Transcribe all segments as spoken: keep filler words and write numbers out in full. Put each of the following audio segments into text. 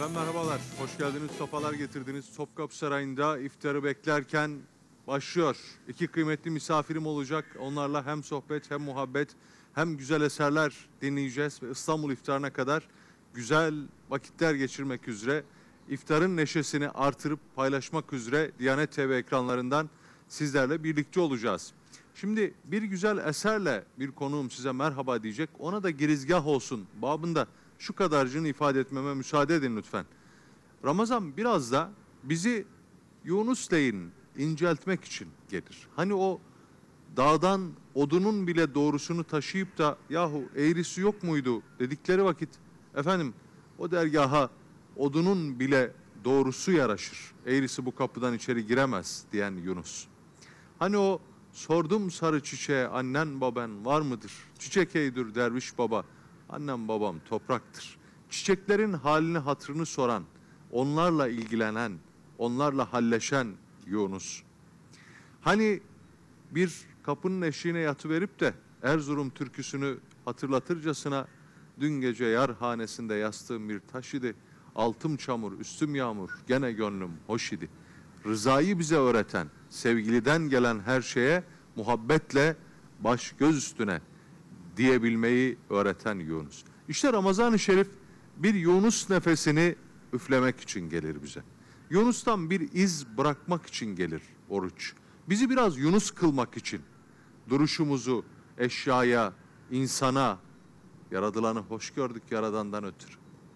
Efendim merhabalar, hoş geldiniz, sofalar getirdiniz. Topkapı Sarayı'nda iftarı beklerken başlıyor. İki kıymetli misafirim olacak. Onlarla hem sohbet hem muhabbet hem güzel eserler dinleyeceğiz. Ve İstanbul iftarına kadar güzel vakitler geçirmek üzere, iftarın neşesini artırıp paylaşmak üzere Diyanet T V ekranlarından sizlerle birlikte olacağız. Şimdi bir güzel eserle bir konuğum size merhaba diyecek. Ona da girizgah olsun babında şu kadarcığını ifade etmeme müsaade edin lütfen. Ramazan biraz da bizi Yunus Bey'in inceltmek için gelir. Hani o dağdan odunun bile doğrusunu taşıyıp da yahu eğrisi yok muydu dedikleri vakit efendim o dergaha odunun bile doğrusu yaraşır. Eğrisi bu kapıdan içeri giremez diyen Yunus. Hani o sordum sarı çiçeğe annen baban var mıdır? Çiçek eydir derviş baba. Annem babam topraktır. Çiçeklerin halini hatırını soran, onlarla ilgilenen, onlarla halleşen Yunus. Hani bir kapının eşiğine yatıverip de Erzurum türküsünü hatırlatırcasına dün gece yar hanesinde yastığım bir taş idi. Altım çamur, üstüm yağmur, gene gönlüm hoş idi. Rızayı bize öğreten, sevgiliden gelen her şeye muhabbetle baş göz üstüne diyebilmeyi öğreten Yunus. İşte Ramazan-ı Şerif bir Yunus nefesini üflemek için gelir bize. Yunus'tan bir iz bırakmak için gelir oruç. Bizi biraz Yunus kılmak için duruşumuzu eşyaya, insana, yaradılanı hoş gördük yaradandan ötürü.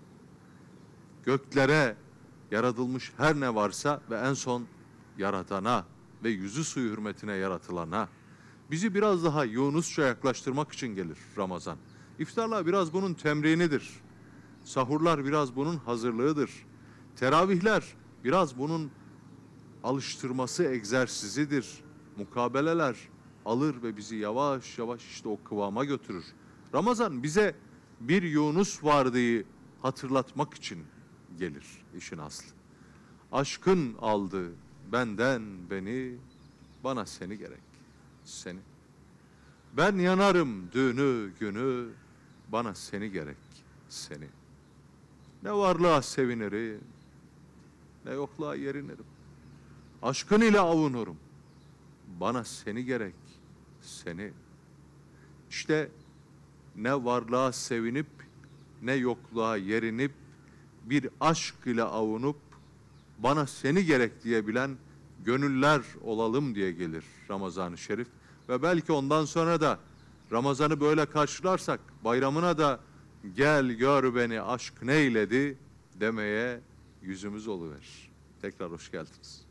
Göklere yaratılmış her ne varsa ve en son yaratana ve yüzü suyu hürmetine yaratılana. Bizi biraz daha Yunusça yaklaştırmak için gelir Ramazan. İftarlar biraz bunun temrinidir. Sahurlar biraz bunun hazırlığıdır. Teravihler biraz bunun alıştırması egzersizidir. Mukabeleler alır ve bizi yavaş yavaş işte o kıvama götürür. Ramazan bize bir Yunus vardığı hatırlatmak için gelir işin aslı. Aşkın aldı benden beni, bana seni gerek. Seni. Ben yanarım dünü günü, bana seni gerek, seni. Ne varlığa sevinirim, ne yokluğa yerinirim. Aşkın ile avunurum, bana seni gerek, seni. İşte ne varlığa sevinip, ne yokluğa yerinip, bir aşk ile avunup, bana seni gerek diyebilen gönüller olalım diye gelir Ramazan-ı Şerif. Ve belki ondan sonra da Ramazan'ı böyle karşılarsak bayramına da gel gör beni aşk neyledi demeye yüzümüz oluverir. Tekrar hoş geldiniz.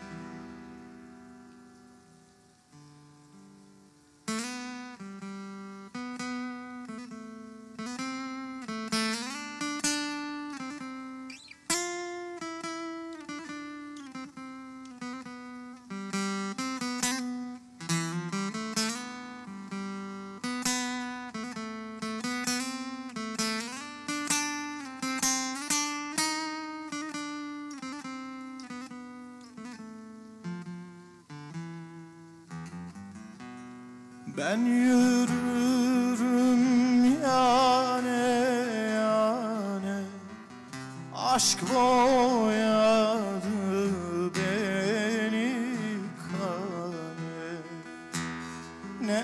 Ben yürürüm yane yane, aşk boyadı beni kane. Ne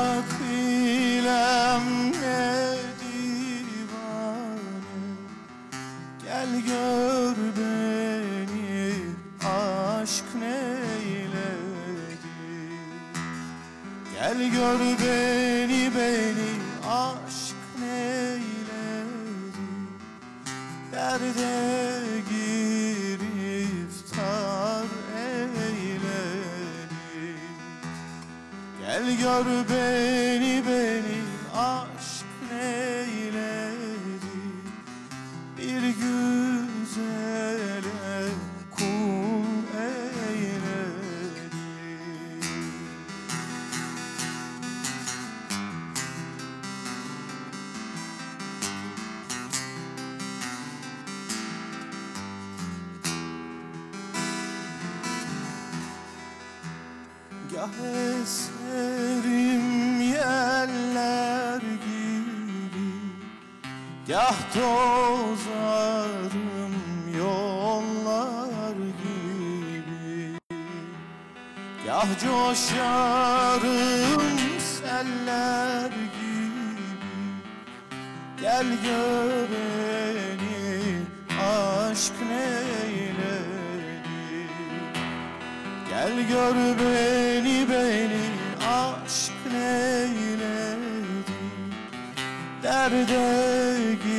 akilem ne divane, gel gör beni aşk neyledi. Gel gör beni, beni aşk neyledi. Derde giriftar eyledi. Gel gör beni, beni aşk neyledi. Bir güzele kul eyledi. Gah eserim yeller gibi, gah tozarım Ah coşarım seller gibi, gel gör beni aşk neyledi. Gel gör beni, beni aşk neyledi. Derde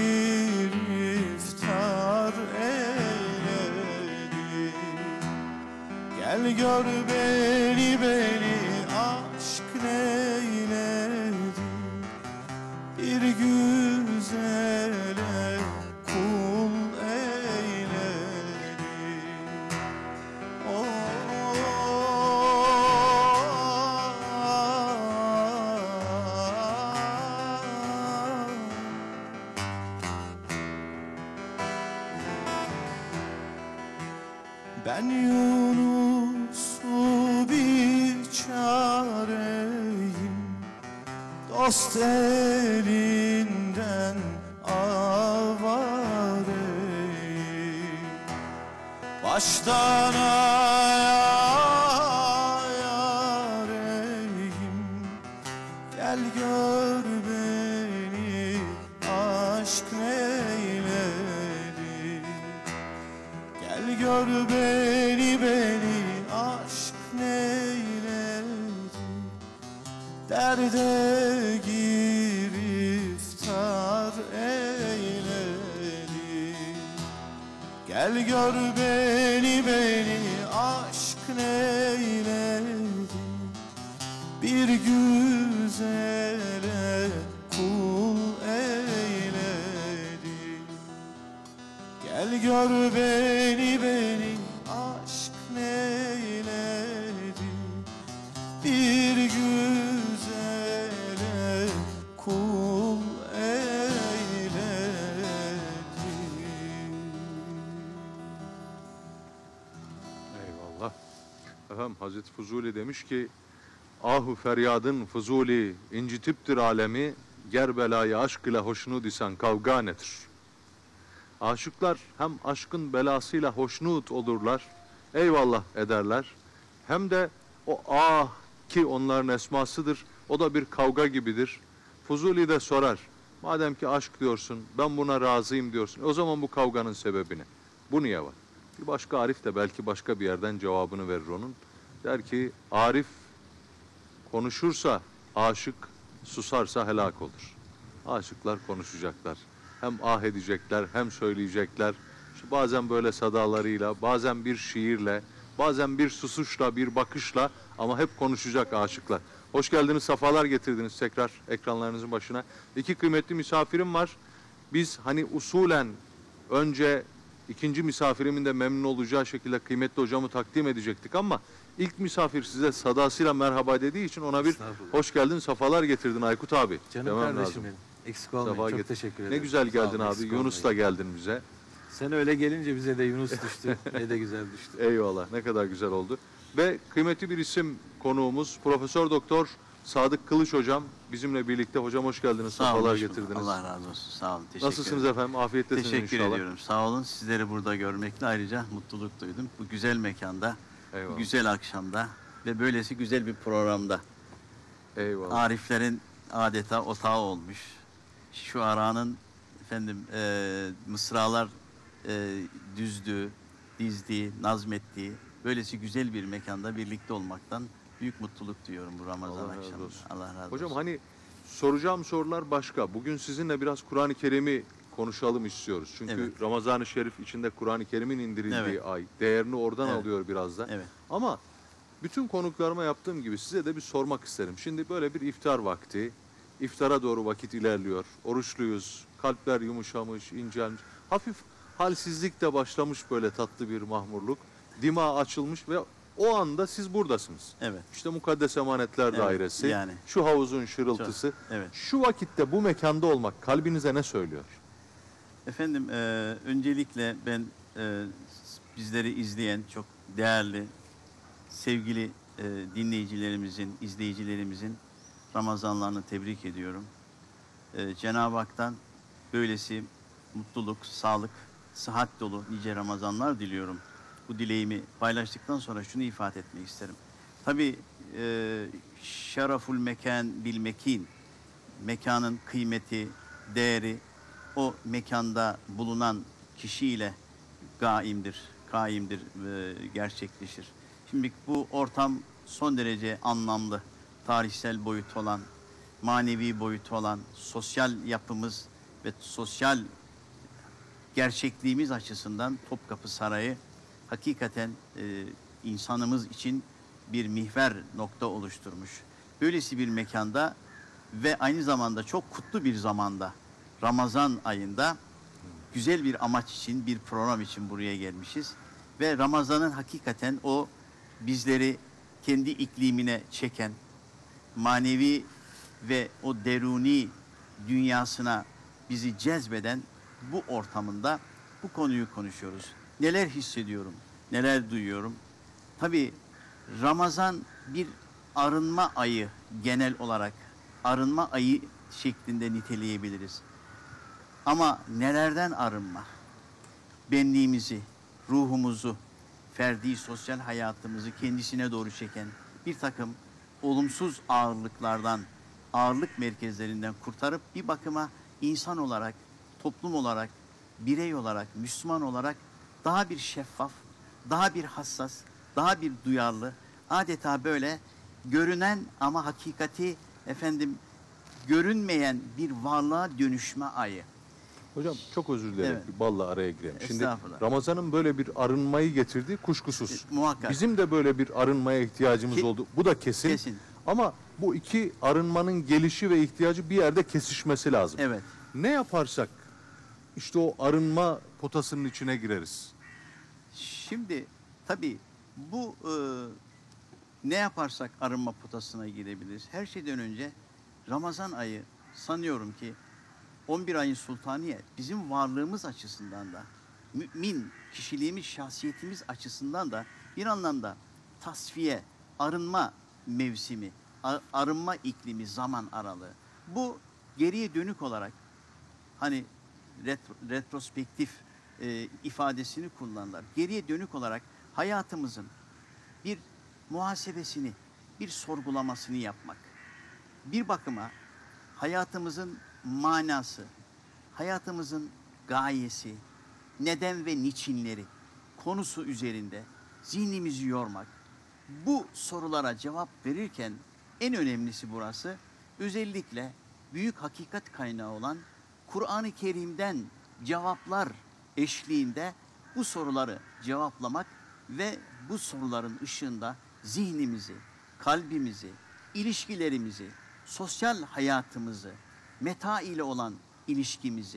giriftar eyledi. Gel gör beni, beni aşk neyledi. Bir güzele kul eyledi. Oh, ben Yunus'u bir çareyim, dost elinden avareyim. Baştan ayareyim, gel gör beni aşk neyledi. Gel gör beni, beni aşk neyledi. Derde giriftar eyledi. Gel gör beni, beni aşk neyledi. Bir güzele kul eyledi. Gel gör beni, beni aşk neyledi. Bir güzele kul eyledi. Eyvallah. Efendim Hazreti Fuzuli demiş ki ahu feryadın Fuzuli incitiptir alemi, ger belayı aşk ile hoşnut isen kavga nedir? Aşıklar hem aşkın belasıyla hoşnut olurlar, eyvallah ederler. Hem de o ah ki onların esmasıdır, o da bir kavga gibidir. Fuzuli de sorar, madem ki aşk diyorsun, ben buna razıyım diyorsun, o zaman bu kavganın sebebi ne? Bu niye var? Bir başka Arif de belki başka bir yerden cevabını verir onun. Der ki, Arif konuşursa aşık, susarsa helak olur. Aşıklar konuşacaklar. Hem ah edecekler, hem söyleyecekler. İşte bazen böyle sadalarıyla, bazen bir şiirle, bazen bir susuşla, bir bakışla ama hep konuşacak aşıklar. Hoş geldiniz, safalar getirdiniz tekrar ekranlarınızın başına. İki kıymetli misafirim var. Biz hani usulen önce ikinci misafirimin de memnun olacağı şekilde kıymetli hocamı takdim edecektik ama ilk misafir size sadasıyla merhaba dediği için ona bir hoş geldin, safalar getirdin Aykut abi. Canım Demem kardeşim lazım. benim. Eksik olmayın. Safa Çok getir. teşekkür ederim. Ne güzel Sağ geldin olun, abi. eksik Yunus'la olmayın. geldin bize. Sen öyle gelince bize de Yunus düştü. Ne de güzel düştü. Eyvallah. Ne kadar güzel oldu. Ve kıymetli bir isim konuğumuz Profesör Doktor Sadık Kılıç hocam bizimle birlikte. Hocam hoş geldiniz. Sağ olun, Safalar hoş bulduk. getirdiniz. Allah razı olsun. Sağ olun. Teşekkür Nasılsınız ederim. efendim? Afiyettesiniz Teşekkür inşallah. ediyorum. Sağ olun. Sizleri burada görmekle ayrıca mutluluk duydum. Bu güzel mekanda, Eyvallah. bu güzel akşamda ve böylesi güzel bir programda. Eyvallah. Ariflerin adeta otağı olmuş. Şu aranın efendim e, mısralar e, düzdüğü, dizdiği, nazmettiği böylesi güzel bir mekanda birlikte olmaktan büyük mutluluk duyuyorum bu Ramazan Allah razı akşamında. olsun. Allah razı Hocam olsun. hani soracağım sorular başka. Bugün sizinle biraz Kur'an-ı Kerim'i konuşalım istiyoruz. Çünkü Evet. Ramazan-ı Şerif içinde Kur'an-ı Kerim'in indirildiği Evet. ay. Değerini oradan Evet. alıyor biraz da. Evet. Ama bütün konuklarıma yaptığım gibi size de bir sormak isterim. Şimdi böyle bir iftar vakti. İftara doğru vakit ilerliyor. Oruçluyuz. Kalpler yumuşamış, incelmiş. Hafif halsizlik de başlamış böyle tatlı bir mahmurluk. Dima açılmış ve o anda siz buradasınız. Evet. İşte Mukaddes Emanetler Evet, Dairesi, yani. şu havuzun şırıltısı. Evet. Şu vakitte bu mekanda olmak kalbinize ne söylüyor? Efendim e, öncelikle ben e, bizleri izleyen çok değerli, sevgili e, dinleyicilerimizin, izleyicilerimizin Ramazanlarını tebrik ediyorum. E, Cenab-ı Hak'tan böylesi mutluluk, sağlık, sıhhat dolu nice Ramazanlar diliyorum. Bu dileğimi paylaştıktan sonra şunu ifade etmek isterim. Tabii e, şereful mekan bil mekin, mekanın kıymeti, değeri o mekanda bulunan kişiyle gaimdir, kaimdir, e, gerçekleşir. Şimdi bu ortam son derece anlamlı, tarihsel boyutu olan, manevi boyutu olan, sosyal yapımız ve sosyal gerçekliğimiz açısından Topkapı Sarayı hakikaten e, insanımız için bir mihver nokta oluşturmuş. Böylesi bir mekanda ve aynı zamanda çok kutlu bir zamanda, Ramazan ayında güzel bir amaç için, bir program için buraya gelmişiz. Ve Ramazan'ın hakikaten o bizleri kendi iklimine çeken, manevi ve o deruni dünyasına bizi cezbeden bu ortamında bu konuyu konuşuyoruz. Neler hissediyorum, neler duyuyorum. Tabii Ramazan bir arınma ayı genel olarak, arınma ayı şeklinde niteleyebiliriz. Ama nelerden arınma? Benliğimizi, ruhumuzu, ferdi sosyal hayatımızı kendisine doğru çeken bir takım olumsuz ağırlıklardan, ağırlık merkezlerinden kurtarıp bir bakıma insan olarak, toplum olarak, birey olarak, Müslüman olarak daha bir şeffaf, daha bir hassas, daha bir duyarlı, adeta böyle görünen ama hakikati efendim görünmeyen bir varlığa dönüşme ayı. Hocam çok özür dilerim. Evet. Bir balla araya gireyim. Şimdi Estağfurullah. Ramazan'ın böyle bir arınmayı getirdiği kuşkusuz. E, muhakkak. Bizim de böyle bir arınmaya ihtiyacımız Ki- oldu. Bu da kesin. Kesin. Ama bu iki arınmanın gelişi ve ihtiyacı bir yerde kesişmesi lazım. Evet. Ne yaparsak işte o arınma potasının içine gireriz. Şimdi tabii bu e, ne yaparsak arınma potasına girebiliriz. Her şeyden önce Ramazan ayı sanıyorum ki on bir ayın sultaniye bizim varlığımız açısından da mümin kişiliğimiz, şahsiyetimiz açısından da bir anlamda tasfiye, arınma mevsimi, a- arınma iklimi, zaman aralığı. Bu geriye dönük olarak hani retro- retrospektif e, ifadesini kullanırlar. Geriye dönük olarak hayatımızın bir muhasebesini, bir sorgulamasını yapmak. Bir bakıma hayatımızın manası, hayatımızın gayesi, neden ve niçinleri konusu üzerinde zihnimizi yormak. Bu sorulara cevap verirken en önemlisi burası özellikle büyük hakikat kaynağı olan Kur'an-ı Kerim'den cevaplar eşliğinde bu soruları cevaplamak ve bu soruların ışığında zihnimizi, kalbimizi, ilişkilerimizi, sosyal hayatımızı, meta ile olan ilişkimizi,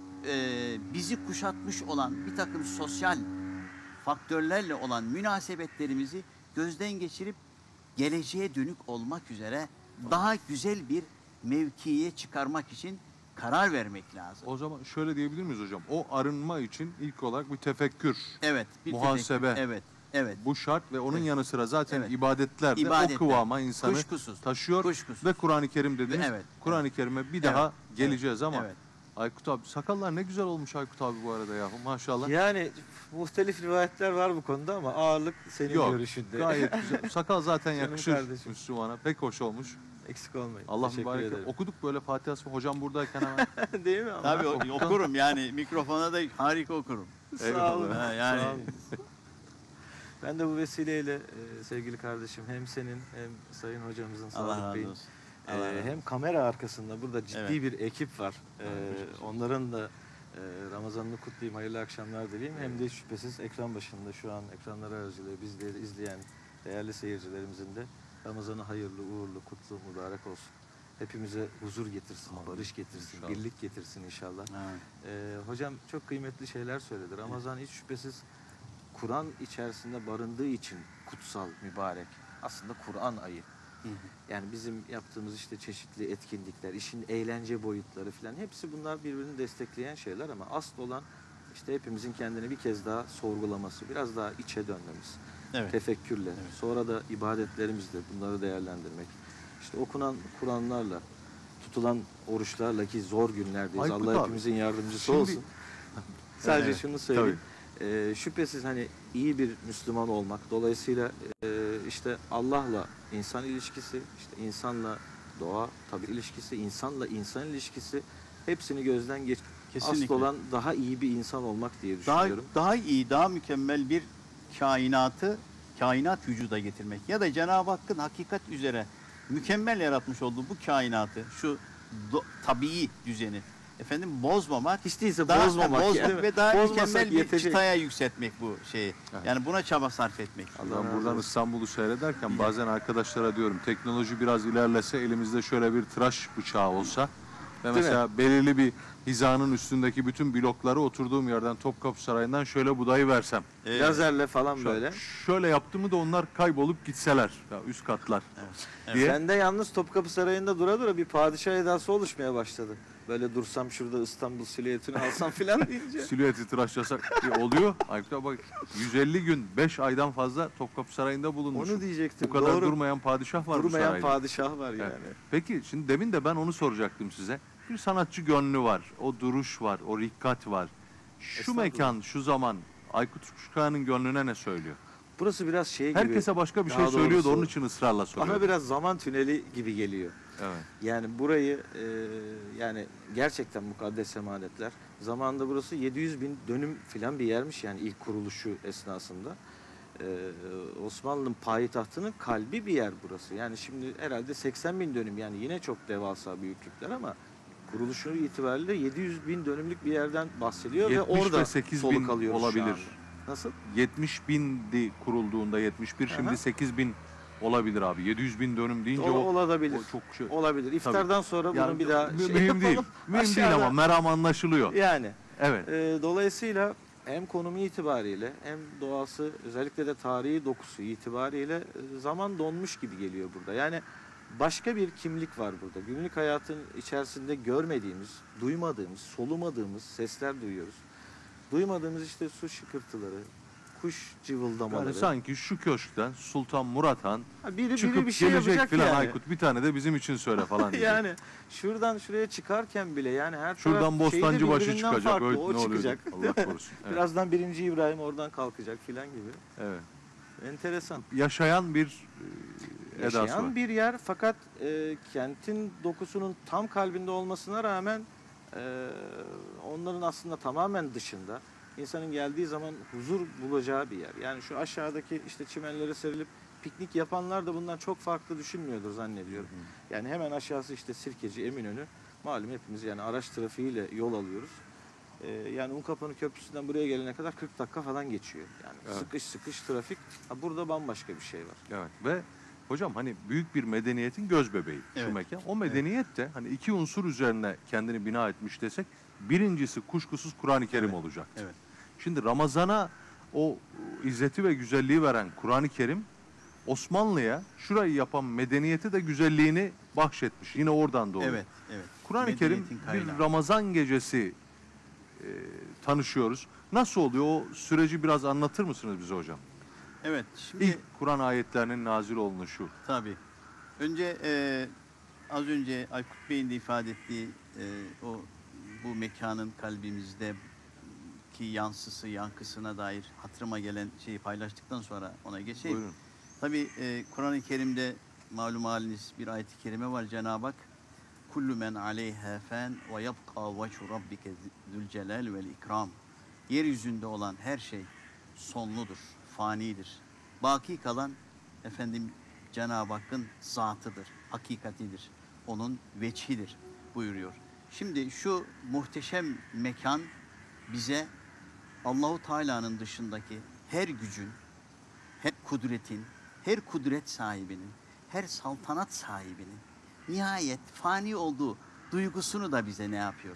e, bizi kuşatmış olan bir takım sosyal faktörlerle olan münasebetlerimizi gözden geçirip geleceğe dönük olmak üzere daha güzel bir mevkiye çıkarmak için karar vermek lazım. O zaman şöyle diyebilir miyiz hocam? O arınma için ilk olarak bir tefekkür, Evet. Bir muhasebe. tefekkür. Evet. Evet. bu şart ve onun yanı sıra zaten Evet. ibadetler de İbadetler. o kıvama insanı Kuşkusuz. taşıyor. Kuşkusuz. Ve Kur'an-ı Kerim dediniz. Evet. Kur'an-ı Kerim'e bir daha Evet. geleceğiz ama Evet. Aykut abi sakallar ne güzel olmuş Aykut abi bu arada ya maşallah. Yani muhtelif rivayetler var bu konuda ama ağırlık senin Yok, görüşünde. Gayet güzel. Sakal zaten Canım yakışır kardeşim. Müslümana. Pek hoş olmuş. Eksik olmayın. Allah Teşekkür mübarek ederim. etsin. Okuduk böyle Fatiha'sı hocam buradayken hemen. Değil mi? Ama? Tabii o- okurum yani mikrofona da harika okurum. Sağ olun. Ha, yani- Sağ olun. Ben de bu vesileyle e, sevgili kardeşim hem senin hem sayın hocamızın Allah Sadık razı Bey'in olsun. e, Allah razı olsun. hem kamera arkasında burada ciddi Evet. bir ekip var. E, onların da e, Ramazan'ını kutlayayım, hayırlı akşamlar dileyim. Hem de şüphesiz ekran başında şu an ekranları aracılığıyla bizleri izleyen değerli seyircilerimizin de Ramazan'ı hayırlı, uğurlu, kutlu, mübarek olsun. Hepimize huzur getirsin, barış getirsin, İnşallah. birlik getirsin inşallah. Evet. Ee, hocam çok kıymetli şeyler söyledi. Ramazan hiç şüphesiz Kur'an içerisinde barındığı için kutsal, mübarek. Aslında Kur'an ayı. Hı hı. Yani bizim yaptığımız işte çeşitli etkinlikler, işin eğlence boyutları falan hepsi bunlar birbirini destekleyen şeyler ama asıl olan işte hepimizin kendini bir kez daha sorgulaması, biraz daha içe dönmemiz. Evet. Tefekkürle, Evet. sonra da ibadetlerimizle bunları değerlendirmek. İşte okunan Kur'anlarla, tutulan oruçlarla ki zor günlerdeyiz. Aykut Allah abi, hepimizin yardımcısı şimdi- olsun. Sadece Evet, şunu söyleyeyim. Ee, şüphesiz hani iyi bir Müslüman olmak. Dolayısıyla e, işte Allah'la insan ilişkisi, işte insanla doğa tabii ilişkisi, insanla insan ilişkisi hepsini gözden geç. Kesinlikle. Asıl olan daha iyi bir insan olmak diye Daha, düşünüyorum. daha iyi, daha mükemmel bir kainatı, kainat vücuda getirmek. Ya da Cenab-ı Hakk'ın hakikat üzere mükemmel yaratmış olduğu bu kainatı, şu do, tabii düzeni efendim bozmamak, Hiç değilse daha, bozmamak, bozmak yani. ve daha Bozmasak mükemmel bir yetecek. çıtaya yükseltmek bu şeyi. Evet. Yani buna çaba sarf etmek. Allah Ben razı buradan olsun. İstanbul'u seyrederken Ya. bazen arkadaşlara diyorum teknoloji biraz ilerlese elimizde şöyle bir tıraş bıçağı olsa ve mi? mesela belirli bir hizanın üstündeki bütün blokları oturduğum yerden Topkapı Sarayı'ndan şöyle budayı versem. Evet. Lazerle falan Şöyle, böyle. şöyle yaptı mı da onlar kaybolup gitseler. Ya üst katlar. Evet. Diye. Sende yalnız Topkapı Sarayı'nda dura dura bir padişah edası oluşmaya başladı. Böyle dursam şurada İstanbul silüetini alsam filan deyince. Silüeti tıraşlasak e, oluyor. Aykut'a bak yüz elli gün beş aydan fazla Topkapı Sarayı'nda bulunmuş. Onu diyecektim. Bu kadar Doğru. durmayan padişah var bu Durmayan sarayda. padişah var yani. Evet. Peki şimdi demin de ben onu soracaktım size. Bir sanatçı gönlü var, o duruş var, o rikkat var. Şu Estağfurullah. mekan, şu zaman Aykut Kuşkaya'nın gönlüne ne söylüyor? Burası biraz şey gibi. Herkese başka bir şey daha söylüyordu, doğrusu onun için ısrarla soruyor. Bana biraz zaman tüneli gibi geliyor. Evet. Yani burayı e, yani gerçekten mukaddes emanetler. Zamanında burası yedi yüz bin dönüm filan bir yermiş yani ilk kuruluşu esnasında. E, Osmanlı'nın payitahtının kalbi bir yer burası. Yani şimdi herhalde seksen bin dönüm yani yine çok devasa büyüklükler ama kuruluşu itibariyle yedi yüz bin dönümlük bir yerden bahsediyor ve yetmiş orada ve sekiz soluk bin alıyoruz şu olabilir. anda. Nasıl? yetmiş bindi kurulduğunda yetmiş bir, şimdi Aha. sekiz bin olabilir abi. yedi yüz bin dönüm deyince O, o, olabilir. o çok şey. Olabilir. İftardan sonra bunu Yani bir daha mü- şey mühim yapalım. değil. Mühim değil Aşağıda- ama meram anlaşılıyor. Yani Evet. e, dolayısıyla hem konumu itibariyle hem doğası özellikle de tarihi dokusu itibariyle e, zaman donmuş gibi geliyor burada. Yani başka bir kimlik var burada. Günlük hayatın içerisinde görmediğimiz, duymadığımız, solumadığımız sesler duyuyoruz. Duymadığımız işte su şıkırtıları, kuş cıvıldamaları. Yani sanki şu köşkten Sultan Murat Han Ha, biri, çıkıp biri bir şey gelecek yapacak filan yani. Aykut bir tane de bizim için söyle falan diyecek. Yani şuradan şuraya çıkarken bile yani her Şuradan taraf şeyi de Bostancıbaşı birbirinden çıkacak. farklı. Öyle, O ne oluyor? çıkacak. Allah korusun. Evet. Birazdan birinci İbrahim oradan kalkacak filan gibi. Evet. Enteresan. Yaşayan bir e, edası Yaşayan var. bir yer fakat e, kentin dokusunun tam kalbinde olmasına rağmen e, onların aslında tamamen dışında insanın geldiği zaman huzur bulacağı bir yer. Yani şu aşağıdaki işte çimenlere serilip piknik yapanlar da bundan çok farklı düşünmüyordur zannediyorum. Yani hemen aşağısı işte Sirkeci, Eminönü. Malum hepimiz yani araç trafiğiyle yol alıyoruz. Ee, yani Unkapanı Köprüsü'nden buraya gelene kadar kırk dakika falan geçiyor. Yani Evet. sıkış sıkış trafik. Ha, burada bambaşka bir şey var. Evet ve hocam hani büyük bir medeniyetin göz bebeği şu Evet. mekan. O medeniyet de hani iki unsur üzerine kendini bina etmiş desek birincisi kuşkusuz Kur'an-ı Kerim Evet. olacak. Evet. Şimdi Ramazan'a o izzeti ve güzelliği veren Kur'an-ı Kerim Osmanlı'ya şurayı yapan medeniyeti de güzelliğini bahşetmiş. Yine oradan doğuyor. Evet, evet. Kur'an-ı Kerim Medeniyetin kaynağı. bir Ramazan gecesi e, tanışıyoruz. Nasıl oluyor? O süreci biraz anlatır mısınız bize hocam? Evet, şimdi İlk Kur'an ayetlerinin nazil oluşu. tabii. Önce e, az önce Aykut Bey'in de ifade ettiği e, o bu mekanın kalbimizde ki yansısı, yankısına dair hatırıma gelen şeyi paylaştıktan sonra ona geçeyim. Buyurun. Tabii e, Kur'an-ı Kerim'de malum haliniz bir ayet-i kerime var. Cenab-ı Hak kullu men aleyha fen ve yabqa veçhu rabbike zülcelal vel ikram. Yeryüzünde olan her şey sonludur, fanidir. Baki kalan efendim Cenab-ı Hakk'ın zatıdır, hakikatidir. Onun veçhidir buyuruyor. Şimdi şu muhteşem mekan bize Allahu Teala'nın dışındaki her gücün, her kudretin, her kudret sahibinin, her saltanat sahibinin nihayet fani olduğu duygusunu da bize ne yapıyor?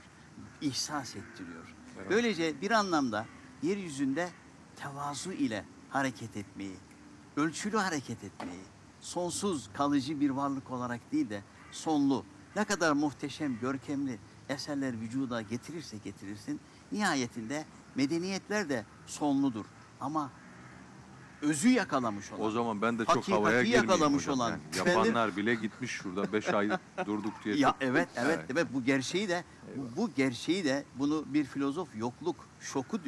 İhsas ettiriyor. Evet. Böylece bir anlamda yeryüzünde tevazu ile hareket etmeyi, ölçülü hareket etmeyi, sonsuz kalıcı bir varlık olarak değil de sonlu, ne kadar muhteşem, görkemli eserler vücuda getirirse getirirsin, nihayetinde medeniyetler de sonludur. Ama özü yakalamış olan. O zaman ben de çok Hakikati havaya girmeyeyim yakalamış hocam. olan. Yani Efendim? yapanlar bile gitmiş şurada beş ay durduk diye. Ya çok- evet, evet, Evet. evet, bu gerçeği de bu, bu gerçeği de bunu bir filozof yokluk şoku diyor.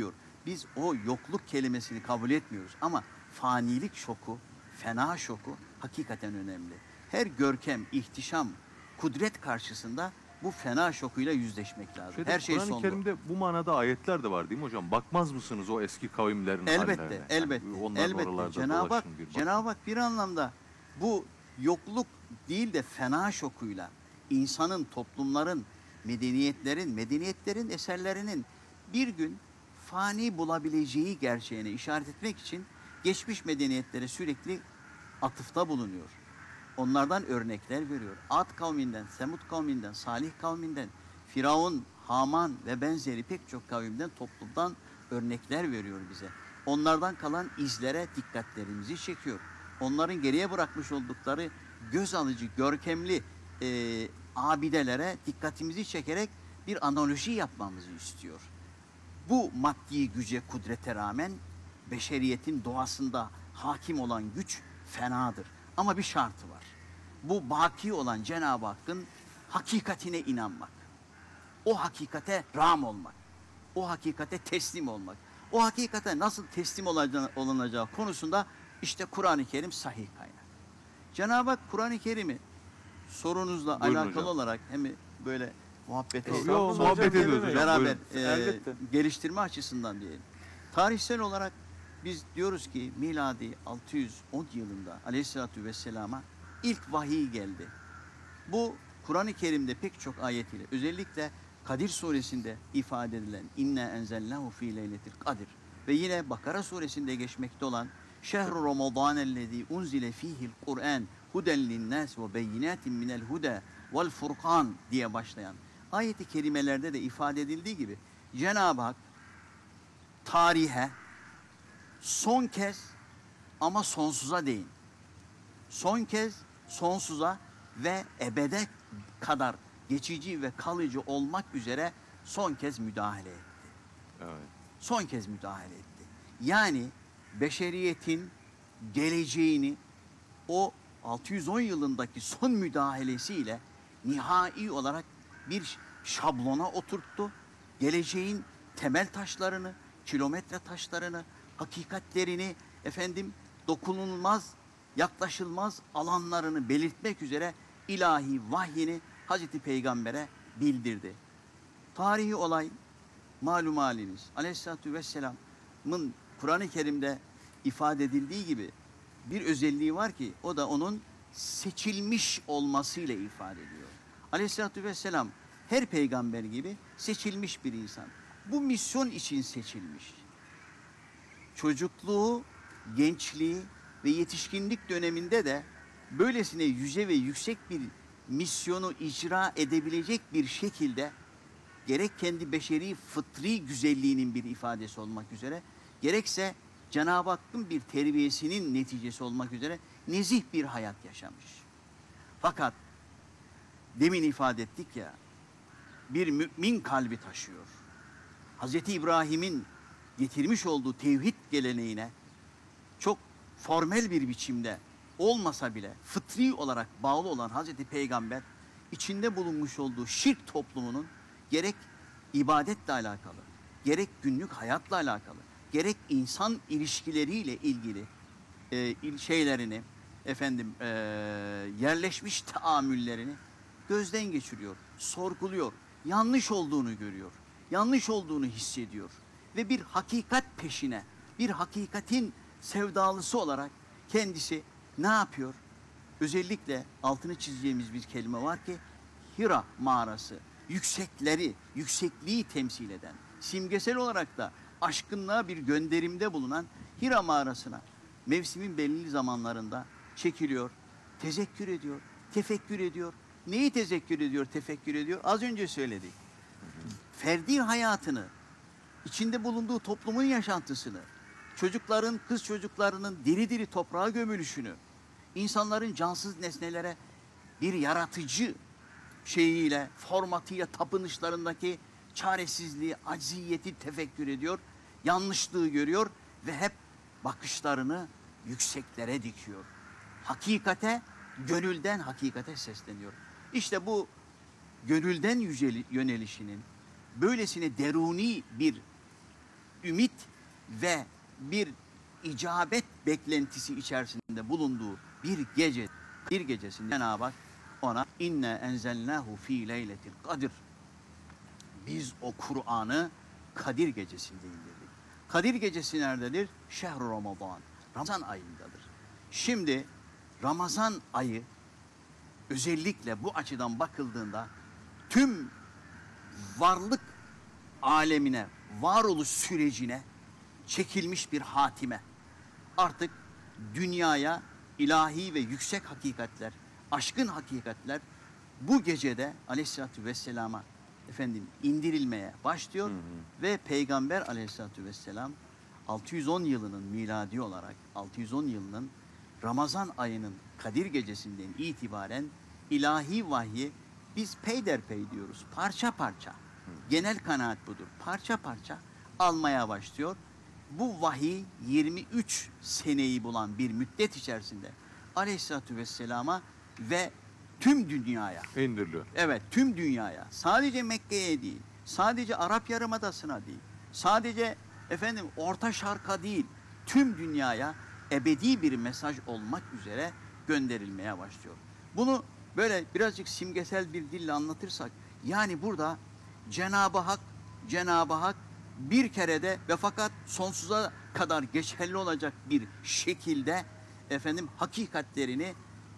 biz o yokluk kelimesini kabul etmiyoruz. Ama fanilik şoku, fena şoku hakikaten önemli. Her görkem, ihtişam, kudret karşısında bu fena şokuyla yüzleşmek lazım. Şeyde, Her şey Kur'an-ı sonlu. Kerim'de bu manada ayetler de var değil mi hocam? Bakmaz mısınız o eski kavimlerin Elbette, hallerine? elbette, Yani onlar elbette. oralarda Cenab-ı Hak, dolaşın bir bakın. Cenab-ı Hak bir anlamda bu yokluk değil de fena şokuyla insanın, toplumların, medeniyetlerin, medeniyetlerin eserlerinin bir gün fani bulabileceği gerçeğine işaret etmek için geçmiş medeniyetlere sürekli atıfta bulunuyor. Onlardan örnekler veriyor. Ad kavminden, Semud kavminden, Salih kavminden, Firavun, Haman ve benzeri pek çok kavimden, toplumdan örnekler veriyor bize. Onlardan kalan izlere dikkatlerimizi çekiyor. Onların geriye bırakmış oldukları göz alıcı, görkemli e, abidelere dikkatimizi çekerek bir analoji yapmamızı istiyor. Bu maddi güce, kudrete rağmen beşeriyetin doğasında hakim olan güç fenadır. Ama bir şartı var. Bu baki olan Cenab-ı Hakk'ın hakikatine inanmak. O hakikate ram olmak. O hakikate teslim olmak. O hakikate nasıl teslim olacağı, olunacağı konusunda işte Kur'an-ı Kerim sahih kaynak. Cenab-ı Hak Kur'an-ı Kerim'i sorunuzla Buyurun alakalı hocam. olarak hem böyle muhabbet Yok, Estağfurullah yok, hocam, muhabbet ne ediyoruz demek? hocam. beraber Buyurun. e, Elbette. geliştirme açısından diyelim. Tarihsel olarak biz diyoruz ki miladi altı yüz on yılında Aleyhisselatü Vesselam'a ilk vahiy geldi. Bu Kur'an-ı Kerim'de pek çok ayetiyle özellikle Kadir suresinde ifade edilen inne enzelnahu fi leyletil kadir ve yine Bakara suresinde geçmekte olan şehru ramadanellezî unzile fîhil Kur'an huden linnâs ve beyinatin minel huda vel furkan diye başlayan ayeti kerimelerde de ifade edildiği gibi Cenab-ı Hak tarihe son kez ama sonsuza değin. Son kez sonsuza ve ebede kadar geçici ve kalıcı olmak üzere son kez müdahale etti. Evet. Son kez müdahale etti. Yani beşeriyetin geleceğini o altı yüz on yılındaki son müdahalesiyle nihai olarak bir şablona oturttu. Geleceğin temel taşlarını, kilometre taşlarını, hakikatlerini, efendim dokunulmaz, yaklaşılmaz alanlarını belirtmek üzere ilahi vahyini Hazreti Peygamber'e bildirdi. Tarihi olay malum haliniz. Aleyhisselatü Vesselam'ın Kur'an-ı Kerim'de ifade edildiği gibi bir özelliği var ki o da onun seçilmiş olmasıyla ifade ediyor. Aleyhisselatü Vesselam her peygamber gibi seçilmiş bir insan. Bu misyon için seçilmiş. Çocukluğu, gençliği ve yetişkinlik döneminde de böylesine yüce ve yüksek bir misyonu icra edebilecek bir şekilde gerek kendi beşeri fıtri güzelliğinin bir ifadesi olmak üzere gerekse Cenab-ı Hakk'ın bir terbiyesinin neticesi olmak üzere nezih bir hayat yaşamış. Fakat demin ifade ettik ya bir mümin kalbi taşıyor. Hazreti İbrahim'in getirmiş olduğu tevhid geleneğine çok formel bir biçimde olmasa bile fıtri olarak bağlı olan Hazreti Peygamber içinde bulunmuş olduğu şirk toplumunun gerek ibadetle alakalı, gerek günlük hayatla alakalı, gerek insan ilişkileriyle ilgili e, şeylerini, efendim e, yerleşmiş taamüllerini gözden geçiriyor, sorguluyor, yanlış olduğunu görüyor, yanlış olduğunu hissediyor ve bir hakikat peşine, bir hakikatin sevdalısı olarak kendisi ne yapıyor? Özellikle altını çizeceğimiz bir kelime var ki Hira mağarası, yüksekleri, yüksekliği temsil eden, simgesel olarak da aşkınlığa bir gönderimde bulunan Hira mağarasına mevsimin belirli zamanlarında çekiliyor, tezekkür ediyor, tefekkür ediyor. Neyi tezekkür ediyor, tefekkür ediyor? Az önce söyledik. Ferdi hayatını, içinde bulunduğu toplumun yaşantısını, çocukların, kız çocuklarının diri diri toprağa gömülüşünü, insanların cansız nesnelere bir yaratıcı şeyiyle, formatıyla tapınışlarındaki çaresizliği, acziyeti tefekkür ediyor, yanlışlığı görüyor ve hep bakışlarını yükseklere dikiyor. Hakikate, gönülden hakikate sesleniyor. İşte bu gönülden yüceli- yönelişinin böylesine deruni bir ümit ve bir icabet beklentisi içerisinde bulunduğu bir gece, bir gecesinde Cenab-ı Hak ona inne enzelnahu fi leyletil kadir. Biz o Kur'an'ı Kadir gecesinde indirdik. Kadir gecesi nerededir? Şehr-i Ramazan. Ramazan ayındadır. Şimdi Ramazan ayı özellikle bu açıdan bakıldığında tüm varlık alemine, varoluş sürecine çekilmiş bir hatime. Artık dünyaya ilahi ve yüksek hakikatler, aşkın hakikatler bu gecede Aleyhisselatü Vesselam'a efendim indirilmeye başlıyor. Hı hı. Ve Peygamber Aleyhisselatü Vesselam altı yüz on yılının miladi olarak altı yüz on yılının Ramazan ayının Kadir gecesinden itibaren ilahi vahyi biz peyderpey diyoruz. Parça parça. Hı. Genel kanaat budur. Parça parça almaya başlıyor. Bu vahiy yirmi üç seneyi bulan bir müddet içerisinde Aleyhisselatü Vesselam'a ve tüm dünyaya indiriliyor. Evet, tüm dünyaya. Sadece Mekke'ye değil, sadece Arap Yarımadası'na değil, sadece efendim Orta Şark'a değil, tüm dünyaya ebedi bir mesaj olmak üzere gönderilmeye başlıyor. Bunu böyle birazcık simgesel bir dille anlatırsak, yani burada Cenab-ı Hak, Cenab-ı Hak bir kerede ve fakat sonsuza kadar geçerli olacak bir şekilde efendim hakikatlerini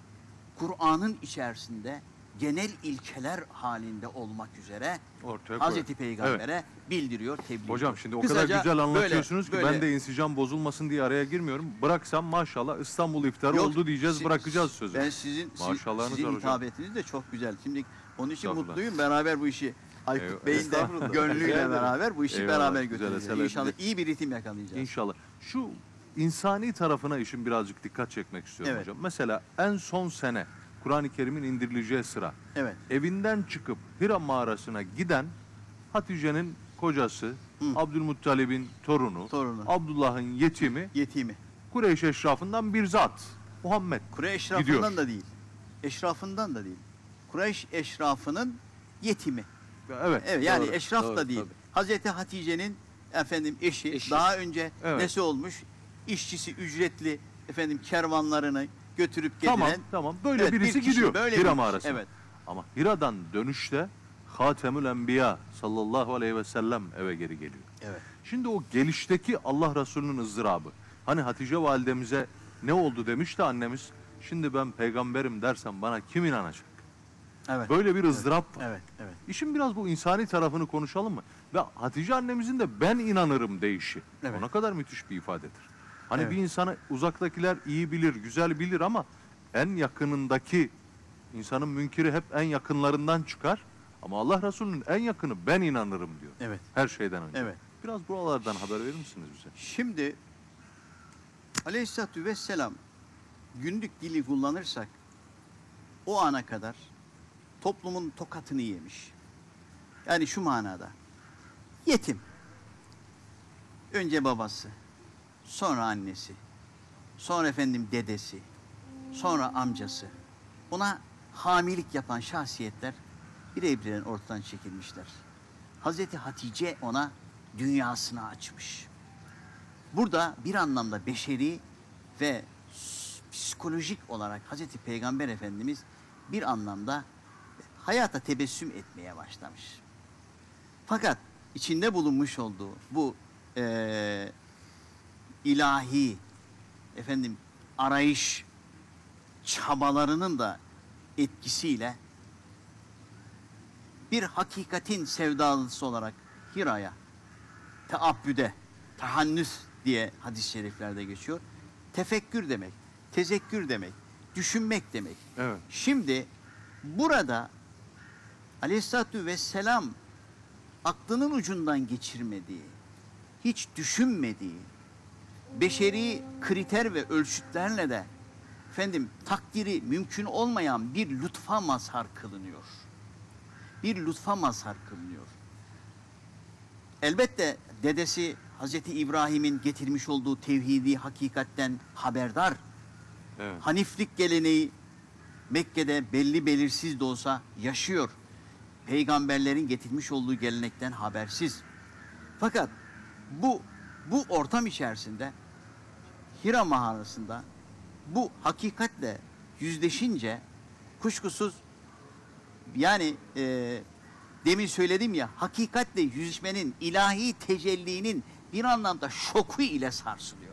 Kur'an'ın içerisinde genel ilkeler halinde olmak üzere ortaya Hazreti Peygamber'e evet. bildiriyor, tebliğ Hocam ediyor. şimdi o Kısaca kadar güzel anlatıyorsunuz böyle, ki böyle, ben de insicam bozulmasın diye araya girmiyorum. Bıraksam maşallah İstanbul iftarı Yok, oldu diyeceğiz, siz, bırakacağız sözü. Ben sizin, Maşallahınız sizin var hocam. hitabetiniz de çok güzel. Şimdi onun için Estağfurullah. mutluyum. Beraber bu işi Aykut Eyvallah. Bey'in de Estağfurullah. gönlüyle Rica ederim. beraber bu işi Eyvallah, beraber güzel götüreceğiz. eserler İnşallah dinledik. iyi bir ritim yakalayacağız. İnşallah. Şu insani tarafına işin birazcık dikkat çekmek istiyorum Evet. hocam. Mesela en son sene Kur'an-ı Kerim'in indirileceği sıra. Evet. Evinden çıkıp Hira mağarasına giden Hatice'nin kocası, Hı. Abdülmuttalib'in torunu, Torunu. Abdullah'ın yetimi, Yetimi. Kureyş eşrafından bir zat. Muhammed. Kureyş eşrafından gidiyor. da değil. Eşrafından da değil. Kureyş eşrafının yetimi. Evet. Evet, yani Doğru, eşraf doğru, da değil. tabii. Hazreti Hatice'nin efendim eşi, Eşi. daha önce Evet. nesi olmuş? İşçisi ücretli efendim kervanlarını götürüp Tamam, getiren. tamam. Böyle Evet, birisi bir kişi, gidiyor böyle Hira bir kişi, mağarasına. evet. Ama Hira'dan dönüşte Hatemül Enbiya sallallahu aleyhi ve sellem eve geri geliyor. Evet. Şimdi o gelişteki Allah Resulü'nün ızdırabı. Hani Hatice validemize ne oldu demişti annemiz. Şimdi ben peygamberim dersem bana kim inanacak? Evet. Böyle bir ızdırap var. Evet, evet. İşin biraz bu insani tarafını konuşalım mı? Ve Hatice annemizin de ben inanırım deyişi. Evet. O ne kadar müthiş bir ifadedir. Hani Evet. bir insanı uzaktakiler iyi bilir, güzel bilir ama en yakınındaki insanın münkiri hep en yakınlarından çıkar. Ama Allah Resulü'nün en yakını ben inanırım diyor. Evet. Her şeyden önce. Evet. Biraz buralardan haber verir misiniz bize? Şimdi Aleyhisselatü Vesselam günlük dili kullanırsak o ana kadar toplumun tokatını yemiş. Yani şu manada. Yetim. Önce babası, sonra annesi, sonra efendim dedesi, sonra amcası. Ona hamilik yapan şahsiyetler birer birer ortadan çekilmişler. Hazreti Hatice ona dünyasını açmış. Burada bir anlamda beşeri ve psikolojik olarak Hazreti Peygamber Efendimiz bir anlamda hayata tebessüm etmeye başlamış. Fakat içinde bulunmuş olduğu bu eee, ilahi efendim arayış çabalarının da etkisiyle bir hakikatin sevdalısı olarak Hira'ya teabbüde, tahannüs diye hadis-i şeriflerde geçiyor. Tefekkür demek, tezekkür demek, düşünmek demek. Evet. Şimdi burada Aleyhisselatü Vesselam aklının ucundan geçirmediği, hiç düşünmediği, beşeri kriter ve ölçütlerle de efendim takdiri mümkün olmayan bir lütfa mazhar kılınıyor. Bir lütfa mazhar kılınıyor. Elbette dedesi Hazreti İbrahim'in getirmiş olduğu tevhidi hakikatten haberdar. Evet. Haniflik geleneği Mekke'de belli belirsiz de olsa yaşıyor. Peygamberlerin getirmiş olduğu gelenekten habersiz. Fakat bu bu ortam içerisinde Hira mağarasında bu hakikatle yüzleşince kuşkusuz yani e, demin söyledim ya, hakikatle yüzleşmenin, ilahi tecellinin bir anlamda şoku ile sarsılıyor.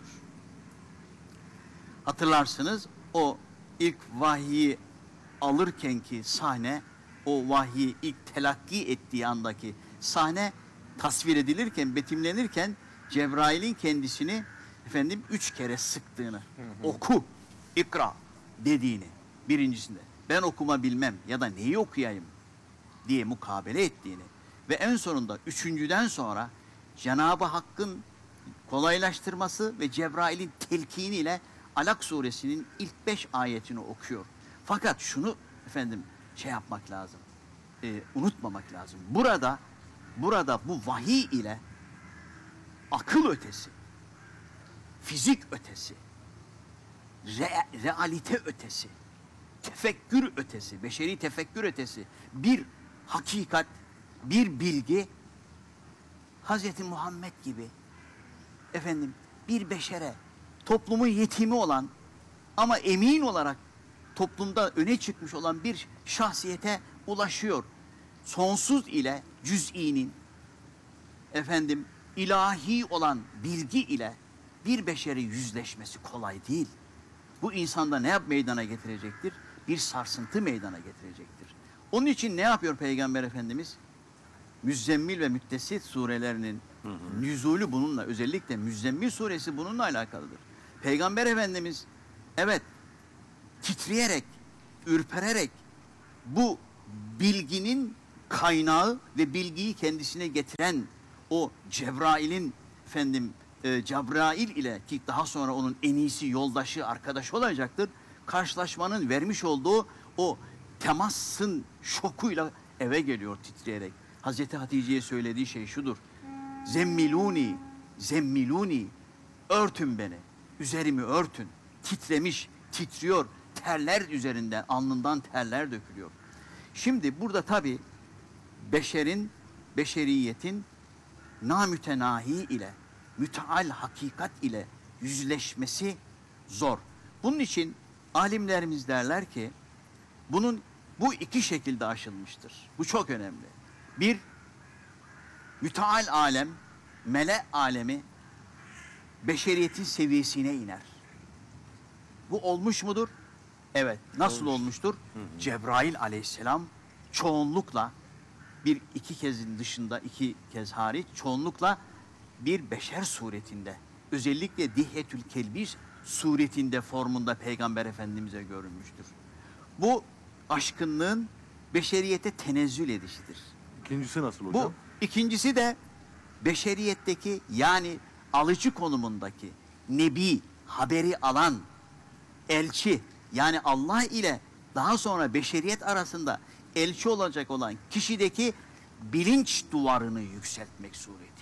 Hatırlarsınız o ilk vahyi alırkenki sahne, o vahyi ilk telakki ettiği andaki sahne tasvir edilirken, betimlenirken Cebrail'in kendisini efendim üç kere sıktığını, hı hı. oku, ikra dediğini birincisinde. Ben okuma bilmem ya da neyi okuyayım diye mukabele ettiğini ve en sonunda üçüncüden sonra Cenab-ı Hakk'ın kolaylaştırması ve Cebrail'in telkiniyle Alak suresinin ilk beş ayetini okuyor. Fakat şunu efendim şey yapmak lazım, e, unutmamak lazım. Burada, burada bu vahiy ile akıl ötesi, fizik ötesi, re, realite ötesi, tefekkür ötesi, beşeri tefekkür ötesi bir hakikat, bir bilgi Hazreti Muhammed gibi efendim bir beşere, toplumun yetimi olan ama emin olarak toplumda öne çıkmış olan bir şahsiyete ulaşıyor. Sonsuz ile cüz'inin efendim ilahi olan bilgi ile bir beşeri yüzleşmesi kolay değil. Bu insanda ne yap meydana getirecektir? Bir sarsıntı meydana getirecektir. Onun için ne yapıyor Peygamber Efendimiz? Müzzemmil ve Müddessir surelerinin hı hı. nüzulü bununla, özellikle Müzzemmil suresi bununla alakalıdır. Peygamber Efendimiz evet titreyerek, ürpererek bu bilginin kaynağı ve bilgiyi kendisine getiren o Cebrail'in efendim e, Cebrail ile ki daha sonra onun en iyisi yoldaşı, arkadaşı olacaktır. Karşılaşmanın vermiş olduğu o temasın şokuyla eve geliyor titreyerek. Hazreti Hatice'ye söylediği şey şudur. Zemmiluni, zemmiluni, örtün beni, üzerimi örtün. Titremiş, titriyor, terler üzerinden, alnından terler dökülüyor. Şimdi burada tabii beşerin, beşeriyetin namütenahi ile, müteal hakikat ile yüzleşmesi zor. Bunun için alimlerimiz derler ki, bunun bu iki şekilde aşılmıştır. Bu çok önemli. Bir, müteal alem, mele alemi beşeriyetin seviyesine iner. Bu olmuş mudur? Evet. Nasıl olmuş. olmuştur? Hı hı. Cebrail aleyhisselam çoğunlukla bir iki kezin dışında iki kez hariç çoğunlukla bir beşer suretinde, özellikle Dihyetül Kelbi suretinde, formunda Peygamber Efendimiz'e görünmüştür. Bu aşkınlığın beşeriyete tenezzül edişidir. İkincisi nasıl hocam? Bu ikincisi de beşeriyetteki yani alıcı konumundaki nebi, haberi alan elçi, yani Allah ile daha sonra beşeriyet arasında elçi olacak olan kişideki bilinç duvarını yükseltmek suretiyle.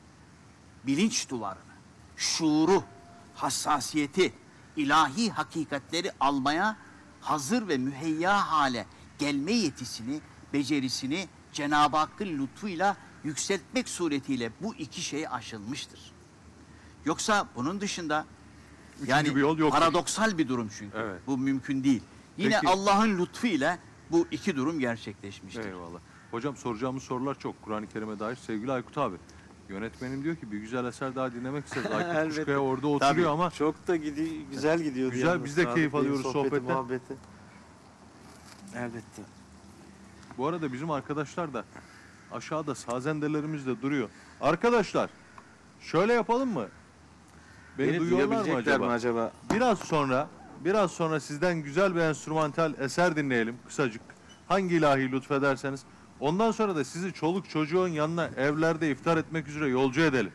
Bilinç duvarını, şuuru, hassasiyeti, ilahi hakikatleri almaya hazır ve müheyya hale gelme yetisini, becerisini Cenab-ı Hakk'ın lütfuyla yükseltmek suretiyle bu iki şey aşılmıştır. Yoksa bunun dışında Üçüncü yani bir yol yoktur. paradoksal bir durum çünkü. Evet. Bu mümkün değil. Yine Peki. Allah'ın lütfuyla bu iki durum gerçekleşmiştir. Eyvallah. Hocam soracağımız sorular çok Kur'an-ı Kerim'e dair. Sevgili Aykut abi, yönetmenim diyor ki bir güzel eser daha dinlemek isteriz. Aykut Elbette. Kuşkaya orada oturuyor Tabii, ama çok da gidiyor, güzel gidiyor. Güzel, yalnız. biz de Sadık keyif Bey'in alıyoruz sohbeti, sohbetten. muhabbeti. Elbette. bu arada bizim arkadaşlar da aşağıda sazendelerimiz de duruyor. Arkadaşlar şöyle yapalım mı? Beni, Beni duyuyorlar mı duyabilecekler acaba? mi acaba? Biraz sonra biraz sonra sizden güzel bir enstrümantal eser dinleyelim kısacık. Hangi ilahi lütfederseniz. Ondan sonra da sizi çoluk çocuğun yanına evlerde iftar etmek üzere yolcu edelim.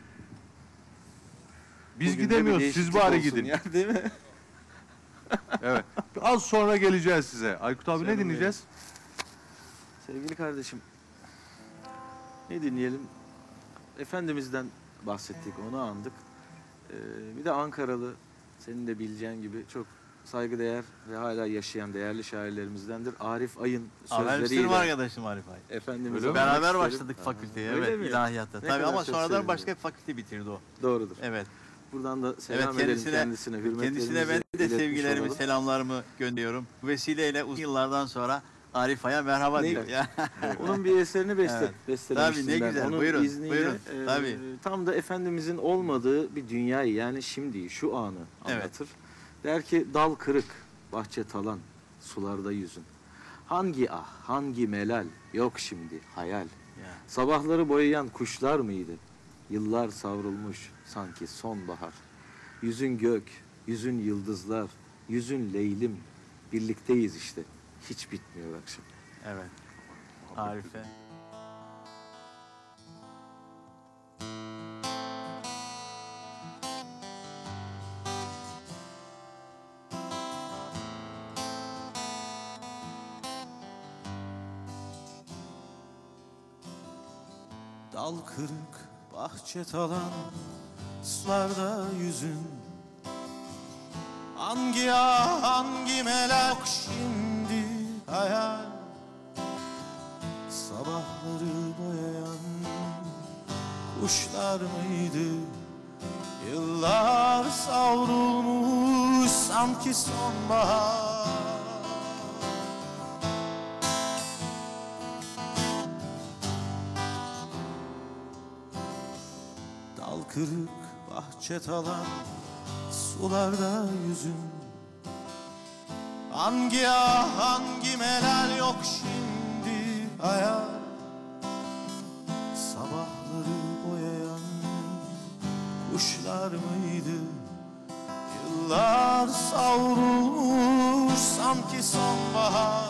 Biz Bugün de bir gidemiyoruz, siz değişiklik bari olsun gidin. Ya, değil mi? Evet. Az sonra geleceğiz size. Aykut abi ne Canım dinleyeceğiz? Sevgili kardeşim, ne dinleyelim? Efendimiz'den bahsettik, onu andık. Ee, bir de Ankaralı, senin de bileceğin gibi çok saygıdeğer ve hala yaşayan değerli şairlerimizdendir. Arif Ay'ın Aa, benim sözleriyle sınıf arkadaşım Arif Ay. Efendimiz Öyle mi? Beraber başladık fakülteye, Öyle evet, mi? ilahiyatta. Ne Tabii kadar ama çok sonradan sevindim. başka bir fakülte bitirdi o. Doğrudur. Evet. Buradan da selam Evet, edelim kendisine- kendisine, hürmetlerimizi Kendisine ben de iletmiş sevgilerimi, olalım. selamlarımı gönderiyorum. Bu vesileyle uzun yıllardan sonra Arif Ay'a merhaba Ne- diyor. Ya. Onun bir eserini beste, Evet. bestelemiştim Tabii, ne ben. güzel. Onun Buyurun, izniyle, buyurun. e, Tabii. tam da Efendimizin olmadığı bir dünyayı, yani şimdi şu anı Evet. anlatır. Der ki dal kırık, bahçe talan, sularda yüzün. Hangi ah, hangi melal, yok şimdi hayal. Ya. Sabahları boyayan kuşlar mıydı? Yıllar savrulmuş sanki sonbahar. Yüzün gök, yüzün yıldızlar, yüzün leylim. Birlikteyiz işte. Hiç bitmiyor akşam. Evet. Arife. Dal kırık, bahçe talan, sularda yüzün. Hangi ah, hangi melek şimdi hayal. Sabahları boyayan kuşlar mıydı? Yıllar savrulmuş sanki sonbahar. Dal kırık, bahçe talan, sularda yüzün. Hangi ah, hangi melal, yok şimdi hayal. Sabahları boyayan kuşlar mıydı? Yıllar savrulmuş sanki sonbahar.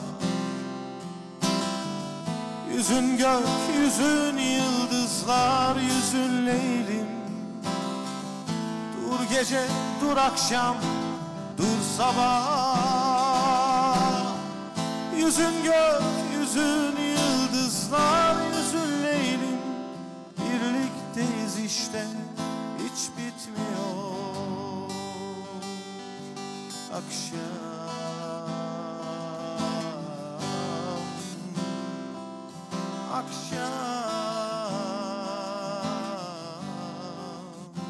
Yüzün gök, yüzün yıldızlar, yüzün leylim. Dur gece, dur akşam, dur sabah. Yüzün gök, yüzün yıldızlar, yüzün leylim. Birlikteyiz işte, hiç bitmiyor akşam. Akşam.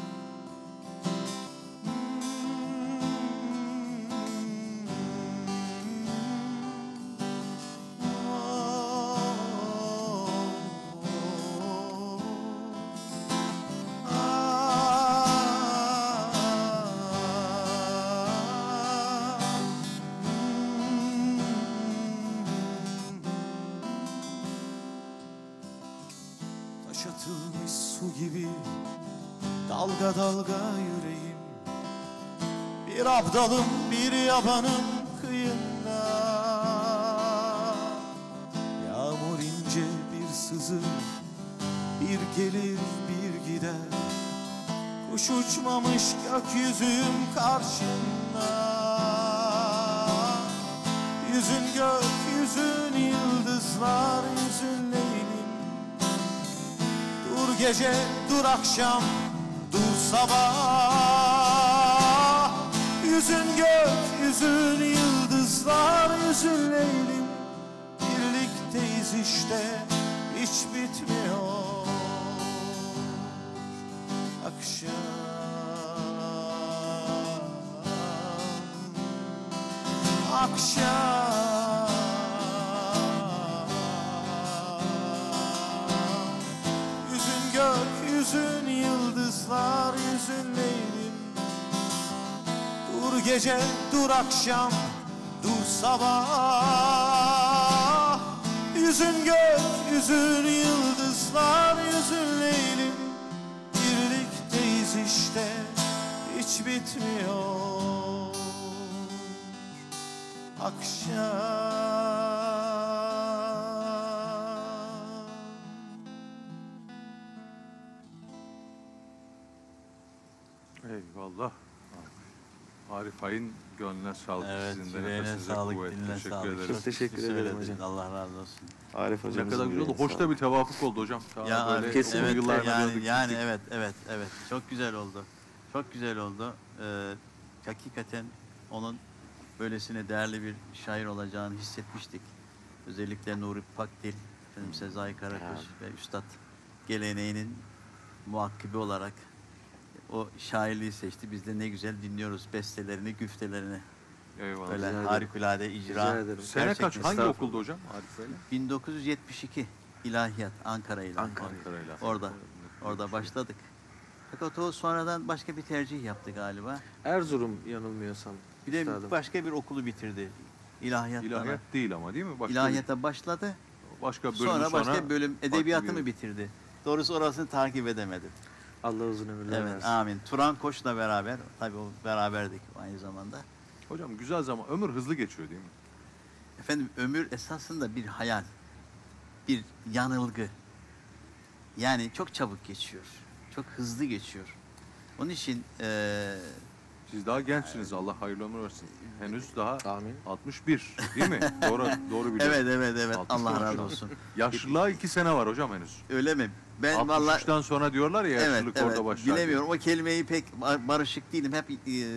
Taş atılmış su gibi dalga dalga yüreğim. Bir abdalım, bir yabanım kıyında. Yağmur ince bir sızı, bir gelir bir gider. Kuş uçmamış gökyüzüm karşında. Yüzün gök, yüzün yıldızlar, yüzün leylim. Dur gece, dur akşam, dur sabah. Yüzün gök, yüzün yıldızlar, yüzün leylim. Birlikteyiz işte, hiç bitmiyor akşam. Akşam. Yüzün gök, yüzün yıldızlar, yüzün leylim. Dur gece, dur akşam, dur sabah. Yüzün gök, yüzün yıldızlar, yüzün leylim. Birlikteyiz işte, hiç bitmiyor akşam. Eyvallah. Arif Ay'ın gönlüne sağlık. Evet, Sizin de yüreğine nefesinize sağlık, kuvvet. diline Teşekkür sağlık. ederiz. Çok teşekkür İyi ederim söyledin, hocam. Allah razı olsun. Arif Ne hocamızın kadar güzel oldu. yüreğine Hoş da sağlık. bir tevafuk oldu hocam. Daha Ya böyle Arif, kesin uzun evet, yıllar yani, gördük, yani gittik. evet, evet, evet. Çok güzel oldu. Çok güzel oldu. Ee, hakikaten onun böylesine değerli bir şair olacağını hissetmiştik. Özellikle Nuri Pakdil, efendim Sezai Karakoç ve Üstad geleneğinin muakkibi olarak o şairliği seçti. Biz de ne güzel dinliyoruz bestelerini, güftelerini. Eyvallah. Böyle ederim. harikulade icra. Rica ederim. Sene kaç? Gerçekten. Hangi Estağfurullah. okulda hocam? Arif Bey'le? bin dokuz yüz yetmiş iki İlahiyat Ankara ile. Ankara. Ankara'yla. Orada. Orada başladık. Fakat o sonradan başka bir tercih yaptı galiba. Erzurum yanılmıyorsam. Bir de üstadım. başka bir okulu bitirdi. İlahiyattan. İlahiyat değil ama değil mi? Başka İlahiyata başladı. bir, başka bölüm Sonra sonra, başka bir bölüm edebiyatı farklı mı bir- bitirdi? Doğrusu orasını takip edemedim. Allah uzun ömürler Evet, versin. amin. Turan Koç'la beraber, tabii o beraberdik aynı zamanda. Hocam güzel zaman. Ömür hızlı geçiyor değil mi? Efendim ömür esasında bir hayal, bir yanılgı. Yani çok çabuk geçiyor, çok hızlı geçiyor. Onun için eee Siz daha gençsiniz. Allah hayırlı ömür versin. Henüz daha Amin. altmış bir değil mi? doğru doğru biliyorum. evet evet evet altmış Allah razı yaşında. olsun. Yaşlılığa iki sene var hocam henüz. Öyle mi? Ben vallahi altmış üçten sonra diyorlar ya evet yaşlılık evet orada başlar. diye. bilemiyorum. O kelimeyi pek ba- barışık değilim. Hep eee,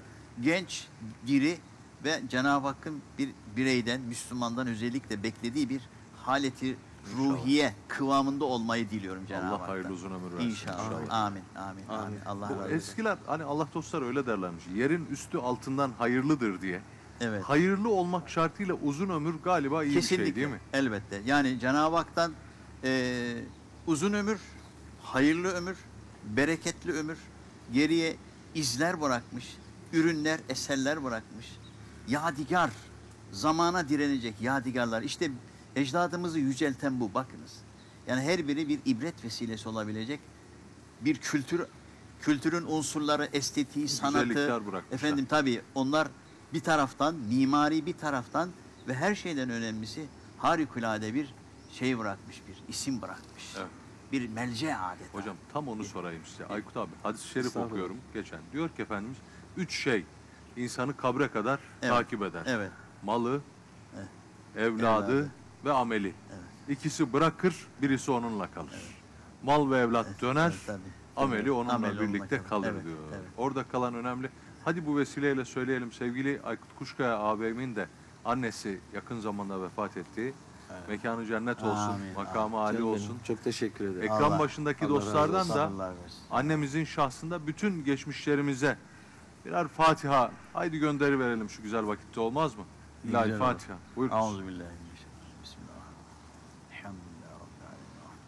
genç, diri ve Cenab-ı Hakk'ın bir bireyden, Müslümandan özellikle beklediği bir haleti ruhiye kıvamında olmayı diliyorum Cenab-ı Allah Hak'tan. hayırlı uzun ömür versin. İnşallah. inşallah. Amin, amin, amin. Amin. Allah Bu razı olsun. eskiler hani Allah dostları öyle derlermiş. Yerin üstü altından hayırlıdır diye. Evet. Hayırlı olmak şartıyla uzun ömür galiba iyi Kesinlikle. bir şey değil mi? Elbette. Yani Cenab-ı Hak'tan eee, uzun ömür, hayırlı ömür, bereketli ömür, geriye izler bırakmış, ürünler, eserler bırakmış. Yadigar, zamana direnecek yadigarlar. İşte ecdadımızı yücelten bu, bakınız. Yani her biri bir ibret vesilesi olabilecek bir kültür, kültürün unsurları, estetiği, sanatı. Güzellikler bırakmışlar. Efendim tabii onlar bir taraftan, mimari bir taraftan ve her şeyden önemlisi harikulade bir şey bırakmış, bir isim bırakmış. Evet. Bir melce adeta. Hocam tam onu sorayım size. Aykut abi hadis-i şerif Estağfurullah. okuyorum geçen. Diyor ki Efendimiz üç şey insanı kabre kadar Evet. takip eder. Evet. Malı, Evet. evladı, Evladı. ve ameli. Evet. İkisi bırakır, birisi onunla kalır. Mal ve evlat Evet, döner, evet, tabii. ameli Evet, onunla ameli onunla birlikte kalır. kalır Evet, diyor. evet. Orada kalan önemli. Hadi bu vesileyle söyleyelim sevgili Aykut Kuşkaya ağabeyimin de annesi yakın zamanda vefat etti. Mekanı cennet olsun, Amin, makamı âli Canım olsun. benim, Çok teşekkür ederim. Ekran Allah- başındaki Allah razı dostlardan olsun. da Sabırlar versin. annemizin şahsında bütün geçmişlerimize birer Fatiha haydi gönderi verelim şu güzel vakitte olmaz mı? İlahi Güzel Fatiha. Buyurunuz. Euzubillahimineşşeytanirracim. Bismillahirrahmanirrahim. Elhamdülillahi Rabbil alemin.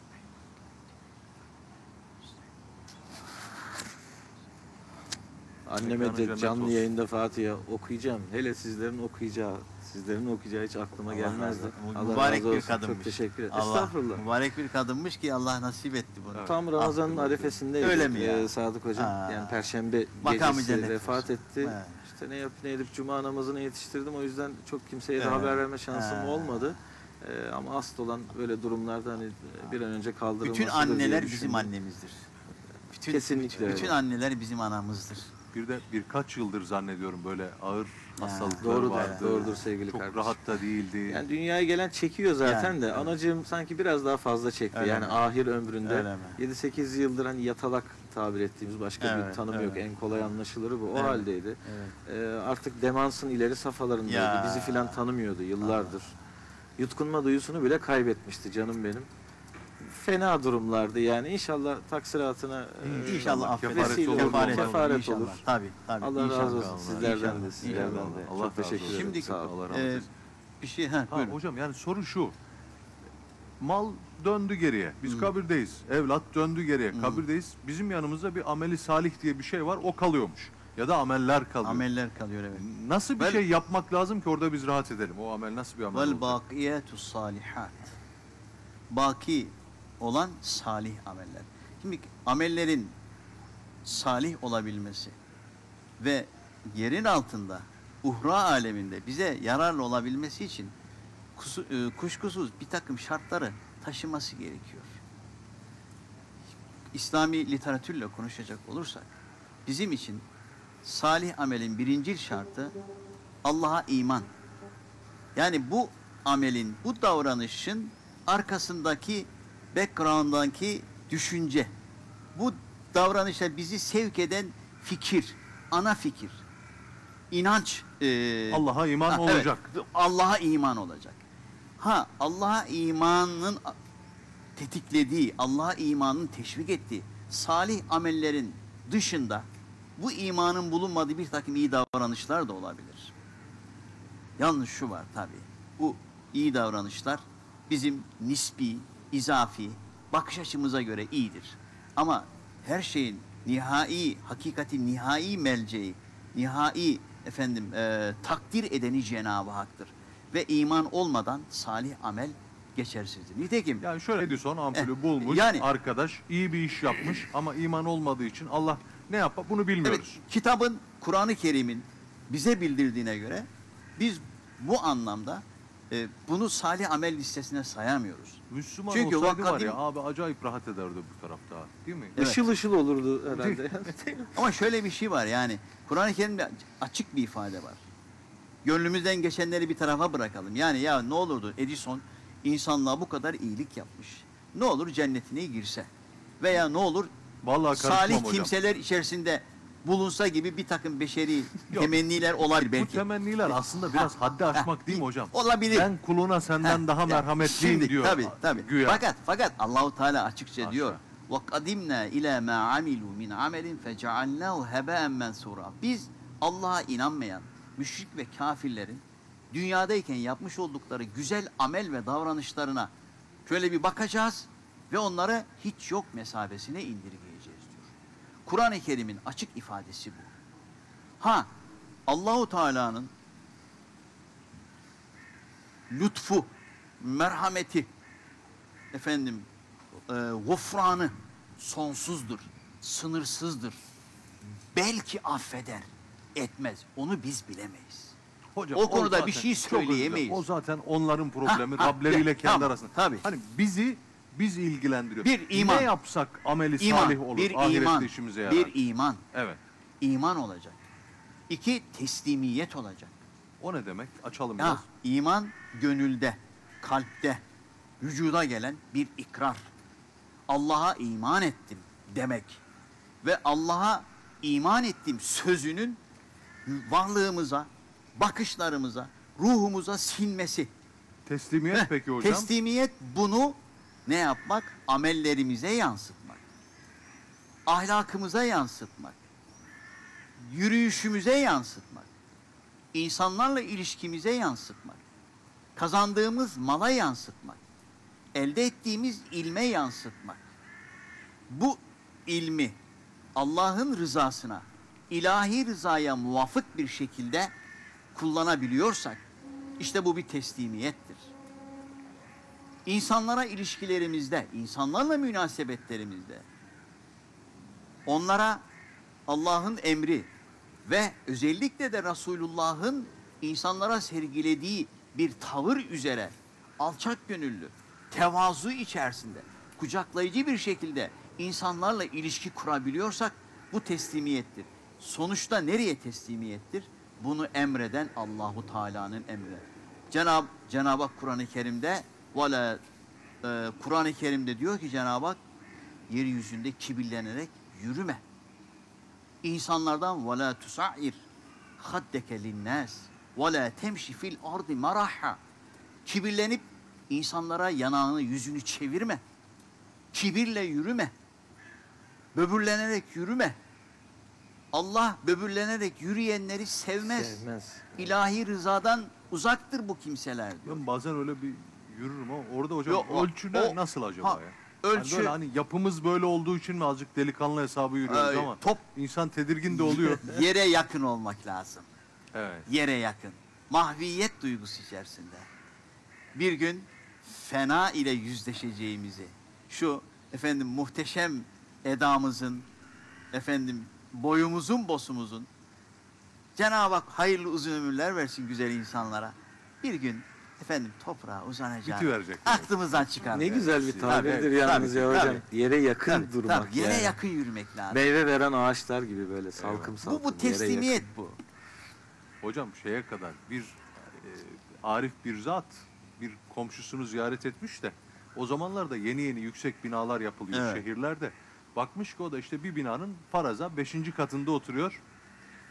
Anneme Mekanı de cennet canlı olsun. yayında Fatiha okuyacağım. Hele sizlerin okuyacağı, sizlerin okuyacağı hiç aklıma Allah gelmezdi. razı olsun. Allah Mübarek razı bir olsun. kadınmış. Çok teşekkür ederim. Allah, Estağfurullah. mübarek bir kadınmış ki Allah nasip etti bunu. Tam Ramazan'ın Aklımda. arefesindeydik. Öyle mi ya? Ee, Sadık Hocam. Ha. Yani Perşembe Makamı gecesi cennet vefat olsun. etti. Ha. İşte ne yapıp ne edip Cuma namazına yetiştirdim. O yüzden çok kimseye de Evet. haber verme şansım Ha. olmadı. Ee, ama asıl olan böyle durumlarda hani bir an önce kaldırılmasıdır Bütün anneler diye bizim düşündüm. annemizdir. Bütün, Kesinlikle bütün, bütün öyle. anneler bizim anamızdır. Bir de birkaç yıldır zannediyorum böyle ağır Ya, hastalıkları Doğrudur, vardı. doğrudur sevgili Çok kardeşim. rahat da değildi. Yani dünyaya gelen çekiyor zaten Yani, de. evet. Anacığım sanki biraz daha fazla çekti. Öyle yani mi? ahir ömründe Öyle mi? yedi sekiz yıldır hani yatalak tabir ettiğimiz başka bir Evet, tanım evet. yok. En kolay anlaşılırı bu. O Evet, haldeydi. Evet. Ee, artık demansın ileri safhalarındaydı. Ya. Bizi filan tanımıyordu yıllardır. Yutkunma duyusunu bile kaybetmişti canım benim. Fena durumlardı yani. İnşallah taksiratına e, İnşallah affeder. kefaret olur. Kefaret, Kefaret inşallah. olur. Tabii, tabii. Allah razı İnşallah. olsun sizlerden İnşallah. de sizlerden İnşallah. de. Allah Çok razı teşekkür olsun. ederim. Şimdi Sağ olun. Allah rahmet Ee, eylesin. bir şey, ha, Ha, buyurun. hocam yani soru şu. Mal döndü geriye. Biz Hı. kabirdeyiz. Evlat döndü geriye. Hı. Kabirdeyiz. Bizim yanımızda bir ameli salih diye bir şey var. O kalıyormuş. Ya da ameller kalıyor. Ameller kalıyor evet. Nasıl bir Vel- şey yapmak lazım ki orada biz rahat edelim? O amel nasıl bir amel Vel olacak? bakiyetu salihat. Baki olan salih ameller. Şimdi amellerin salih olabilmesi ve yerin altında uhra aleminde bize yararlı olabilmesi için kusu- e, kuşkusuz bir takım şartları taşıması gerekiyor. İslami literatürle konuşacak olursak bizim için salih amelin birincil şartı Allah'a iman. Yani bu amelin, bu davranışın arkasındaki background'daki düşünce, bu davranışa bizi sevk eden fikir, ana fikir. inanç e, Allah'a iman ha, evet, olacak. Allah'a iman olacak. Ha, Allah'a imanın tetiklediği, Allah'a imanın teşvik ettiği salih amellerin dışında bu imanın bulunmadığı bir takım iyi davranışlar da olabilir. Yalnız şu var tabii. Bu iyi davranışlar bizim nispi, izafi bakış açımıza göre iyidir. Ama her şeyin nihai, hakikatin nihai melceği, nihai efendim e, takdir edeni Cenab-ı Hak'tır. Ve iman olmadan salih amel geçersizdir. Nitekim Yani şöyle Edison ampulü Eh, bulmuş, yani- arkadaş iyi bir iş yapmış ama iman olmadığı için Allah ne yapar bunu bilmiyoruz. evet, kitabın, Kur'an-ı Kerim'in bize bildirdiğine göre biz bu anlamda e, bunu salih amel listesine sayamıyoruz. Müslüman Çünkü olsaydı var vakadim- ya abi acayip rahat ederdi bu tarafta, değil mi? Evet. Işıl ışıl olurdu herhalde. Ama şöyle bir şey var yani Kur'an-ı Kerim'de açık bir ifade var. Gönlümüzden geçenleri bir tarafa bırakalım. Yani ya ne olurdu Edison insanlığa bu kadar iyilik yapmış. Ne olur cennetine girse. Veya ne olur Vallahi karışmam salih hocam. kimseler içerisinde bulunsa gibi bir takım beşeri Yok. temenniler olabilir Bu belki. temenniler aslında biraz haddi aşmak ha, değil mi hocam? olabilir. Ben kuluna senden Ha, daha ya, merhametliyim şimdi, diyor. Tabii tabii. Güya. Fakat fakat Allahu Teala açıkça Haşa. diyor. Ve kadimna ila ma amilu min amelin fecealnahu heba'en mensura. Biz Allah'a inanmayan müşrik ve kafirlerin dünyadayken yapmış oldukları güzel amel ve davranışlarına şöyle bir bakacağız ve onları hiç yok mesabesine indirgeyeceğiz diyor. Kur'an-ı Kerim'in açık ifadesi bu. Ha, Allahu Teala'nın lütfu, merhameti, efendim, e, gufranı sonsuzdur, sınırsızdır. Belki affeder, etmez. Onu biz bilemeyiz. Hocam, o konuda zaten bir şey çok özür dilerim. söyleyemeyiz. O zaten onların problemi, Ha, ha, Rableriyle ya, kendi tamam, arasında. tabii. Hani bizi biz ilgilendiriyor. Bir iman. Ne yapsak ameli İman, salih olur, bir ahirette iman, işimize yarar. bir iman, Evet. iman olacak. İki, teslimiyet olacak. O ne demek? Açalım Ya, biraz. iman gönülde, kalpte, vücuda gelen bir ikrar. Allah'a iman ettim demek. Ve Allah'a iman ettim sözünün varlığımıza, bakışlarımıza, ruhumuza sinmesi. Teslimiyet Heh, peki hocam? Teslimiyet bunu ne yapmak? Amellerimize yansıtmak. Ahlakımıza yansıtmak. Yürüyüşümüze yansıtmak. İnsanlarla ilişkimize yansıtmak. Kazandığımız mala yansıtmak. Elde ettiğimiz ilme yansıtmak. Bu ilmi Allah'ın rızasına, ilahi rızaya muvafık bir şekilde kullanabiliyorsak, işte bu bir teslimiyettir. İnsanlara ilişkilerimizde, insanlarla münasebetlerimizde, onlara Allah'ın emri ve özellikle de Resulullah'ın insanlara sergilediği bir tavır üzere alçak gönüllü, tevazu içerisinde, kucaklayıcı bir şekilde insanlarla ilişki kurabiliyorsak bu teslimiyettir. Sonuçta nereye teslimiyettir? Bunu emreden Allahu Teala'nın emri. Cenab Cenab-ı Hak Kur'an-ı Kerim'de vela e, Kur'an-ı Kerim'de diyor ki Cenab-ı Hak yeryüzünde kibirlenerek yürüme. İnsanlardan vela tusair haddeke linnas vela temşi fil ardı maraha. Kibirlenip insanlara yanağını, yüzünü çevirme. Kibirle yürüme. Böbürlenerek yürüme. Allah böbürlenerek yürüyenleri sevmez. Sevmez. İlahi rızadan uzaktır bu kimseler diyor. Ben bazen öyle bir yürürüm ama orada hocam Yok, o- ölçü ne, o- nasıl acaba ha, ya? ölçü- Hani böyle hani yapımız böyle olduğu için mi azıcık delikanlı hesabı yürüyoruz Ee, ama top- insan tedirgin de oluyor. Yere yakın olmak lazım. Evet. Yere yakın. Mahviyet duygusu içerisinde. Bir gün fena ile yüzleşeceğimizi, şu efendim muhteşem edamızın, efendim boyumuzun, bosumuzun, Cenab-ı Hak hayırlı uzun ömürler versin güzel insanlara. Bir gün efendim toprağa uzanacağız. Bitiverecek. Aklımızdan çıkar. Ne güzel bir tabirdir Tabii, yalnız tabii, ya hocam. tabii. Yere yakın Tabii, durmak tabii, yere yani. yakın yürümek lazım. Meyve veren ağaçlar gibi böyle salkım Evet. salkım. Bu bu yere yakın. teslimiyet bu. Hocam şeye kadar bir e, arif bir zat bir komşusunu ziyaret etmiş de o zamanlarda yeni yeni yüksek binalar yapılıyor Evet. şehirlerde. Bakmış ki o da işte bir binanın faraza beşinci katında oturuyor.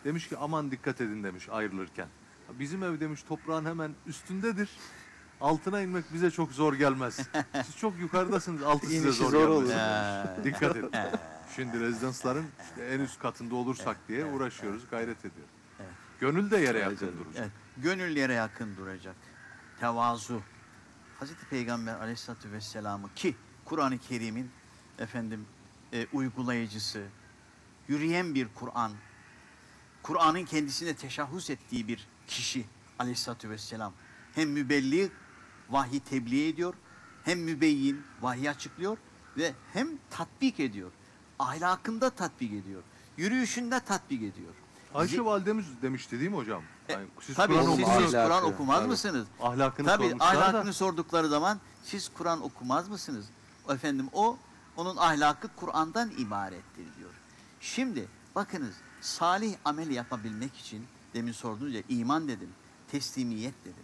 Demiş ki aman dikkat edin demiş ayrılırken. Bizim ev demiş toprağın hemen üstündedir. Altına inmek bize çok zor gelmez. Siz çok yukarıdasınız, altı size İnişi zor, zor gelmez. olur. Ee, Dikkat edin. Şimdi rezidansların işte en üst katında olursak diye uğraşıyoruz, gayret ediyoruz. Evet. Gönül de yere Evet, yakın evet. duracak. Evet, gönül yere yakın duracak. Tevazu. Hazreti Peygamber Aleyhisselatü Vesselam'ı ki Kur'an-ı Kerim'in efendim e, uygulayıcısı, yürüyen bir Kur'an, Kur'an'ın kendisine teşahhüs ettiği bir kişi Aleyhisselatü Vesselam. Hem mübelliğ, vahyi tebliğ ediyor, hem mübeyyin, vahyi açıklıyor ve hem tatbik ediyor. Ahlakında tatbik ediyor, yürüyüşünde tatbik ediyor. Ayşe Zi- validemiz demişti değil mi hocam? E, Yani siz Tabii Kur'an siz, okuyorsunuz. siz Ahlakı, Kur'an okumaz tabii. mısınız? Ahlakını Tabii sormuşlar ahlakını da. sordukları zaman siz Kur'an okumaz mısınız? Efendim o onun ahlakı Kur'an'dan ibarettir diyor. Şimdi bakınız salih amel yapabilmek için demin sordunuz ya iman dedim, teslimiyet dedim.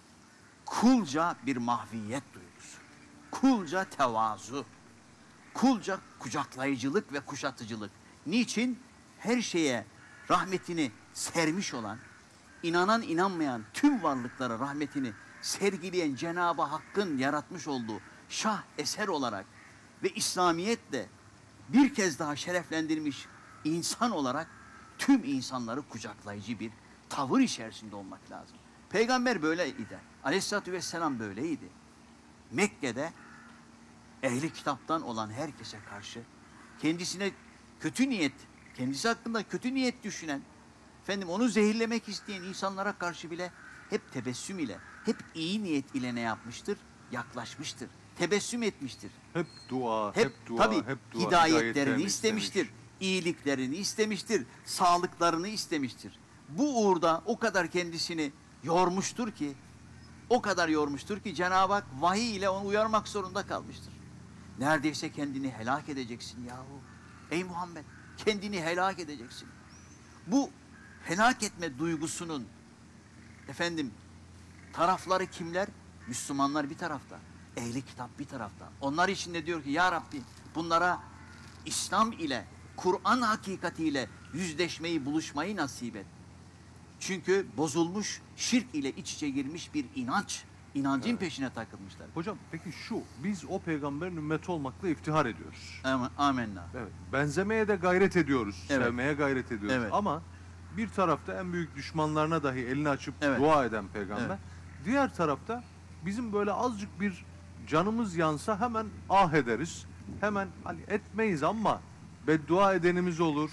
Kulca bir mahviyet duygusu. Kulca tevazu. Kulca kucaklayıcılık ve kuşatıcılık. Niçin? Her şeye rahmetini sermiş olan, inanan inanmayan tüm varlıklara rahmetini sergileyen Cenab-ı Hakk'ın yaratmış olduğu şah eser olarak ve İslamiyetle bir kez daha şereflendirmiş insan olarak tüm insanları kucaklayıcı bir tavır içerisinde olmak lazım. Peygamber böyleydi. Aleyhisselatü Vesselam böyleydi. Mekke'de ehli kitaptan olan herkese karşı kendisine kötü niyet, kendisi hakkında kötü niyet düşünen, efendim onu zehirlemek isteyen insanlara karşı bile hep tebessüm ile, hep iyi niyet ile ne yapmıştır? Yaklaşmıştır. Tebessüm etmiştir. Hep dua, hep, Hep, dua, tabii hep dua. hidayetlerini istemiş. istemiştir. iyiliklerini istemiştir. Sağlıklarını istemiştir. Bu uğurda o kadar kendisini yormuştur ki, o kadar yormuştur ki Cenab-ı Hak vahiy ile onu uyarmak zorunda kalmıştır. Neredeyse kendini helak edeceksin yahu. Ey Muhammed, kendini helak edeceksin. Bu helak etme duygusunun efendim tarafları kimler? Müslümanlar bir tarafta, ehli kitap bir tarafta. Onlar için de diyor ki ya Rabbi bunlara İslam ile, Kur'an hakikatiyle yüzleşmeyi, buluşmayı nasip et. Çünkü bozulmuş, şirk ile iç içe girmiş bir inanç, inancın Evet. peşine takılmışlar. Hocam peki şu, biz o peygamberin ümmeti olmakla iftihar ediyoruz. Am- Amenna. Evet. Benzemeye de gayret ediyoruz. Evet. Sevmeye gayret ediyoruz. Evet. Ama bir tarafta en büyük düşmanlarına dahi elini açıp Evet. dua eden peygamber. Evet. Diğer tarafta bizim böyle azıcık bir canımız yansa hemen ah ederiz. Hemen hani etmeyiz ama beddua edenimiz olur.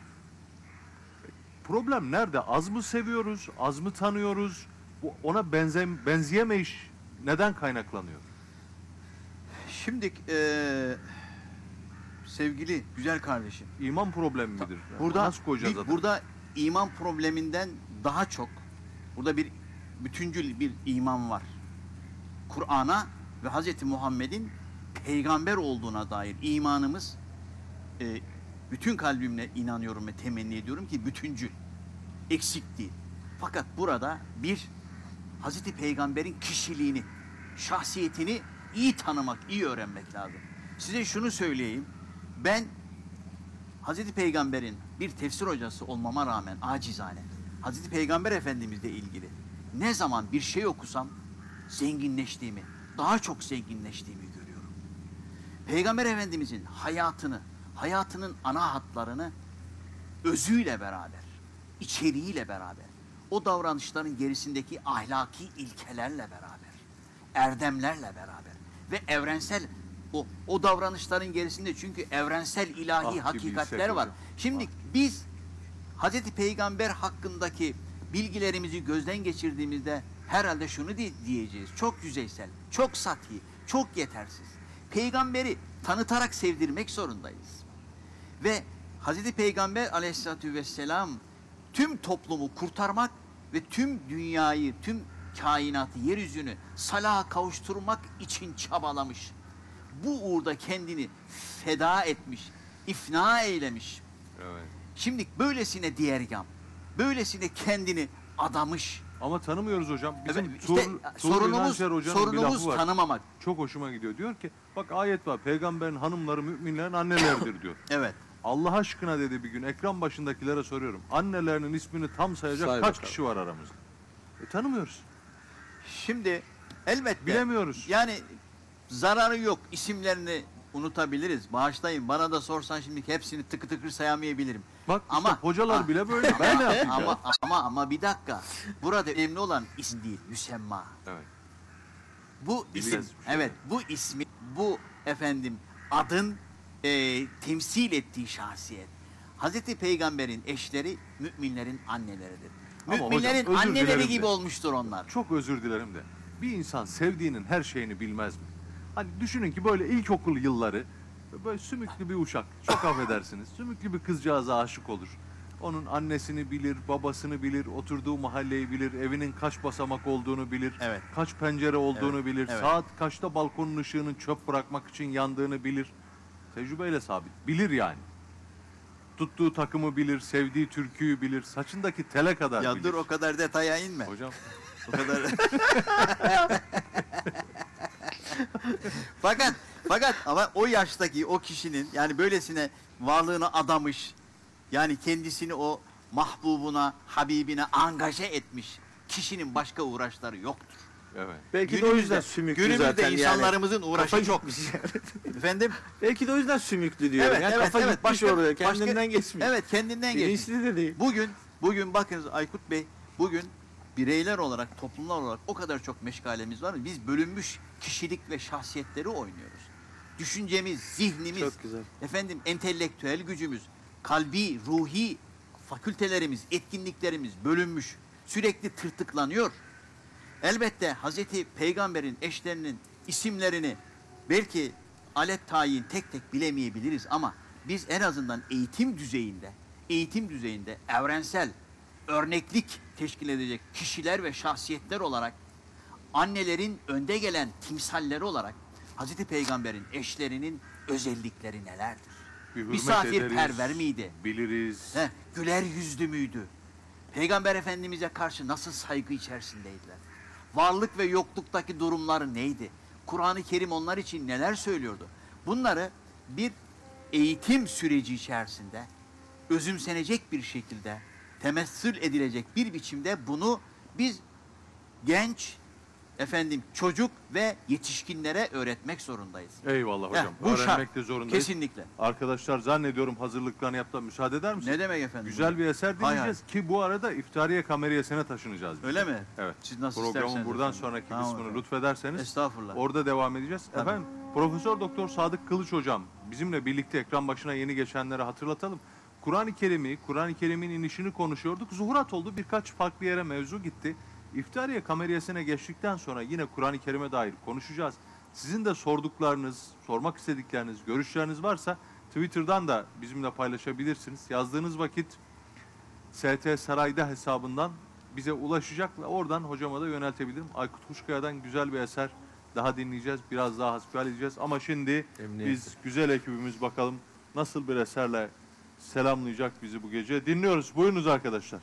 Problem nerede? Az mı seviyoruz? Az mı tanıyoruz? Bu- Ona benze benzeyemeyiş neden kaynaklanıyor? Şimdi eee, sevgili güzel kardeşim, İman problemi midir? Yani burada nasıl koyacağız bir- adını? burada iman probleminden daha çok burada bir bütüncül bir iman var. Kur'an'a ve Hazreti Muhammed'in peygamber olduğuna dair imanımız e, bütün kalbimle inanıyorum ve temenni ediyorum ki bütüncül, eksik değil. Fakat burada bir Hazreti Peygamber'in kişiliğini, şahsiyetini iyi tanımak, iyi öğrenmek lazım. Size şunu söyleyeyim. Ben Hazreti Peygamber'in bir tefsir hocası olmama rağmen acizane Hazreti Peygamber Efendimizle ilgili ne zaman bir şey okusam zenginleştiğimi, daha çok zenginleştiğimi görüyorum. Peygamber Efendimizin hayatını, hayatının ana hatlarını özüyle beraber, içeriğiyle beraber, o davranışların gerisindeki ahlaki ilkelerle beraber, erdemlerle beraber ve evrensel o, o davranışların gerisinde çünkü evrensel ilahi Ah, bir hakikatler bilsek var. hocam. Şimdi biz Hazreti Peygamber hakkındaki bilgilerimizi gözden geçirdiğimizde herhalde şunu di- diyeceğiz. Çok yüzeysel, çok sati, çok yetersiz. Peygamberi tanıtarak sevdirmek zorundayız. Ve Hazreti Peygamber Aleyhisselatü Vesselam tüm toplumu kurtarmak ve tüm dünyayı, tüm kainatı, yeryüzünü salaha kavuşturmak için çabalamış. Bu uğurda kendini feda etmiş, ifna eylemiş. Evet. Şimdi böylesine diğergam, böylesine kendini adamış. Ama tanımıyoruz hocam. Bizim Evet, Tur, işte Tur sorunumuz İnançer Hoca'nın bir sorunumuz lafı var. tanımamak. Çok hoşuma gidiyor. Diyor ki bak ayet var. Peygamberin hanımları müminlerin anneleridir diyor. Evet. Allah aşkına dedi bir gün ekran başındakilere soruyorum. Annelerinin ismini tam sayacak Say kaç bakalım. kişi var aramızda? E, tanımıyoruz. Şimdi elbette Bilemiyoruz. yani zararı yok. İsimlerini unutabiliriz. Bağışlayın. Bana da sorsan şimdi hepsini tıkı tıkır sayamayabilirim. Bak işte Ama hocalar Ha, bile böyle. ama, Ben ne yapayım? ama, ama ama bir dakika. Burada önemli olan isim değil, müsemma. Evet. Bu isim, Biliriz bir şey. evet, bu ismi, bu efendim adın e, temsil ettiği şahsiyet. Hazreti Peygamber'in eşleri müminlerin anneleridir. Ama hocam, Müminlerin özür anneleri dilerim gibi de. olmuştur onlar. Çok özür dilerim de. Bir insan sevdiğinin her şeyini bilmez mi? Hani düşünün ki böyle ilkokul yılları böyle sümüklü bir uşak. Çok affedersiniz. Sümüklü bir kızcağıza aşık olur. Onun annesini bilir, babasını bilir, oturduğu mahalleyi bilir, evinin kaç basamak olduğunu bilir, Evet. kaç pencere olduğunu Evet, bilir, evet. saat kaçta balkonun ışığının çöp bırakmak için yandığını bilir. Tecrübeyle sabit. Bilir yani. Tuttuğu takımı bilir, sevdiği türküyü bilir, saçındaki tele kadar Ya bilir. dur o kadar detaya inme. Hocam O kadar. fakat fakat ama o yaştaki o kişinin yani böylesine varlığını adamış, yani kendisini o mahbubuna, habibine angaje etmiş kişinin başka uğraşları yoktur. evet. Belki de o yüzden sümüklü günümüzde zaten yani. insanlarımızın uğraşı Kafa çok. gitmiş yani. Efendim? Belki de o yüzden sümüklü diyorum. yani kafa gitmiş başka- oraya, başka- kendinden geçmiş. Evet, kendinden geçmiş. Bilinçli de değil. Bugün, bugün bakınız Aykut Bey, bugün bireyler olarak, toplumlar olarak o kadar çok meşgalemiz var mı? Biz bölünmüş kişilik ve şahsiyetleri oynuyoruz. Düşüncemiz, zihnimiz, Çok güzel. efendim entelektüel gücümüz, kalbi, ruhi fakültelerimiz, etkinliklerimiz bölünmüş. Sürekli tırtıklanıyor. Elbette Hazreti Peygamber'in eşlerinin isimlerini belki alet tayin tek tek bilemeyebiliriz ama biz en azından eğitim düzeyinde, eğitim düzeyinde evrensel örneklik teşkil edecek kişiler ve şahsiyetler olarak annelerin önde gelen timsalleri olarak Hazreti Peygamber'in eşlerinin özellikleri nelerdir? Bir hürmet Misafirperver ederiz, miydi? Biliriz. Heh, güler yüzlü müydü? Peygamber Efendimiz'e karşı nasıl saygı içerisindeydiler? Varlık ve yokluktaki durumları neydi? Kur'an-ı Kerim onlar için neler söylüyordu? Bunları bir eğitim süreci içerisinde özümsenecek bir şekilde, temessül edilecek bir biçimde bunu biz genç, efendim çocuk ve yetişkinlere öğretmek zorundayız. Eyvallah hocam. Heh, bu şart. Öğrenmek de zorundayız. Kesinlikle. Arkadaşlar zannediyorum hazırlıklarını yaptılar. Müsaade eder misiniz? Ne demek efendim? Güzel bir eser Hay dinleyeceğiz ki bu arada İftariye Kameriyesi'ne taşınacağız. biz. Öyle mi? Evet. Siz nasıl Programın isterseniz buradan efendim. sonraki Tamam kısmını efendim. lütfederseniz Estağfurullah. orada devam edeceğiz. Tabii. Efendim Profesör Doktor Sadık Kılıç hocam bizimle birlikte ekran başına yeni geçenlere hatırlatalım. Kur'an-ı Kerim'i, Kur'an-ı Kerim'in inişini konuşuyorduk. Zuhurat oldu. Birkaç farklı yere mevzu gitti. İftariye Kameriyesi'ne geçtikten sonra yine Kur'an-ı Kerim'e dair konuşacağız. Sizin de sorduklarınız, sormak istedikleriniz, görüşleriniz varsa Twitter'dan da bizimle paylaşabilirsiniz. Yazdığınız vakit S T Sarayda hesabından bize ulaşacak ve oradan hocama da yöneltebilirim. Aykut Kuşkaya'dan güzel bir eser daha dinleyeceğiz. Biraz daha hasbihal edeceğiz. Ama şimdi Emniyette. biz güzel ekibimiz bakalım nasıl bir eserle selamlayacak bizi bu gece. Dinliyoruz. Buyurunuz arkadaşlar.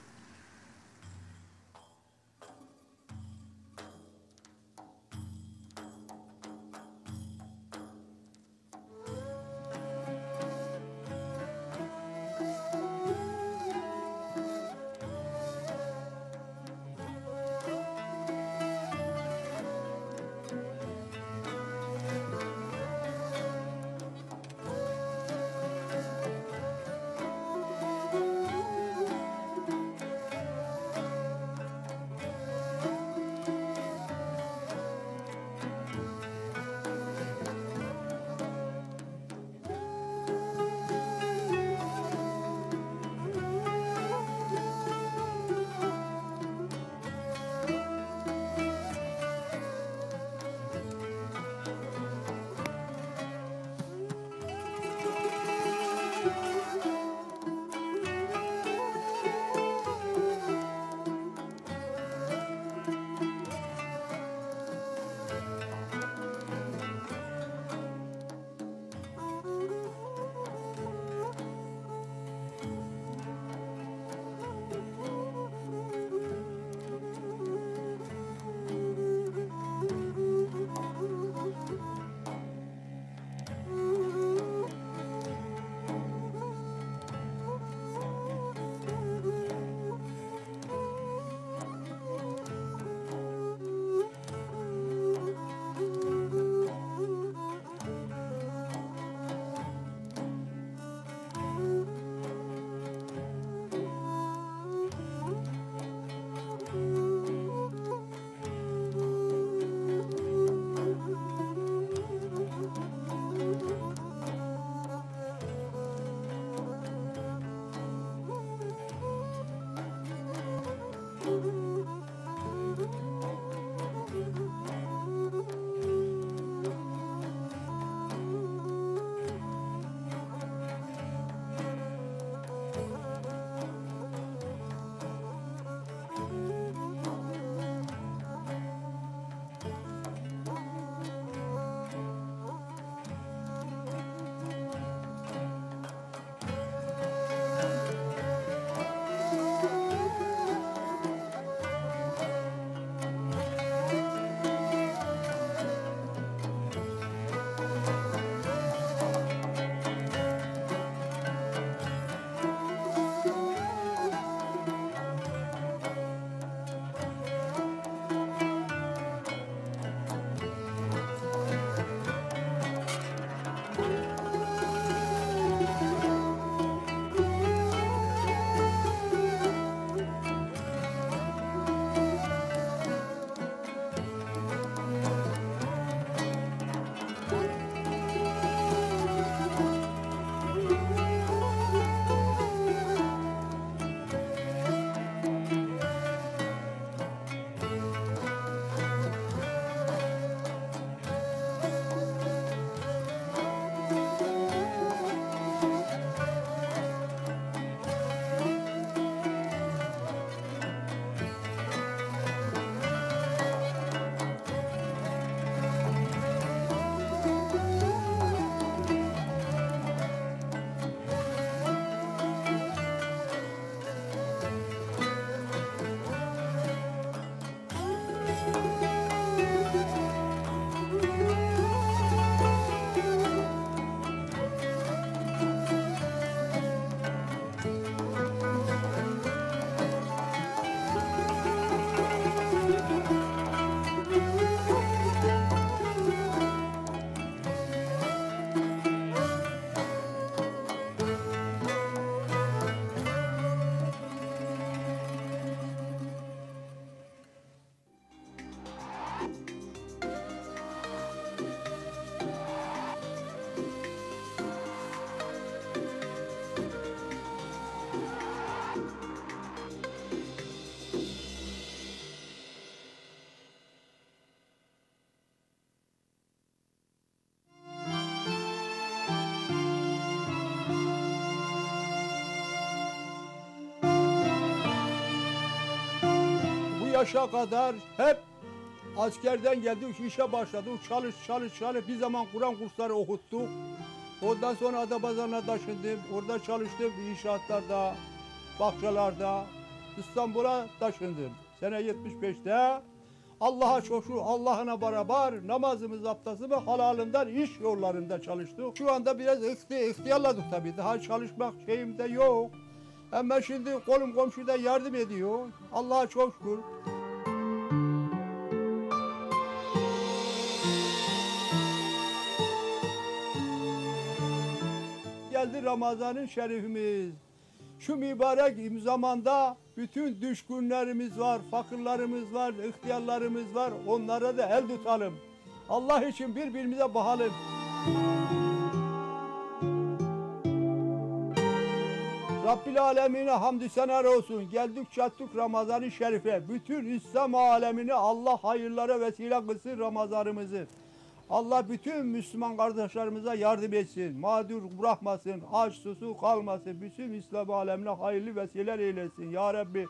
yaşa kadar hep askerden geldik, işe başladık. Çalış, çalış, çalış. Bir zaman Kur'an kursları okuttuk. Ondan sonra Adapazarı'na taşındım. Orada çalıştım inşaatlarda, bahçelerde. İstanbul'a taşındım. Sene yetmiş beşte. Allah'a çok şükür, Allah'ına beraber namazımız, abdestimiz ve halalından iş yollarında çalıştık. Şu anda biraz ihti ihtiyarladık tabii. Daha çalışmak şeyim de yok. Ama şimdi kolum komşuda yardım ediyor. Allah'a çok şükür. Geldi Ramazan-ı Şerifimiz. Şu mübarek zamanda bütün düşkünlerimiz var, fakirlerimiz var, ihtiyarlarımız var. Onlara da el tutalım. Allah için birbirimize bakalım. Rabbil alemine hamdü senar olsun. Geldik çattık Ramazan-ı Şerif'e. Bütün İslam alemini Allah hayırlara vesile kılsın Ramazanımızı. Allah bütün Müslüman kardeşlerimize yardım etsin. Mağdur bırakmasın, aç susuz kalmasın. Bütün İslam alemine hayırlı vesileler eylesin. Ya Rabbi.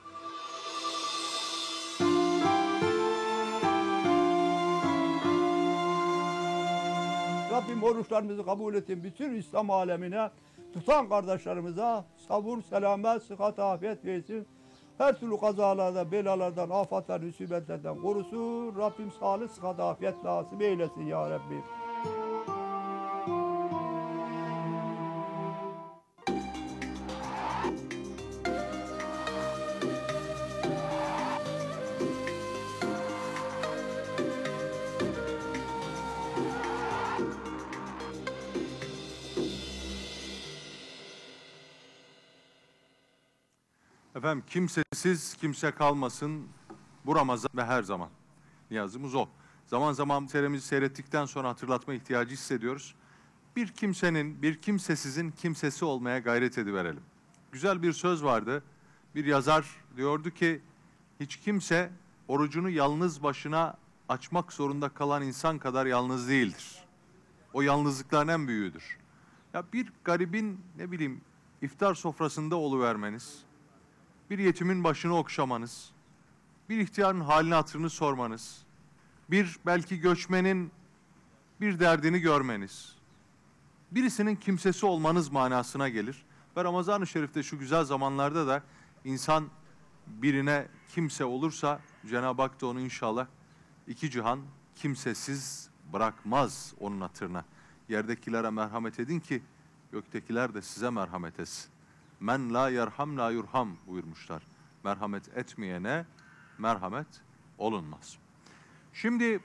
Rabbim oruçlarımızı kabul etsin. Bütün İslam alemine, tutan kardeşlerimize sabır, selamet, sıhhat, afiyet versin. Her türlü kazalardan, belalardan, afatlardan, musibetlerden korusun. Rabbim sağlık, sıhhat, afiyet nasip eylesin ya Rabbi. Efendim kimsesiz kimse kalmasın bu Ramazan ve her zaman. Niyazımız o. Zaman zaman serimizi seyrettikten sonra hatırlatma ihtiyacı hissediyoruz. Bir kimsenin, bir kimsesizin kimsesi olmaya gayret ediverelim. Güzel bir söz vardı. Bir yazar diyordu ki, hiç kimse orucunu yalnız başına açmak zorunda kalan insan kadar yalnız değildir. O yalnızlıkların en büyüğüdür. Ya bir garibin ne bileyim iftar sofrasında oluvermeniz, bir yetimin başını okşamanız, bir ihtiyarın halini hatırını sormanız, bir belki göçmenin bir derdini görmeniz, birisinin kimsesi olmanız manasına gelir. Ve Ramazan-ı Şerif'te şu güzel zamanlarda da insan birine kimse olursa Cenab-ı Hak da onu inşallah iki cihan kimsesiz bırakmaz onun hatırına. Yerdekilere merhamet edin ki göktekiler de size merhamet etsin. Men la yerham la yurham buyurmuşlar. Merhamet etmeyene merhamet olunmaz. Şimdi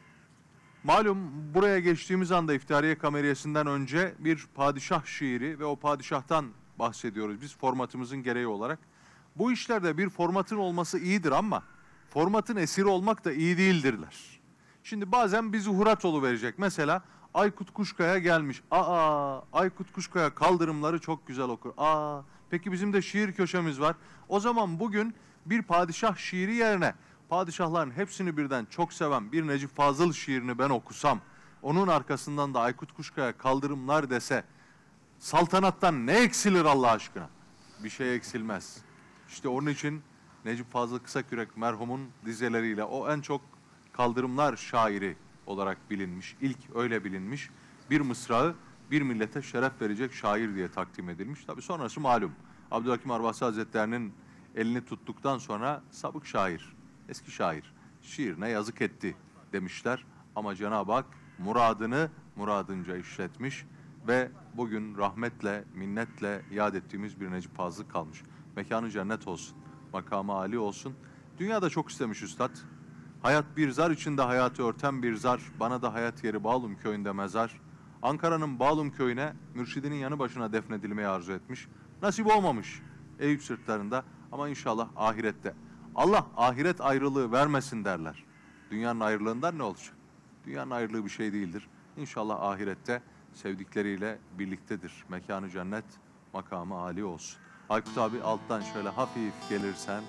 malum buraya geçtiğimiz anda iftariye kameriyesinden önce bir padişah şiiri ve o padişahtan bahsediyoruz biz formatımızın gereği olarak. Bu işlerde bir formatın olması iyidir ama formatın esiri olmak da iyi değildirler. Şimdi bazen bir zuhurat oluverecek. Mesela Aykut Kuşkaya gelmiş. Aa, Aykut Kuşkaya kaldırımları çok güzel okur. Aa, peki bizim de şiir köşemiz var. O zaman bugün bir padişah şiiri yerine padişahların hepsini birden çok seven bir Necip Fazıl şiirini ben okusam, onun arkasından da Aykut Kuşkaya kaldırımlar dese, saltanattan ne eksilir Allah aşkına? Bir şey eksilmez. İşte onun için Necip Fazıl Kısakürek merhumun dizeleriyle o en çok kaldırımlar şairi olarak bilinmiş, ilk öyle bilinmiş bir mısrağı bir millete şeref verecek şair diye takdim edilmiş. Tabii sonrası malum. Abdülhakim Arvasi Hazretleri'nin elini tuttuktan sonra sabık şair, eski şair, şiirine yazık etti demişler. Ama Cenab-ı Hak muradını muradınca işletmiş ve bugün rahmetle, minnetle yad ettiğimiz bir Necip Fazıl kalmış. Mekanı cennet olsun, makamı âli olsun. Dünyada çok istemiş üstad. Hayat bir zar içinde hayatı örten bir zar, bana da hayat yeri Bağlum köyünde mezar. Ankara'nın Bağlum köyüne mürşidinin yanı başına defnedilmeyi arzu etmiş. Nasip olmamış Eyüp sırtlarında ama inşallah ahirette. Allah ahiret ayrılığı vermesin derler. Dünyanın ayrılığından ne olacak? Dünyanın ayrılığı bir şey değildir. İnşallah ahirette sevdikleriyle birliktedir. Mekanı cennet, makamı âli olsun. Aykut abi alttan şöyle hafif gelirsen.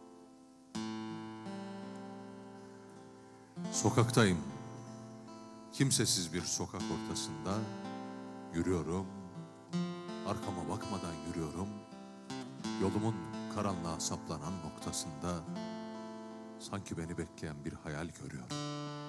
Sokaktayım. Kimsesiz bir sokak ortasında yürüyorum. Arkama bakmadan yürüyorum. Yolumun karanlığa saplanan noktasında sanki beni bekleyen bir hayal görüyorum.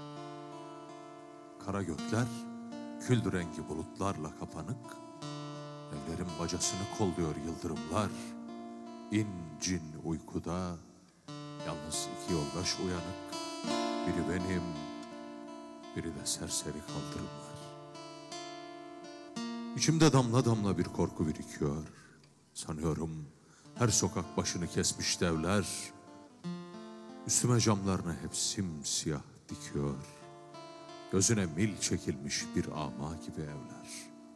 Kara gökler, kül rengi bulutlarla kapanık. Evlerin bacasını kolluyor yıldırımlar. İncin uykuda, yalnız iki yoldaş uyanık. Biri benim, biri de serseri kaldırımlar. İçimde damla damla bir korku birikiyor. Sanıyorum her sokak başını kesmiş devler. Üstüme camlarını hep simsiyah dikiyor. Gözüne mil çekilmiş bir ama gibi evler.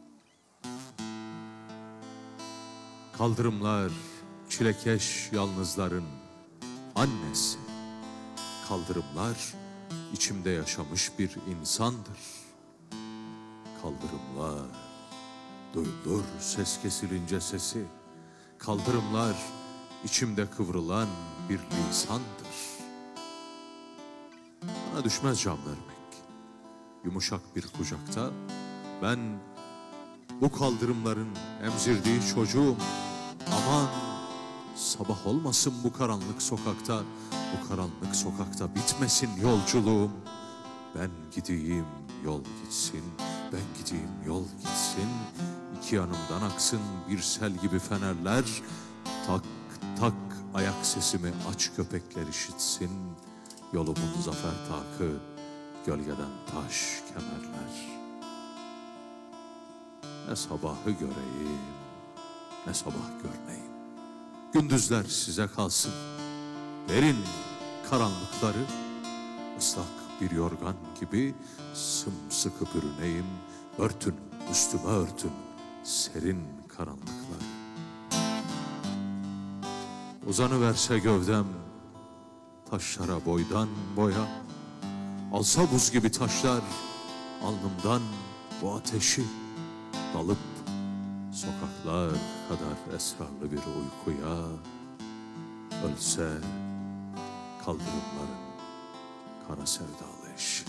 Kaldırımlar, çilekeş yalnızların annesi. Kaldırımlar, içimde yaşamış bir insandır. Kaldırımlar, duyulur ses kesilince sesi. Kaldırımlar, içimde kıvrılan bir lisandır. Bana düşmez can vermek. Yumuşak bir kucakta ben bu kaldırımların emzirdiği çocuğum. Aman sabah olmasın bu karanlık sokakta, bu karanlık sokakta bitmesin yolculuğum. Ben gideyim yol gitsin, ben gideyim yol gitsin. İki yanımdan aksın bir sel gibi fenerler. Tak tak ayak sesimi aç köpekler işitsin. Yolumun zafer takı, gölgeden taş kemerler. Ne sabahı göreyim, ne sabah görmeyim. Gündüzler size kalsın. Verin karanlıkları, ıslak bir yorgan gibi sımsıkı bürüneyim. Örtün, üstüme örtün serin karanlıkları. Uzanıverse gövdem taşlara boydan boya. Alsa buz gibi taşlar alnımdan bu ateşi. Dalıp sokaklar kadar esrarlı bir uykuya. Ölse kaldırımların kara sevdalı eşi.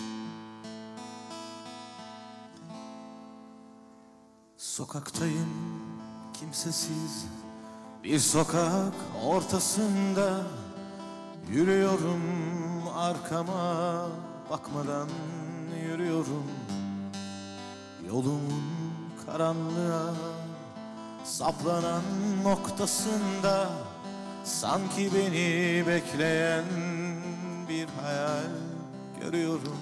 Sokaktayım kimsesiz bir sokak ortasında. Yürüyorum arkama bakmadan yürüyorum. Yolumun karanlığa saplanan noktasında sanki beni bekleyen bir hayal görüyorum.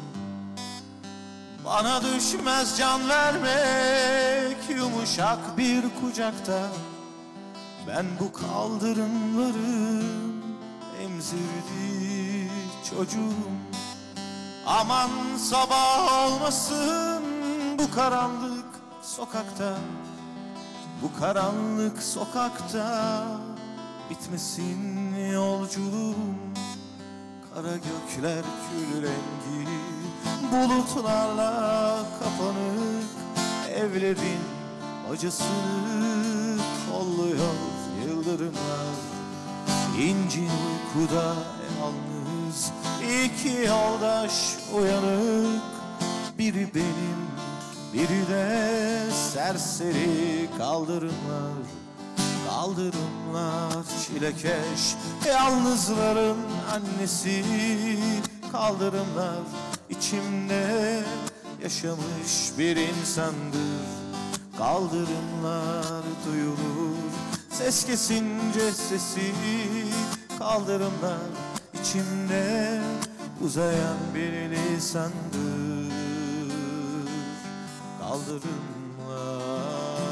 Bana düşmez can vermek yumuşak bir kucakta. Ben bu kaldırımların emzirdiği çocuğum. Aman sabah olmasın bu karanlık sokakta, bu karanlık sokakta bitmesin yolculuğum. Kara gökler kül rengi bulutlarla kapanık. Evlerin acısını kolluyor yıldırımlar. İncin uykuda yalnız iki yoldaş uyanık. Biri benim, biri de serseri kaldırımlar. Kaldırımlar çilekeş yalnızların annesi. Kaldırımlar içimde yaşamış bir insandır. Kaldırımlar duyulur ses kesince sesi. Kaldırımlar içimde uzayan bir lisandır. Kaldırımlar.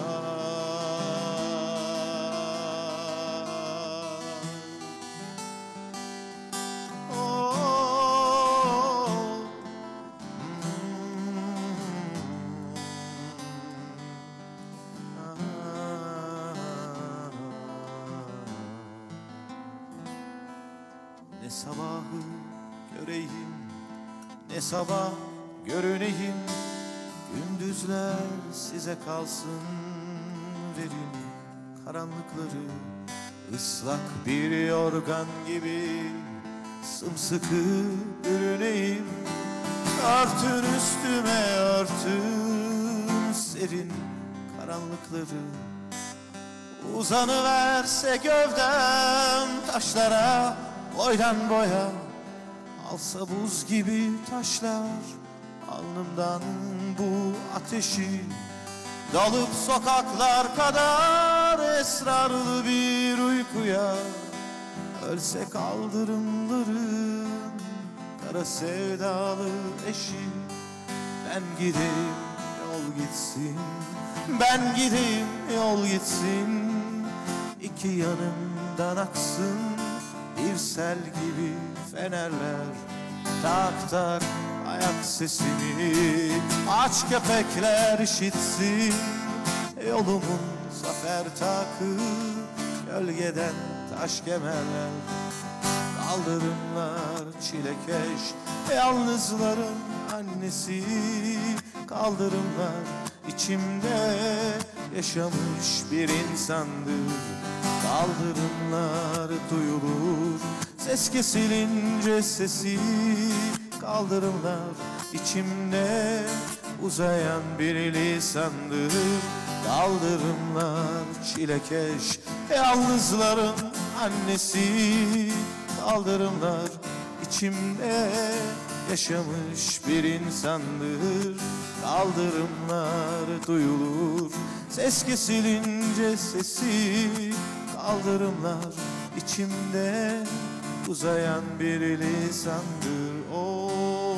Ne sabahı göreyim, ne sabah görüneyim. Gündüzler size kalsın, verin karanlıkları. Islak bir yorgan gibi sımsıkı bürüneyim. Örtün üstüme örtün serin karanlıkları. Uzanıverse gövdem taşlara boydan boya. Alsa buz gibi taşlar alnımdan bu ateşi. Dalıp sokaklar kadar esrarlı bir uykuya. Ölse kaldırımların kara sevdalı eşi. Ben gideyim yol gitsin, ben gideyim yol gitsin. İki yanımdan aksın bir sel gibi fenerler. Tak tak ayak sesini aç köpekler işitsin. Yolumun zafer takı gölgeden taş kemerler. Kaldırımlar çilekeş yalnızların annesi. Kaldırımlar içimde yaşamış bir insandır. Kaldırımlar duyulur ses kesilince sesi. Kaldırımlar içimde uzayan bir lisandır. Kaldırımlar çilekeş yalnızların annesi. Kaldırımlar içimde yaşamış bir insandır. Kaldırımlar duyulur ses kesilince sesi. Kaldırımlar içimde uzayan bir lisandır. Oh.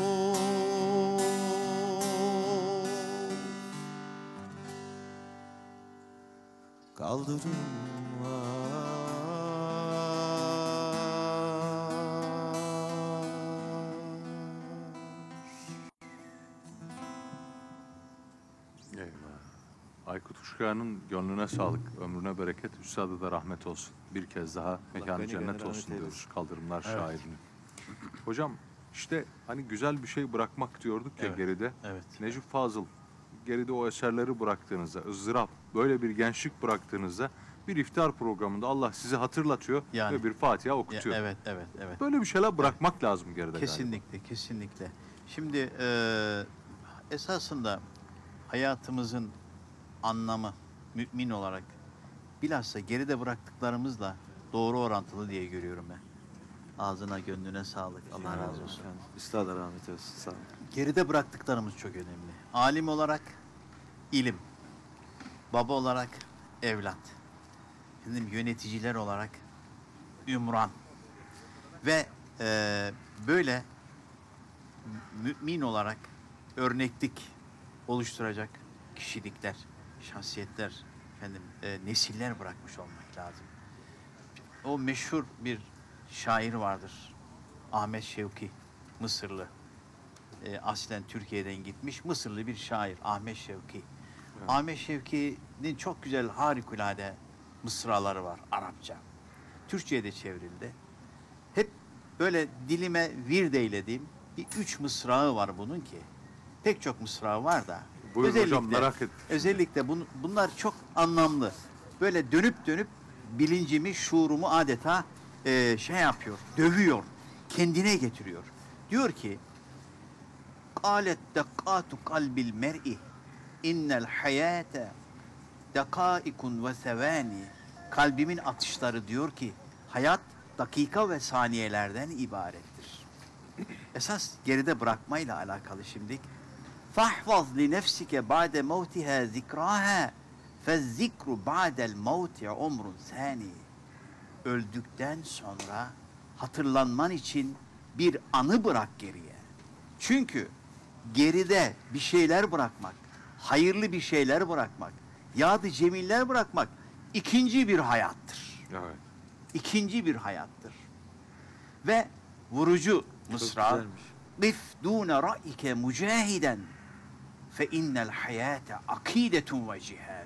Kaldırımlar. Eyvah. Aykut Uşkağan'ın gönlüne sağlık, ömrüne bereket, üstadı da rahmet olsun. Bir kez daha mekanı beni cennet gönlü olsun rahmet diyoruz eylesin. Kaldırımlar Evet. şairini. Hocam işte hani güzel bir şey bırakmak diyorduk ya Evet. geride. Evet. Necip Fazıl, geride o eserleri bıraktığınızda, ızdırap, böyle bir gençlik bıraktığınızda bir iftar programında Allah sizi hatırlatıyor Yani. ve bir Fatiha Ya, okutuyor. evet, evet, evet. Böyle bir şeyler bırakmak lazım geride galiba. Kesinlikle, kesinlikle. Şimdi e, esasında hayatımızın anlamı mümin olarak bilhassa geride bıraktıklarımızla doğru orantılı diye görüyorum ben. Ağzına, gönlüne sağlık. Allah razı olsun. Yani, üstada rahmet eylesin. Sağ olun. Geride bıraktıklarımız çok önemli. Alim olarak ilim, baba olarak evlat, efendim, yöneticiler olarak ümran ve e, böyle mümin olarak örneklik oluşturacak kişilikler, şahsiyetler, efendim, e, nesiller bırakmış olmak lazım. O meşhur bir şair vardır. Ahmet Şevki, Mısırlı. E, aslen Türkiye'den gitmiş Mısırlı bir şair Ahmet Şevki. Ahmet Şevki'nin çok güzel harikulade mısraları var Arapça. Türkçe'ye de çevrildi. Hep böyle dilime vird eylediğim bir üç mısrağı var bunun ki. Pek çok mısrağı var da. Buyurun hocam, merak ettim. Özellikle bun, bunlar çok anlamlı. Böyle dönüp dönüp bilincimi, şuurumu adeta e, şey yapıyor, dövüyor, kendine getiriyor. Diyor ki, قالت دقات قلب المرء إن الحياة دقائق وثواني. Kalbimin atışları diyor ki hayat dakika ve saniyelerden ibarettir. Esas geride bırakmayla alakalı şimdi. فَحْفَظْ لِنَفْسِكَ بَعْدَ مَوْتِهَا ذِكْرَاهَا فَالذِّكْرُ بَعْدَ الْمَوْتِ عُمْرٌ ثَانِي. Öldükten sonra hatırlanman için bir anı bırak geriye. Çünkü geride bir şeyler bırakmak, hayırlı bir şeyler bırakmak, yad-ı cemiller bırakmak ikinci bir hayattır. Evet. İkinci bir hayattır. Ve vurucu mısra. güzelmiş. Qif dûne ra'ike mücahiden fe innel hayâte akîdetun ve cihad.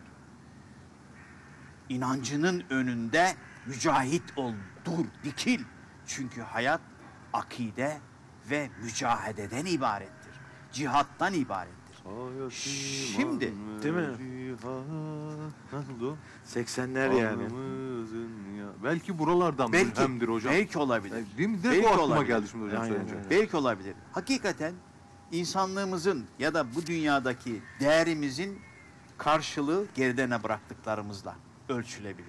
İnancının önünde mücahit ol, dur, dikil. Çünkü hayat akide ve mücahededen ibarettir. Cihattan ibarettir. Şimdi, değil mi? Nasıl o? seksenler yani. Alnımızın ya- Belki buralardan belki, hemdir hocam. belki olabilir. Değil mi? Belki Direkt o aklıma olabilir. geldi şimdi hocam Aynen söyleyince. öyle. Belki olabilir. Hakikaten insanlığımızın ya da bu dünyadaki değerimizin karşılığı geride ne bıraktıklarımızla ölçülebilir.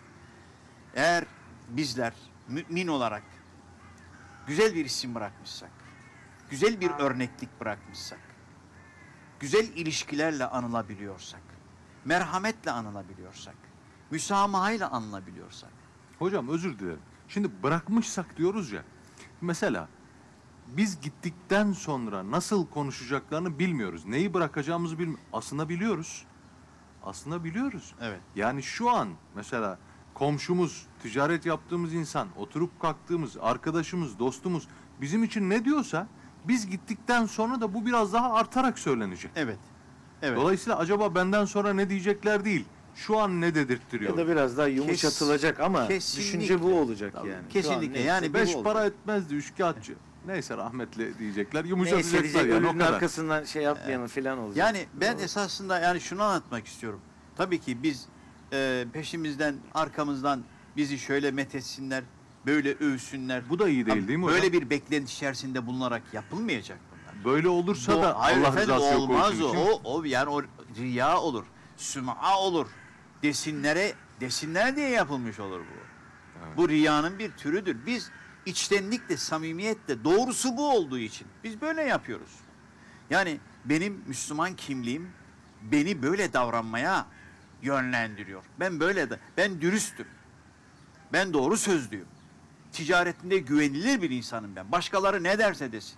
Eğer bizler mümin olarak güzel bir isim bırakmışsak, güzel bir örneklik bırakmışsak, güzel ilişkilerle anılabiliyorsak, merhametle anılabiliyorsak, müsamahayla anılabiliyorsak. Hocam özür dilerim. Şimdi bırakmışsak diyoruz ya. Mesela biz gittikten sonra nasıl konuşacaklarını bilmiyoruz. Neyi bırakacağımızı bilmiyoruz. Aslında biliyoruz. Aslında biliyoruz. Evet. Yani şu an mesela komşumuz, ticaret yaptığımız insan, oturup kalktığımız arkadaşımız, dostumuz bizim için ne diyorsa biz gittikten sonra da bu biraz daha artarak söylenecek. Evet. Evet. Dolayısıyla acaba benden sonra ne diyecekler değil, şu an ne dedirttiriyor? Ya da biraz daha yumuşatılacak ama kesinlikle. düşünce bu olacak Tabii. yani. Kesinlikle. Şu an Yani neyse Beş bu olacak. para etmezdi üçkağıtçı. Neyse rahmetli diyecekler, Neyse yumuşatacaklar diyecek, yani o ölünün kadar. arkasından şey yapmayalım filan olacak. Yani ben Doğru. esasında yani şunu anlatmak istiyorum. Tabii ki biz e, peşimizden, arkamızdan bizi şöyle methetsinler, böyle övsünler. Bu da iyi değil değil mi hocam? Böyle bir beklenti içerisinde bulunarak yapılmayacak bunlar. Böyle olursa Do- da Hayır Allah efendim, rızası yok olmaz olsun o. için. O, o yani o riya olur, süm'a olur. Desinlere, desinler diye yapılmış olur bu. Evet. Bu riyanın bir türüdür. Biz içtenlikle, samimiyetle, doğrusu bu olduğu için biz böyle yapıyoruz. Yani benim Müslüman kimliğim beni böyle davranmaya yönlendiriyor. Ben böyle de, ben dürüstüm. Ben doğru sözlüyüm. Ticaretinde güvenilir bir insanım ben. Başkaları ne derse desin.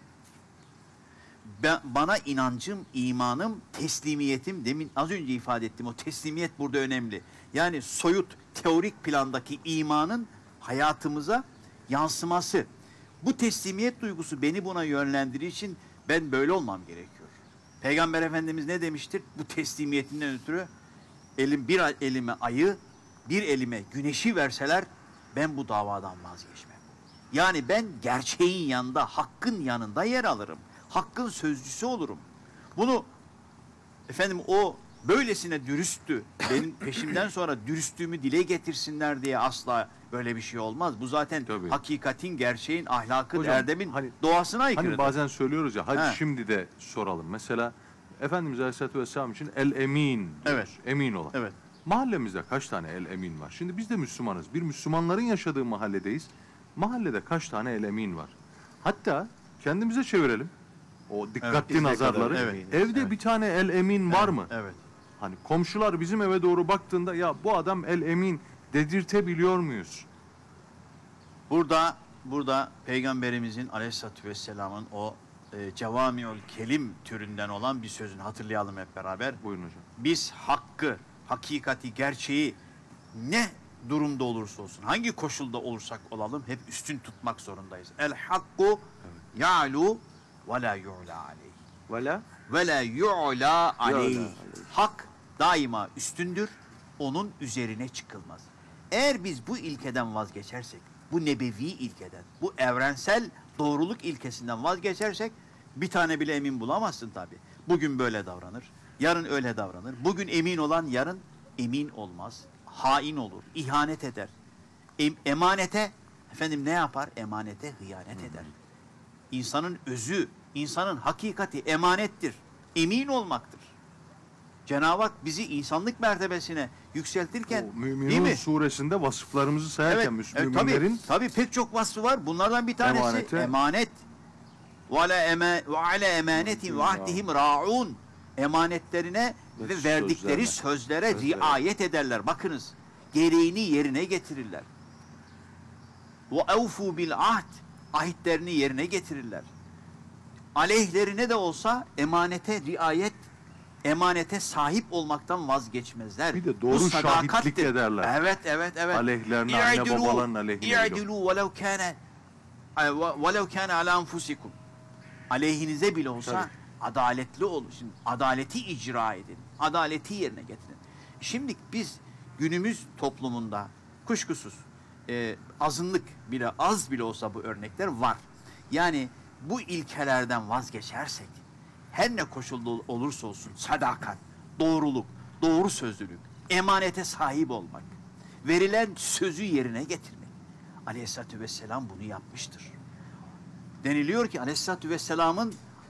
Ben, bana inancım, imanım, teslimiyetim, demin az önce ifade ettim, o teslimiyet burada önemli. Yani soyut, teorik plandaki imanın hayatımıza yansıması. Bu teslimiyet duygusu beni buna yönlendirici için ben böyle olmam gerekiyor. Peygamber Efendimiz ne demiştir? Bu teslimiyetinden ötürü elim bir elime ayı, bir elime güneşi verseler ben bu davadan vazgeçmem. Yani ben gerçeğin yanında, hakkın yanında yer alırım. Hakkın sözcüsü olurum. Bunu efendim o böylesine dürüsttü. Benim peşimden sonra dürüstlüğümü dile getirsinler diye asla böyle bir şey olmaz. Bu zaten Tabii. hakikatin, gerçeğin, ahlakın, Hocam, erdemin hani- doğasına aykırıdır. Hani bazen söylüyoruz ya, hadi He. şimdi de soralım. Mesela Efendimiz Aleyhisselatü Vesselam için el emin diyoruz. Evet. Emin olan. Evet. Mahallemizde kaç tane el emin var? Şimdi biz de Müslümanız. Bir Müslümanların yaşadığı mahalledeyiz. Mahallede kaç tane el emin var? Hatta kendimize çevirelim. O dikkatli biz ne nazarları. kadar eminiz? Evde Evet. bir tane el emin var mı? Evet. Hani komşular bizim eve doğru baktığında ya bu adam el emin dedirtebiliyor muyuz? Burada burada Peygamberimizin Aleyhisselatü Vesselam'ın o e, cevamiül kelim türünden olan bir sözünü hatırlayalım hep beraber. Buyurun hocam. Biz hakkı, hakikati, gerçeği ne durumda olursa olsun, hangi koşulda olursak olalım hep üstün tutmak zorundayız. El hakku ya'lu ve la yu'la aleyh. Vala? Ve la yu'la aleyh. aleyh. Hak daima üstündür, onun üzerine çıkılmaz. Eğer biz bu ilkeden vazgeçersek, bu nebevi ilkeden, bu evrensel doğruluk ilkesinden vazgeçersek bir tane bile emin bulamazsın tabii. Bugün böyle davranır, yarın öyle davranır. Bugün emin olan yarın emin olmaz, hain olur, ihanet eder. Em- emanete, efendim ne yapar? Emanete hıyanet eder. İnsanın özü, insanın hakikati emanettir, emin olmaktır. Cenab-ı Hak bizi insanlık mertebesine yükseltirken, O değil Müminun mi? suresinde vasıflarımızı sayarken Evet, Müslü- evet, tabii, müminlerin tabii pek çok vasfı var. Bunlardan bir tanesi Emanete- emanet. Ve ala ema- ve ala emanetin ve ahdihim ra'un. Emanetlerine Ve ve verdikleri sözlerine. sözlere Sözlere. riayet ederler. Bakınız, gereğini yerine getirirler. Ve evfu bil ahd. Ahitlerini yerine getirirler. Aleyhlerine de olsa emanete riayet, emanete sahip olmaktan vazgeçmezler. Bir de Bu doğru sadakattir. şahitlik ederler. Evet, evet, evet. Aleyhlerine, anne İ'dilû, babaların aleyhine bile. İ'dilû velev kâne velev kâne alâ enfusikum. Aleyhinize bile olsa Tabii. adaletli olun. Şimdi adaleti icra edin. Adaleti yerine getirin. Şimdi biz günümüz toplumunda kuşkusuz e, azınlık bile, az bile olsa bu örnekler var. Yani bu ilkelerden vazgeçersek her ne koşulda ol- olursa olsun sadakat, doğruluk, doğru sözlülük, emanete sahip olmak, verilen sözü yerine getirmek. Aleyhisselatü Vesselam bunu yapmıştır. Deniliyor ki Aleyhisselatü Vesselam'ın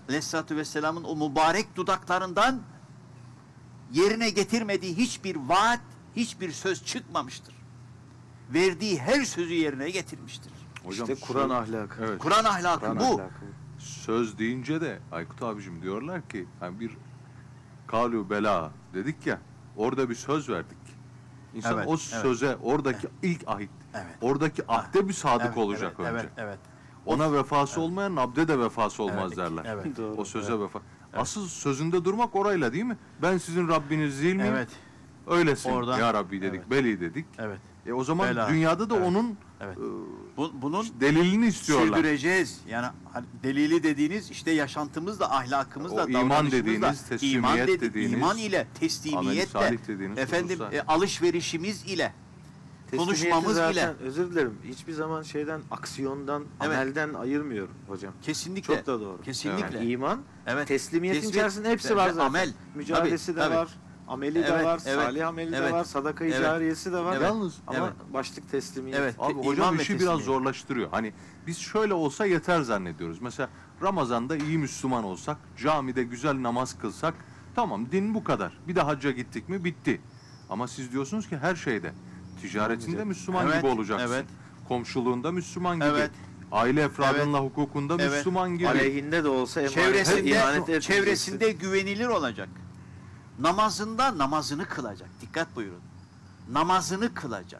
Aleyhisselatü Vesselam'ın o mübarek dudaklarından yerine getirmediği hiçbir vaat, hiçbir söz çıkmamıştır. Verdiği her sözü yerine getirmiştir. Hocam, İşte Kur'an söz- ahlakı. Evet. Kur'an ahlakı Kur'an bu. ahlakı. Söz deyince de Aykut abicim diyorlar ki hani bir kalu bela dedik ya, orada bir söz verdik. İnsan Evet, o evet. söze, oradaki ilk ahit, Evet. oradaki ahde bir sadık Evet, olacak evet, önce. Evet, evet. Ona vefası olmayan abde de vefası olmaz Evet, derler. evet. Doğru. O söze vefa. Asıl sözünde durmak orayla değil mi? Ben sizin Rabbiniz değil miyim? Evet, Öylesin Oradan- ya Rabbi dedik, Evet. beli dedik. evet. E o zaman Bela. dünyada da Evet, onun evet. e, Bu, bunun delilini istiyorlar. sürdüreceğiz. Yani hani delili dediğiniz işte yaşantımızla, ahlakımızla, O iman davranışımızla, dediğiniz, teslimiyet iman dedi- dediğiniz, iman ile, amel-i teslimiyetle, salih dediğiniz efendim hususlar. e, alışverişimiz ile, Teslimiyeti konuşmamız zaten, ile. özür dilerim, hiçbir zaman şeyden, aksiyondan, Evet. amelden ayırmıyorum hocam. Kesinlikle. Çok da doğru. Kesinlikle. Yani iman, Evet. teslimiyetin Teslim- içerisinde hepsi ve- var ve zaten. amel. Mücadelesi Tabii, de tabii. var, ameli de Evet, var, evet, salih ameli evet, de var, sadaka-i evet, cariyesi de var. evet, Yalnız Ama evet. başlık teslimiyet. Evet. Abi İman hocam ve işi biraz teslimiyet. zorlaştırıyor. Hani biz şöyle olsa yeter zannediyoruz. Mesela Ramazan'da iyi Müslüman olsak, camide güzel namaz kılsak, tamam din bu kadar. Bir de hacca gittik mi bitti. Ama siz diyorsunuz ki her şeyde. Ticaretinde Olmayacak. Müslüman Evet, gibi olacaksın. evet. Komşuluğunda Müslüman gibi. Evet. Aile efradınla hukukunda Evet. Müslüman gibi. Aleyhinde de olsa emanete Çevresinde, ihanet etmeyeceksin. çevresinde güvenilir olacak. Namazında namazını kılacak. Dikkat buyurun. Namazını kılacak.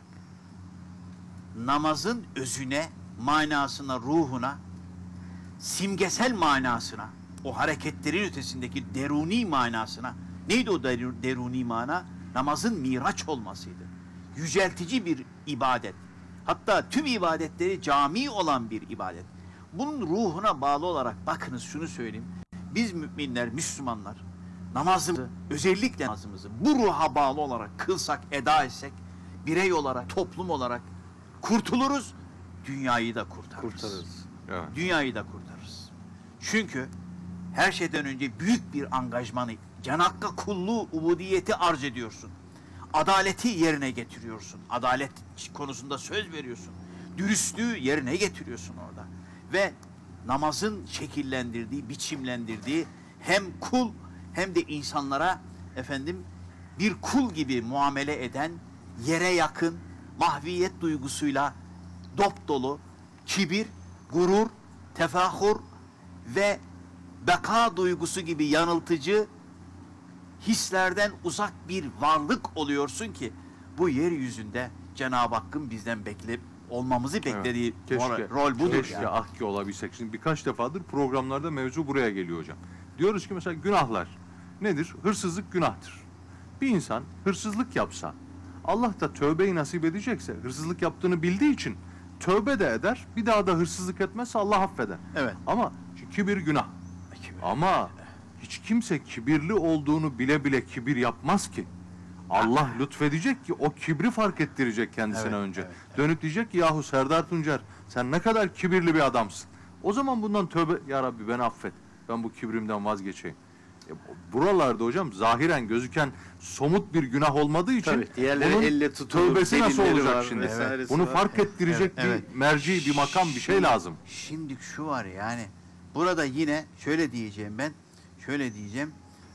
Namazın özüne, manasına, ruhuna, simgesel manasına, o hareketlerin ötesindeki deruni manasına. Neydi o der- deruni mana? Namazın miraç olmasıydı. Yüceltici bir ibadet. Hatta tüm ibadetleri cami olan bir ibadet. Bunun ruhuna bağlı olarak bakınız şunu söyleyeyim. Biz müminler, Müslümanlar namazımızı, özellikle namazımızı bu ruha bağlı olarak kılsak, eda etsek, birey olarak, toplum olarak kurtuluruz, dünyayı da kurtarırız. kurtarırız. Evet. Dünyayı da kurtarırız. Çünkü her şeyden önce büyük bir angajmanı, Cenab-ı Hakk'a kulluğu, ubudiyeti arz ediyorsun. Adaleti yerine getiriyorsun. Adalet konusunda söz veriyorsun. Dürüstlüğü yerine getiriyorsun orada. Ve namazın şekillendirdiği, biçimlendirdiği hem kul hem de insanlara efendim bir kul gibi muamele eden, yere yakın, mahviyet duygusuyla dop dolu, kibir, gurur, tefahur ve beka duygusu gibi yanıltıcı hislerden uzak bir varlık oluyorsun ki bu yeryüzünde Cenab-ı Hakk'ın bizden bekle olmamızı beklediği Evet. Keşke, rol, rol budur. keşke yani. ah ki olabilsek. Şimdi birkaç defadır programlarda mevzu buraya geliyor hocam. Diyoruz ki mesela günahlar nedir? Hırsızlık günahtır. Bir insan hırsızlık yapsa, Allah da tövbeyi nasip edecekse, hırsızlık yaptığını bildiği için tövbe de eder, bir daha da hırsızlık etmezse Allah affeder. Evet. Ama kibir günah. Ama hiç kimse kibirli olduğunu bile bile kibir yapmaz ki. Allah lütfedecek ki o kibri fark ettirecek kendisine Evet, önce. evet, evet. Dönüp diyecek ki yahu Serdar Tuncer sen ne kadar kibirli bir adamsın. O zaman bundan tövbe, ya Rabbi beni affet. Ben bu kibrimden vazgeçeyim. E, buralarda hocam zahiren gözüken somut bir günah olmadığı için Tabii, diğerleri bunun elle tutulur, tövbesi nasıl delilleri olacak var, şimdi? vesairesi Bunu var. fark ettirecek Evet, evet. bir merci, bir makam, bir şey Şimdi- lazım. Şimdi şu var yani, burada yine şöyle diyeceğim ben, şöyle diyeceğim,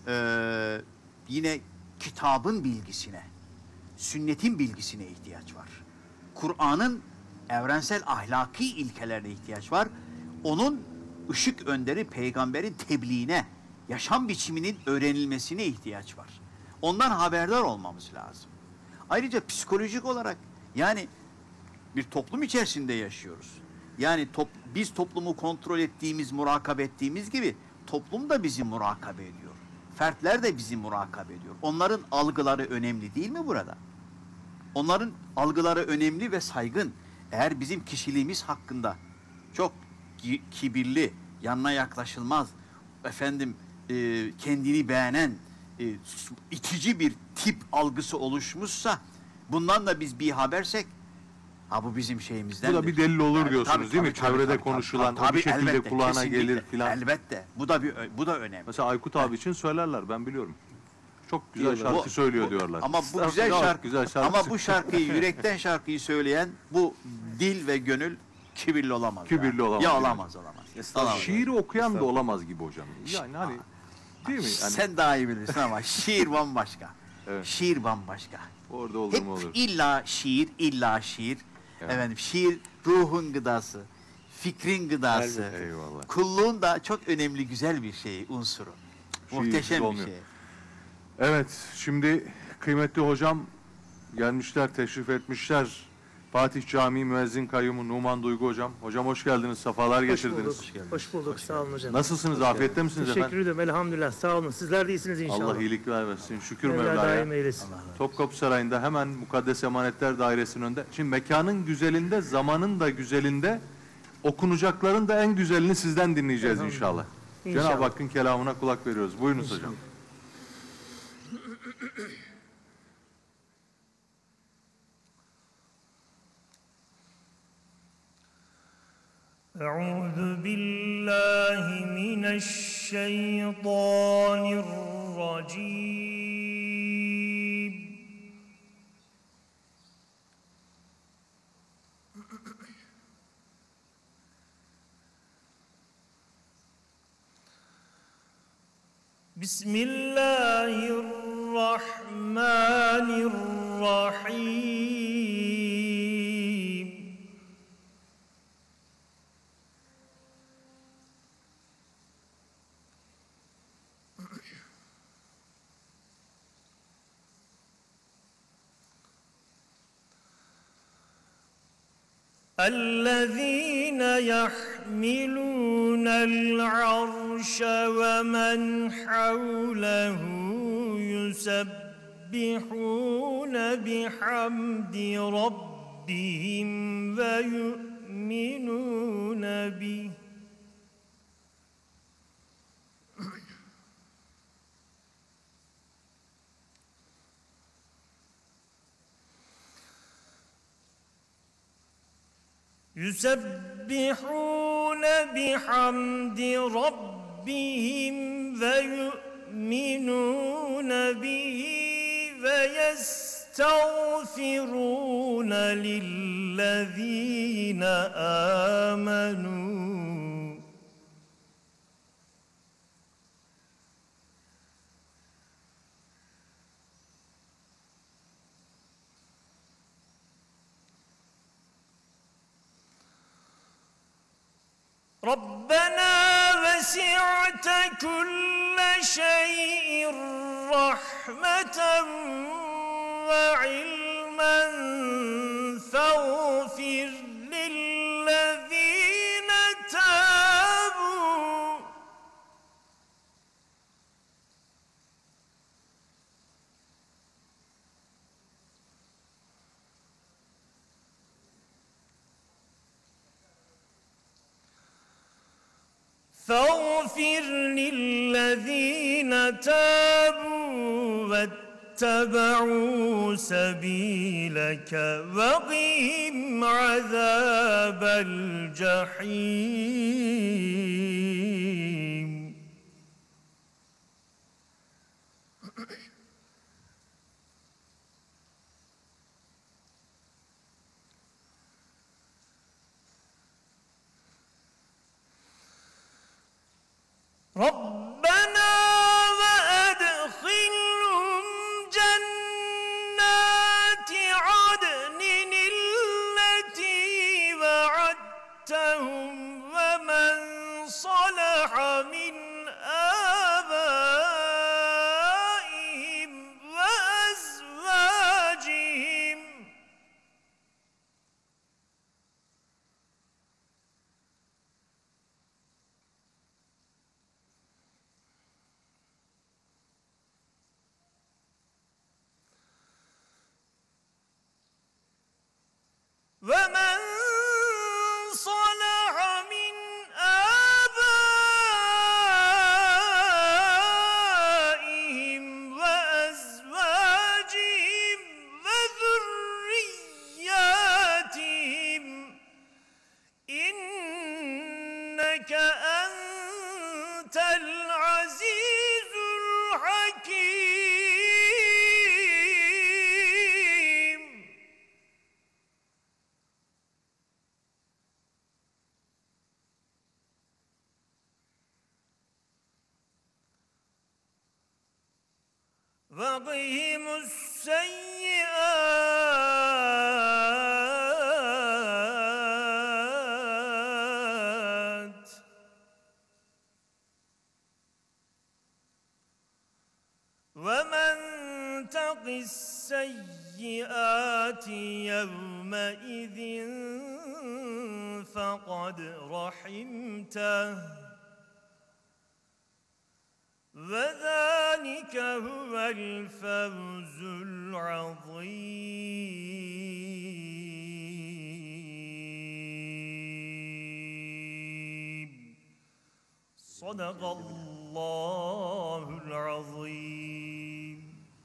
eee, yine kitabın bilgisine, sünnetin bilgisine ihtiyaç var. Kur'an'ın evrensel ahlaki ilkelerine ihtiyaç var. Onun ışık önderi peygamberin tebliğine, yaşam biçiminin öğrenilmesine ihtiyaç var. Ondan haberdar olmamız lazım. Ayrıca psikolojik olarak yani bir toplum içerisinde yaşıyoruz. Yani top, biz toplumu kontrol ettiğimiz, murakabe ettiğimiz gibi toplum da bizi murakabe ediyor. Fertler de bizi murakabe ediyor. Onların algıları önemli değil mi burada? Onların algıları önemli ve saygın. Eğer bizim kişiliğimiz hakkında çok ki- kibirli, yanına yaklaşılmaz, efendim e, kendini beğenen, e, itici bir tip algısı oluşmuşsa, bundan da biz bir habersek, ha bu bizim şeyimizden. Bu da bir delil olur Evet, diyorsunuz tabii, değil mi? tabii, tabii, Çevrede tabii, konuşulan, tabii, o bir tabii, şekilde elbette, kulağına kesinlikle, gelir filan. Elbette. Bu da bir bu da önemli. Mesela Aykut abi için söylerler, ben biliyorum. Çok güzel Diyorlar. şarkı Bu- söylüyor bu- diyorlar. Ama bu güzel Çok şarkı, güzel şarkı. ama bu şarkıyı yürekten şarkıyı söyleyen bu dil ve gönül Kibirli olamaz. Kibirli ya. olamaz Ya yani. olamaz olamaz. Olamaz. Şiiri okuyan da olamaz gibi hocam. Yani hani değil mi? Yani Sen daha iyi bilirsin ama şiir bambaşka. Evet. Şiir bambaşka. orada olur Hep mu olur. illa şiir, illa şiir. Evet. Efendim şiir ruhun gıdası, fikrin gıdası. Elbette. Eyvallah. Kulluğun da çok önemli, güzel bir şey, unsuru. Şiirsiz Muhteşem bir olmuyor. şey. Evet, şimdi kıymetli hocam gelmişler, teşrif etmişler. Fatih Camii Müezzin Kayyumu Numan Duygu hocam. Hocam hoş geldiniz, sefalar Hoş getirdiniz. bulduk. Hoş bulduk. Sağ olun hocam. Nasılsınız, afiyette misiniz Teşekkür efendim? ederim. Elhamdülillah. Sağ olun. Sizler de iyisiniz inşallah. Allah iyilik vermesin, şükür Mevla Mevla'ya. daim eylesin. Topkapı Sarayı'nda hemen Mukaddes Emanetler Dairesi'nin önünde. Şimdi mekanın güzelinde, zamanın da güzelinde, okunacakların da en güzelini sizden dinleyeceğiz inşallah. İnşallah. Cenab-ı Hakk'ın kelamına kulak veriyoruz. Buyurunuz hocam. أعوذ بالله من الشيطان الرجيم بسم الله الرحمن الرحيم الذين يحملون العرش ومن حوله يسبحون بحمد ربهم ويؤمنون به يسبحون بحمد ربهم ويؤمنون به ويستغفرون للذين آمنوا ربنا وسعت كل شيء رحمة وعلما فاغفر للذين تابوا فاغفر للذين تابوا واتبعوا سبيلك وقهم عذاب الجحيم ربنا وأدخلهم جنات عدن التي وعدتهم ومن صلح من آبائهم وأزواجهم ومن صلح من آبائهم وقهم السيئات ومن تق السيئات يومئذ فقد رحمته وذلك هو الفوز العظيم صدق الله العظيم.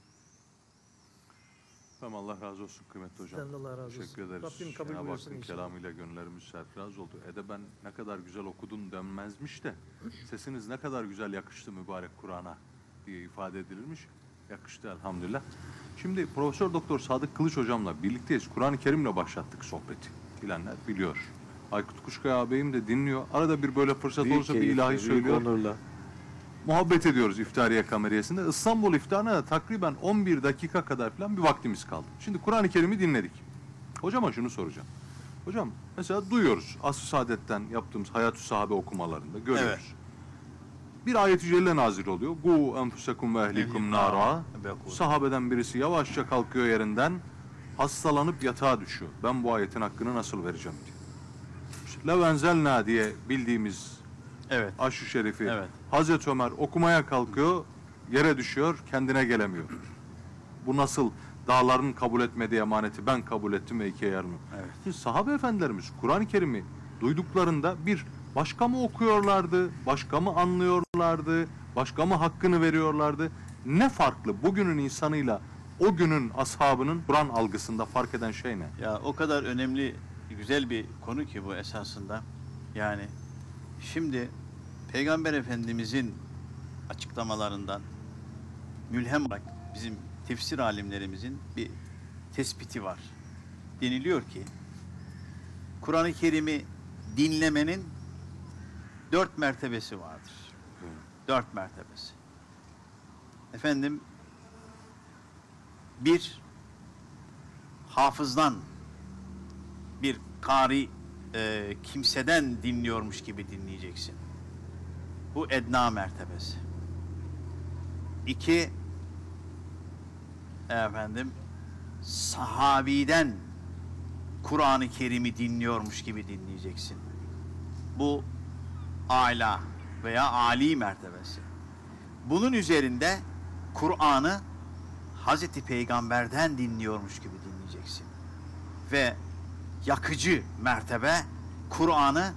Efendim Allah razı olsun kıymetli hocam. Sizden de Allah razı olsun. Teşekkür ederiz. Rabbim kabul Cenab-ı buyursun Hakk'ın inşallah. kelamıyla gönüllerimiz serfiraz oldu. Edeben ne kadar güzel okudun denmezmiş de sesiniz ne kadar güzel yakıştı mübarek Kur'an'a diye ifade edilirmiş. Yakıştı elhamdülillah. Şimdi Profesör Doktor Sadık Kılıç hocamla birlikteyiz. Kur'an-ı Kerim'le başlattık sohbeti. Bilenler biliyor. Aykut Kuşkaya ağabeyim de dinliyor. Arada bir böyle fırsat olursa bir ilahi büyük söylüyor. onurla. Muhabbet ediyoruz iftariye kameriyesinde. İstanbul iftarına da takriben on bir dakika kadar falan bir vaktimiz kaldı. Şimdi Kur'an-ı Kerim'i dinledik. Hocama şunu soracağım. Hocam mesela duyuyoruz. Asr-ı Saadet'ten yaptığımız Hayat-ı Sahabe okumalarında görüyoruz. Evet. Bir ayet-i celle nazil oluyor. Gu enfusekum ve ehlikum nara. Sahabeden birisi yavaşça kalkıyor yerinden. Hastalanıp yatağa düşüyor. Ben bu ayetin hakkını nasıl vereceğim diye. İşte Levenzelna diye bildiğimiz Evet. Aş-ı Şerifi. Evet. Hazreti Ömer okumaya kalkıyor, yere düşüyor, kendine gelemiyor. Bu nasıl dağların kabul etmediği emaneti ben kabul ettim ve ikiye yarım. Evet. Şimdi sahabe efendilerimiz Kur'an-ı Kerim'i duyduklarında bir başka mı okuyorlardı, başka mı anlıyorlardı, başka mı hakkını veriyorlardı? Ne farklı bugünün insanıyla o günün ashabının Kur'an algısında fark eden şey ne? Ya o kadar önemli, güzel bir konu ki bu esasında. Yani şimdi Peygamber Efendimizin açıklamalarından mülhem olarak bizim tefsir alimlerimizin bir tespiti var. Deniliyor ki Kur'an-ı Kerim'i dinlemenin dört mertebesi vardır. Dört mertebesi. Efendim bir hafızdan, bir kari e, kimseden dinliyormuş gibi dinleyeceksin. Bu edna mertebesi. İki, efendim, sahabiden Kur'an-ı Kerim'i dinliyormuş gibi dinleyeceksin. Bu âlâ veya âli mertebesi. Bunun üzerinde Kur'an'ı Hazreti Peygamber'den dinliyormuş gibi dinleyeceksin. Ve yakıcı mertebe Kur'an'ı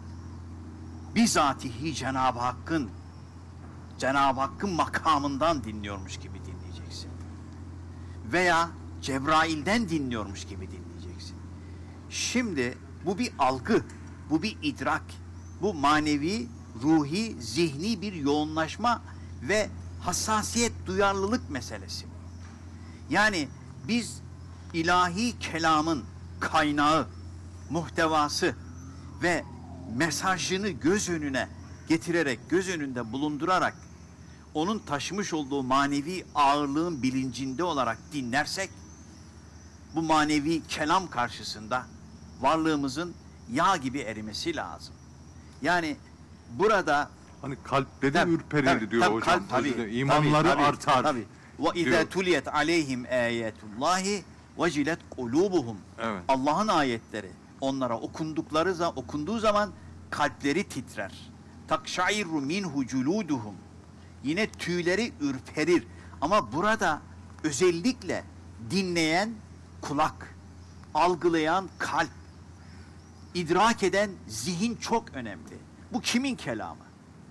bizatihi Cenab-ı Hakk'ın Cenab-ı Hakk'ın makamından dinliyormuş gibi dinleyeceksin. Veya Cebrail'den dinliyormuş gibi dinleyeceksin. Şimdi bu bir algı, bu bir idrak, bu manevi, ruhi, zihni bir yoğunlaşma ve hassasiyet, duyarlılık meselesi. Yani biz ilahi kelamın kaynağı, muhtevası ve mesajını göz önüne getirerek, göz önünde bulundurarak onun taşımış olduğu manevi ağırlığın bilincinde olarak dinlersek bu manevi kelam karşısında varlığımızın yağ gibi erimesi lazım. Yani burada Hani kalpte de tabii, ürperirdi tabii, diyor tabii, hocam. kalp, tabii, Özür dilerim. İmanları tabii, tabii, artar. Tabii. Ve izâ diyor. tuliyet aleyhim âyetullâhi vecilet kulûbuhum. Evet. Allah'ın ayetleri onlara okundukları zaman, okunduğu zaman kalpleri titrer. Takşairru minhu culuduhum. Yine tüyleri ürperir. Ama burada özellikle dinleyen kulak, algılayan kalp, idrak eden zihin çok önemli. Bu kimin kelamı?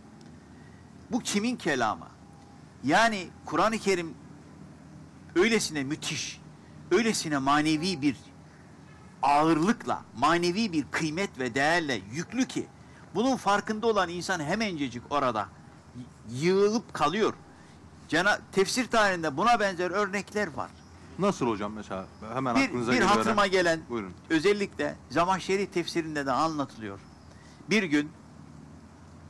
Bu kimin kelamı? Yani Kur'an-ı Kerim öylesine müthiş, öylesine manevi bir ağırlıkla, manevi bir kıymet ve değerle yüklü ki bunun farkında olan insan hemencecik orada yığılıp kalıyor. Cena tefsir tarihinde buna benzer örnekler var. Nasıl hocam mesela hemen Bir, aklınıza bir geliyor. hatırıma gelen, Buyurun. özellikle Zamahşeri tefsirinde de anlatılıyor. Bir gün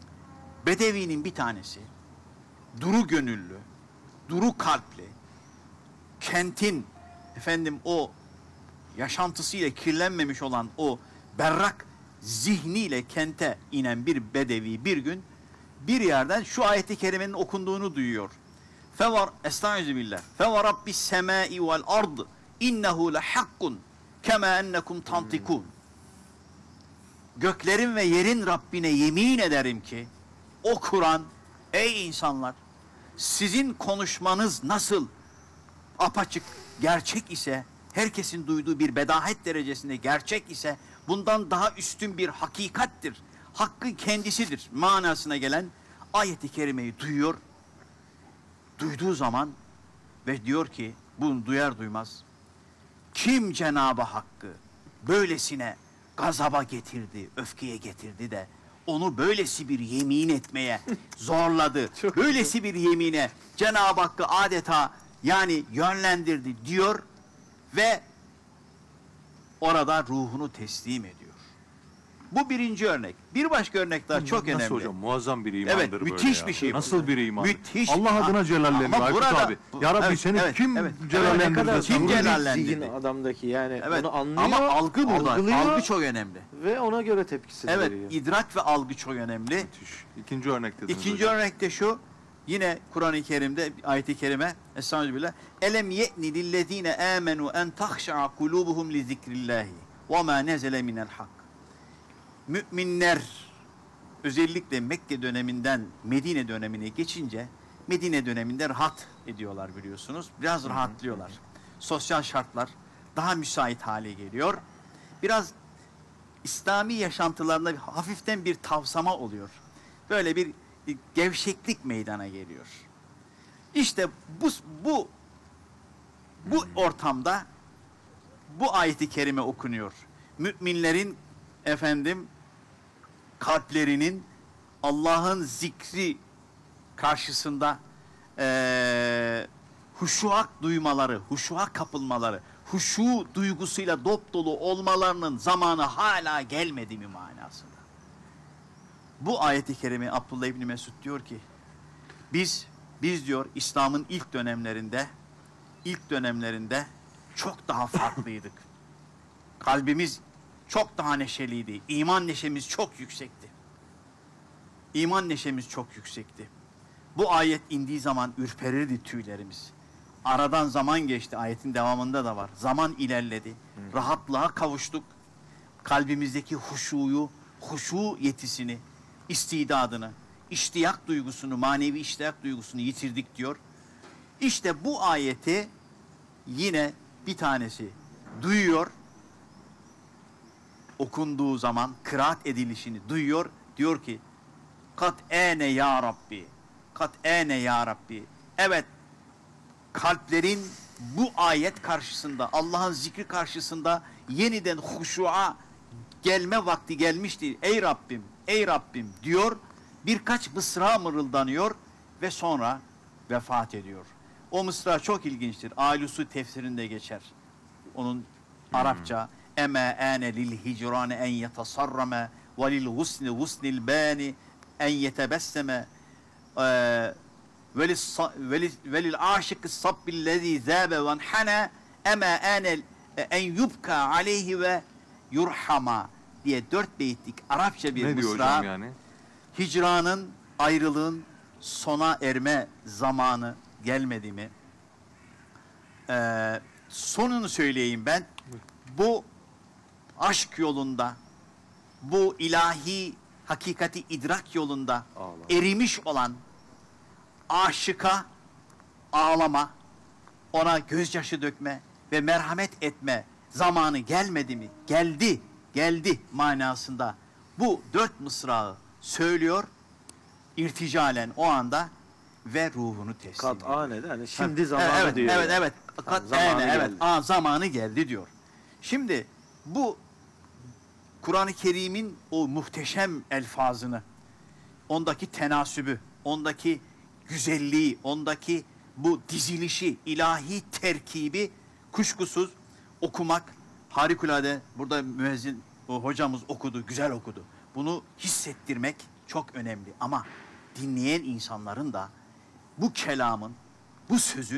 Bedevi'nin bir tanesi, duru gönüllü, duru kalpli, kentin efendim o yaşantısıyla kirlenmemiş olan o berrak zihniyle kente inen bir bedevi bir gün bir yerden şu ayeti kerimenin okunduğunu duyuyor. Fevar estaizu billah. Fevar rabbis semai vel ard innehu lehakkun kema ennekum tantikun. Göklerin ve yerin Rabbine yemin ederim ki o Kur'an, ey insanlar, sizin konuşmanız nasıl apaçık gerçek ise, herkesin duyduğu bir bedahet derecesinde gerçek ise bundan daha üstün bir hakikattir. Hakkın kendisidir manasına gelen ayeti kerimeyi duyuyor. Duyduğu zaman ve diyor ki bunu duyar duymaz kim Cenab-ı Hakk'ı böylesine gazaba getirdi, öfkeye getirdi de onu böylesi bir yemin etmeye zorladı. Böylesi bir yemine Cenab-ı Hakk'ı adeta yani yönlendirdi diyor ve orada ruhunu teslim ediyor. Bu birinci örnek. Bir başka örnek daha çok Nasıl önemli. hocam? Muazzam bir imandır Evet, böyle müthiş ya. bir şey bu. Nasıl bir iman? Müthiş. Allah adına celalleniyor Ama Aykut burada- abi. Ya Rabbi Evet, seni evet, kim evet. Ne celallendirdi? kadar Kim sabırlı bir celallendirdi? zihin adamdaki yani Evet. onu anlıyor. Ama algı burada. algılıyor Algı çok önemli. ve ona göre tepkisini Evet, veriyor. idrak ve algı çok önemli. Müthiş. İkinci örnek dediniz İkinci hocam. örnek de şu. Yine Kur'an-ı Kerim'de ayet-i kerime Estağfirullah. Elem ye'ni lillezine amenu en tahşa'a kulubuhum li zikrillahi ve ma nezele minel hak. Müminler özellikle Mekke döneminden Medine dönemine geçince Medine döneminde rahat ediyorlar biliyorsunuz. Biraz rahatlıyorlar. Sosyal şartlar daha müsait hale geliyor. Biraz İslami yaşantılarında hafiften bir tavsama oluyor. Böyle bir gevşeklik meydana geliyor. İşte bu bu bu ortamda bu ayeti kerime okunuyor. Müminlerin efendim kalplerinin Allah'ın zikri karşısında eee huşuak duymaları, huşuğa kapılmaları, huşu duygusuyla dop dolu olmalarının zamanı hala gelmedi mi manasında. Bu ayeti kerime Abdullah İbni Mesud diyor ki biz biz diyor İslam'ın ilk dönemlerinde ilk dönemlerinde çok daha farklıydık. Kalbimiz çok daha neşeliydi. İman neşemiz çok yüksekti. İman neşemiz çok yüksekti. Bu ayet indiği zaman ürperirdi tüylerimiz. Aradan zaman geçti. Ayetin devamında da var. Zaman ilerledi. Rahatlığa kavuştuk. Kalbimizdeki huşuyu, huşu yetisini, istidadını, iştiyak duygusunu, manevi iştiyak duygusunu yitirdik diyor. İşte bu ayeti yine bir tanesi duyuyor. Okunduğu zaman kıraat edilişini duyuyor. Diyor ki kat ene ya Rabbi. Kat ene ya Rabbi. Evet, kalplerin bu ayet karşısında, Allah'ın zikri karşısında yeniden huşuğa gelme vakti gelmiştir. Ey Rabbim, ey Rabbim diyor. Birkaç mısra mırıldanıyor ve sonra vefat ediyor. O mısra çok ilginçtir. Alusu tefsirinde geçer. Onun Arapça eme ane lil hicrane en yetasarrame ve lil husni husnil bani en yetebesseme velil aşık sabbillezî zâbe ve nhana eme ane en yubka aleyhi ve yurhama diye dört beyitlik Arapça bir Ne mısra. diyor hocam yani? Hicranın, ayrılığın sona erme zamanı gelmedi mi? Ee, sonunu söyleyeyim ben. Bu aşk yolunda, bu ilahi hakikati idrak yolunda Allah. erimiş olan aşıka ağlama, ona gözyaşı dökme ve merhamet etme zamanı gelmedi mi? Geldi, geldi manasında. Bu dört mısrağı söylüyor, irticalen o anda ve ruhunu teslim ediyor. Kat'ane de hani şimdi Ha, zamanı evet, diyor. Evet, yani. evet. Tamam, Kat- zamanı evet, evet. geldi. Aa, zamanı geldi diyor. Şimdi bu Kur'an-ı Kerim'in o muhteşem elfazını, ondaki tenasübü, ondaki güzelliği, ondaki bu dizilişi, ilahi terkibi kuşkusuz okumak harikulade. Burada müezzin o hocamız okudu, güzel okudu. Bunu hissettirmek çok önemli ama dinleyen insanların da bu kelamın, bu sözün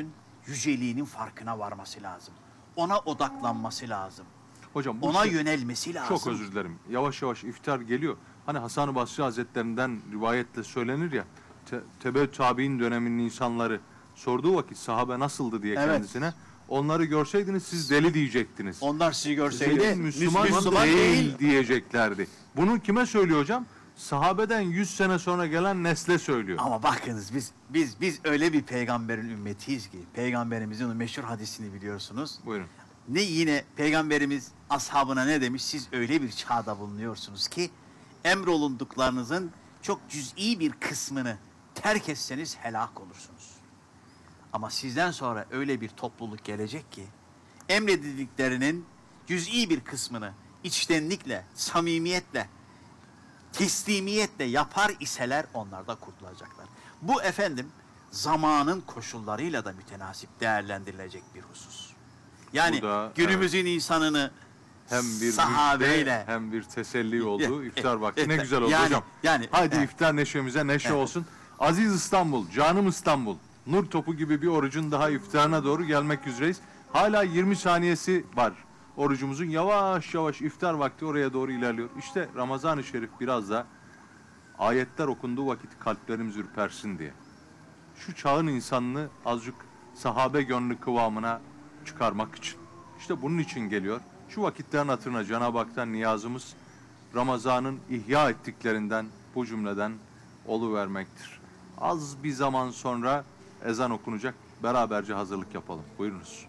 yüceliğinin farkına varması lazım. Ona odaklanması lazım. Hocam bu Ona şey- yönelmesi lazım. Çok özür dilerim. Yavaş yavaş iftar geliyor. Hani Hasan-ı Basri Hazretlerinden rivayetle söylenir ya, te, Tebe tabi'in döneminin insanları sorduğu vakit sahabe nasıldı diye Evet. kendisine. Onları görseydiniz siz deli diyecektiniz. Onlar sizi görseydi Zeyd Müslüman, Müslüman değil, değil. diyeceklerdi. Bunu kime söylüyor hocam? Sahabeden yüz sene sonra gelen nesle söylüyor. Ama bakınız biz biz biz öyle bir peygamberin ümmetiyiz ki peygamberimizin o meşhur hadisini biliyorsunuz. Buyurun. Ne yine peygamberimiz ashabına ne demiş? Siz öyle bir çağda bulunuyorsunuz ki emrolunduklarınızın çok cüz'i bir kısmını terk etseniz helak olursunuz. Ama sizden sonra öyle bir topluluk gelecek ki emredildiklerinin cüz'i bir kısmını içtenlikle, samimiyetle, teslimiyetle yapar iseler onlar da kurtulacaklar. Bu efendim zamanın koşullarıyla da mütenasip değerlendirilecek bir husus. Yani Bu da, günümüzün insanını Hem bir sahabeyle müjde, hem bir teselli oldu. Eh, İftar eh, vakti ne eh, güzel oldu yani- hocam. yani, Haydi eh. iftar neşemize neşe olsun. Aziz İstanbul, canım İstanbul. Nur topu gibi bir orucun daha iftarına doğru gelmek üzereyiz. Hala yirmi saniyesi var. Orucumuzun yavaş yavaş iftar vakti oraya doğru ilerliyor. İşte Ramazan-ı Şerif biraz da ayetler okunduğu vakit kalplerimiz ürpersin diye. Şu çağın insanını azıcık sahabe gönlü kıvamına çıkarmak için. İşte bunun için geliyor. Şu vakitlerin hatırına Cenab-ı Hak'tan niyazımız Ramazan'ın ihya ettiklerinden bu cümleden oluvermektir. Az bir zaman sonra ezan okunacak. Beraberce hazırlık yapalım. Buyurunuz.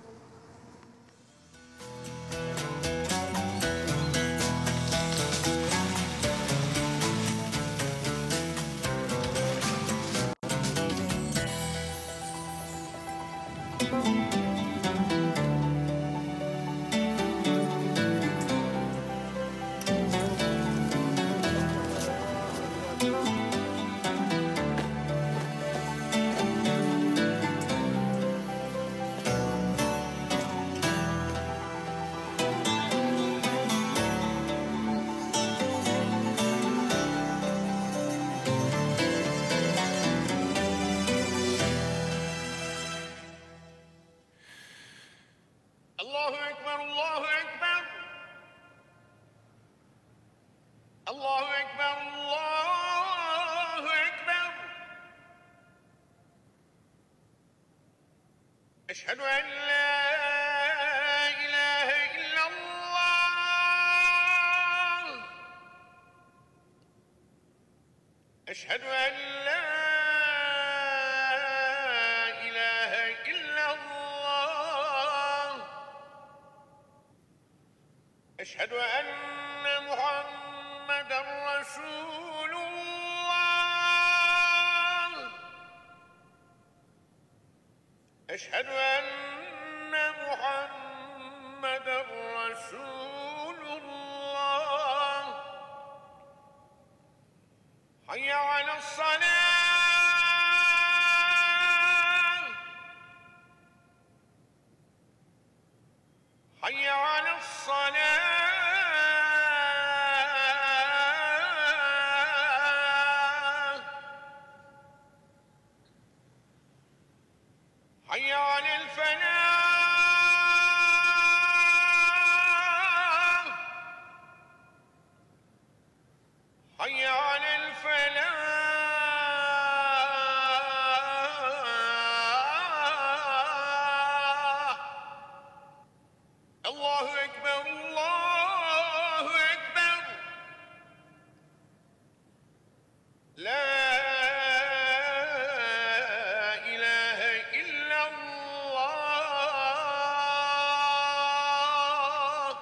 Allahu Ekber, Allahu Ekber. Allahu Ekber, Allahu Ekber. Eşhedü en la ilahe illallah. Eşhedü en la ilahe illallah. Eşhedü enne Muhammeden Resulullah. Eşhedü enne Muhammeden Resulullah. Hayya ale's-salâh. Hayya ale's-salâh. Hayya alel-felâh. Hayya alel-felâh. Allahu Ekber, Allahu Ekber. La ilahe illallah.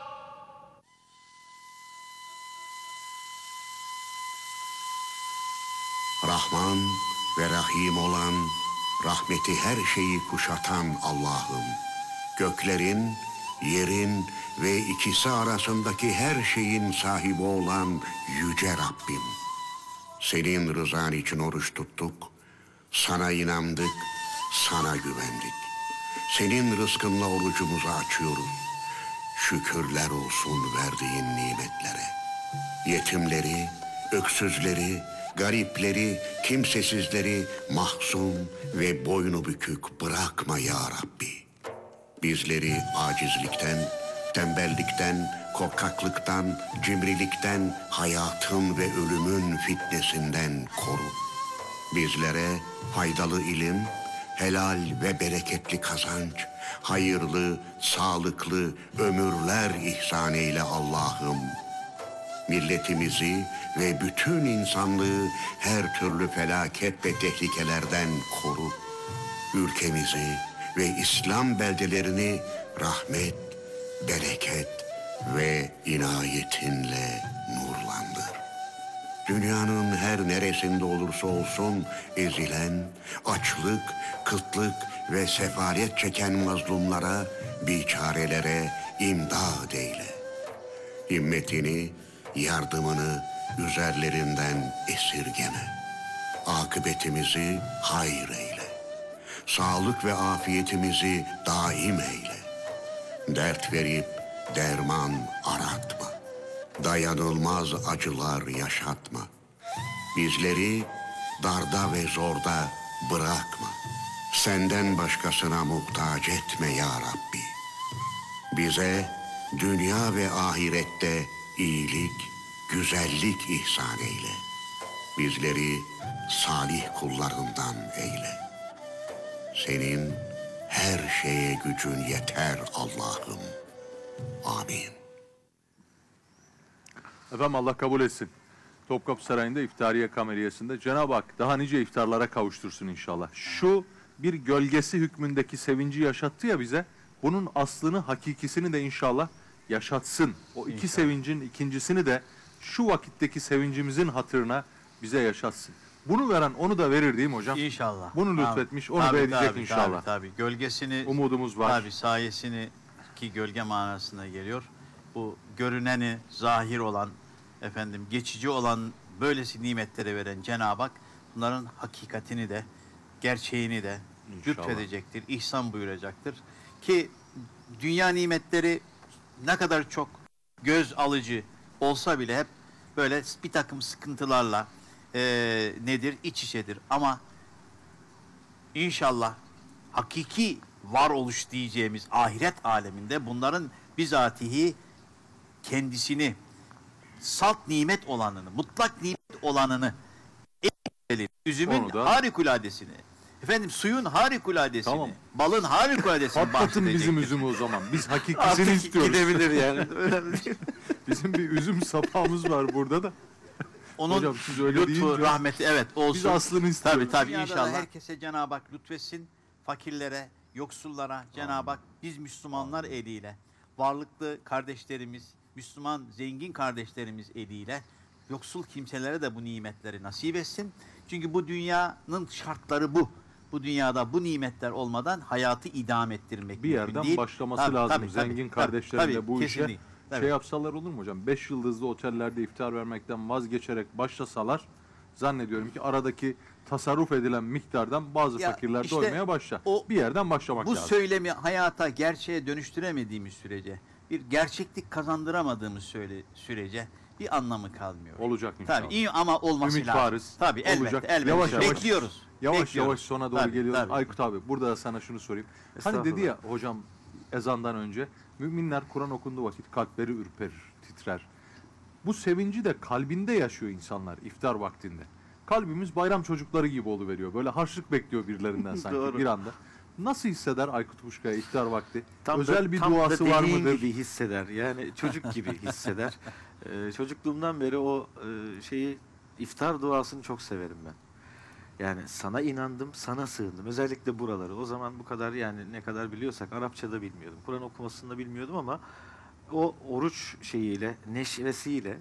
Rahman ve Rahim olan, rahmeti her şeyi kuşatan Allah'ım. Göklerin, yerin ve ikisi arasındaki her şeyin sahibi olan Yüce Rabbim. Senin rızan için oruç tuttuk, sana inandık, sana güvendik. Senin rızkınla orucumuzu açıyoruz. Şükürler olsun verdiğin nimetlere. Yetimleri, öksüzleri, Garipleri, kimsesizleri mahzun ve boynu bükük bırakma ya Rabbi. Bizleri acizlikten, tembellikten, korkaklıktan, cimrilikten, hayatın ve ölümün fitnesinden koru. Bizlere faydalı ilim, helal ve bereketli kazanç, hayırlı, sağlıklı ömürler ihsan eyle Allah'ım. Milletimizi ve bütün insanlığı her türlü felaket ve tehlikelerden koru. Ülkemizi ve İslam beldelerini rahmet, bereket ve inayetinle nurlandır. Dünyanın her neresinde olursa olsun ezilen, açlık, kıtlık ve sefalet çeken mazlumlara, biçarelere imdad eyle. Himmetini, yardımını üzerlerinden esirgeme. Akıbetimizi hayır eyle. Sağlık ve afiyetimizi daim eyle. Dert verip derman aratma. Dayanılmaz acılar yaşatma. Bizleri darda ve zorda bırakma. Senden başkasına muhtaç etme ya Rabbi. Bize dünya ve ahirette iyilik, güzellik ihsan eyle. Bizleri salih kullarından eyle. Senin her şeye gücün yeter Allah'ım. Amin. Efendim Allah kabul etsin. Topkapı Sarayı'nda iftariye kameriyasında Cenab-ı Hak daha nice iftarlara kavuştursun inşallah. Şu bir gölgesi hükmündeki sevinci yaşattı ya bize. Bunun aslını, hakikisini de inşallah yaşatsın. O iki İnşallah. sevincin ikincisini de şu vakitteki sevincimizin hatırına bize yaşatsın. Bunu veren onu da verir değil mi hocam? İnşallah. Bunu Tabii. lütfetmiş, onu Tabii, da edecek tabii, inşallah. Tabii, tabii. Gölgesini, Umudumuz var. tabii sayesini, ki gölge manasına geliyor. Bu görüneni, zahir olan, efendim geçici olan böylesi nimetleri veren Cenab-ı Hak bunların hakikatini de, gerçeğini de İnşallah. lütfedecektir, ihsan buyuracaktır. Ki dünya nimetleri ne kadar çok göz alıcı olsa bile hep böyle bir takım sıkıntılarla eee, nedir? İç içedir. Ama İnşallah hakiki varoluş diyeceğimiz ahiret aleminde bunların bizatihi kendisini salt nimet olanını, mutlak nimet olanını, en üzümün Onu da- harikuladesini, efendim suyun harikuladesini, Tamam. balın harikuladesini Patlatın bizim bahsedecektir. üzümü o zaman. Biz hakikisini Artık istiyoruz. gidebilir yani. Önemli değil. Bizim bir üzüm sapağımız var burada da. Onun Hocam siz öyle lütfu, deyince rahmeti evet olsun. biz aslını istiyoruz. Tabii tabii Dünyada da inşallah. Herkese Cenab-ı Hak lütfetsin. Fakirlere, yoksullara Cenab-ı Hak biz Müslümanlar eliyle, varlıklı kardeşlerimiz, Müslüman zengin kardeşlerimiz eliyle yoksul kimselere de bu nimetleri nasip etsin. Çünkü bu dünyanın şartları bu. Bu dünyada bu nimetler olmadan hayatı idame ettirmek Bir mümkün yerden değil. başlaması Tabii, lazım. tabii, Zengin tabii, kardeşlerim de tabii, bu işe kesinlikle. şey Tabii. yapsalar olur mu hocam? Beş yıldızlı otellerde iftar vermekten vazgeçerek başlasalar zannediyorum ki aradaki tasarruf edilen miktardan bazı Ya fakirler işte doymaya başlar. o- Bir yerden başlamak Bu lazım. söylemi hayata, gerçeğe dönüştüremediğimiz sürece, bir gerçeklik kazandıramadığımız söyle, sürece bir anlamı kalmıyor. Olacak inşallah. Tabii iyi ama olması Ümit lazım. varız. Tabii elbette, Olacak. elbette. Yavaş yavaş- Bekliyoruz. Yavaş bekliyoruz. yavaş sona doğru Tabii, geliyoruz. tabii. Aykut abi burada da sana şunu sorayım. Hani dedi ya hocam ezandan önce müminler Kur'an okunduğu vakit kalpleri ürperir, titrer. Bu sevinci de kalbinde yaşıyor insanlar iftar vaktinde. Kalbimiz bayram çocukları gibi oluveriyor. Böyle harçlık bekliyor birilerinden sanki Doğru. bir anda. Nasıl hisseder Aykut Kuşkaya iftar vakti? Tam Özel da, bir tam duası da var dediğin mıdır? gibi hisseder. Yani çocuk gibi hisseder. Ee, çocukluğumdan beri o e, şeyi iftar duasını çok severim ben. Yani sana inandım, sana sığındım. Özellikle buraları. O zaman bu kadar yani ne kadar biliyorsak Arapçada bilmiyordum. Kur'an okumasını da bilmiyordum ama o oruç şeyiyle, neşvesiyle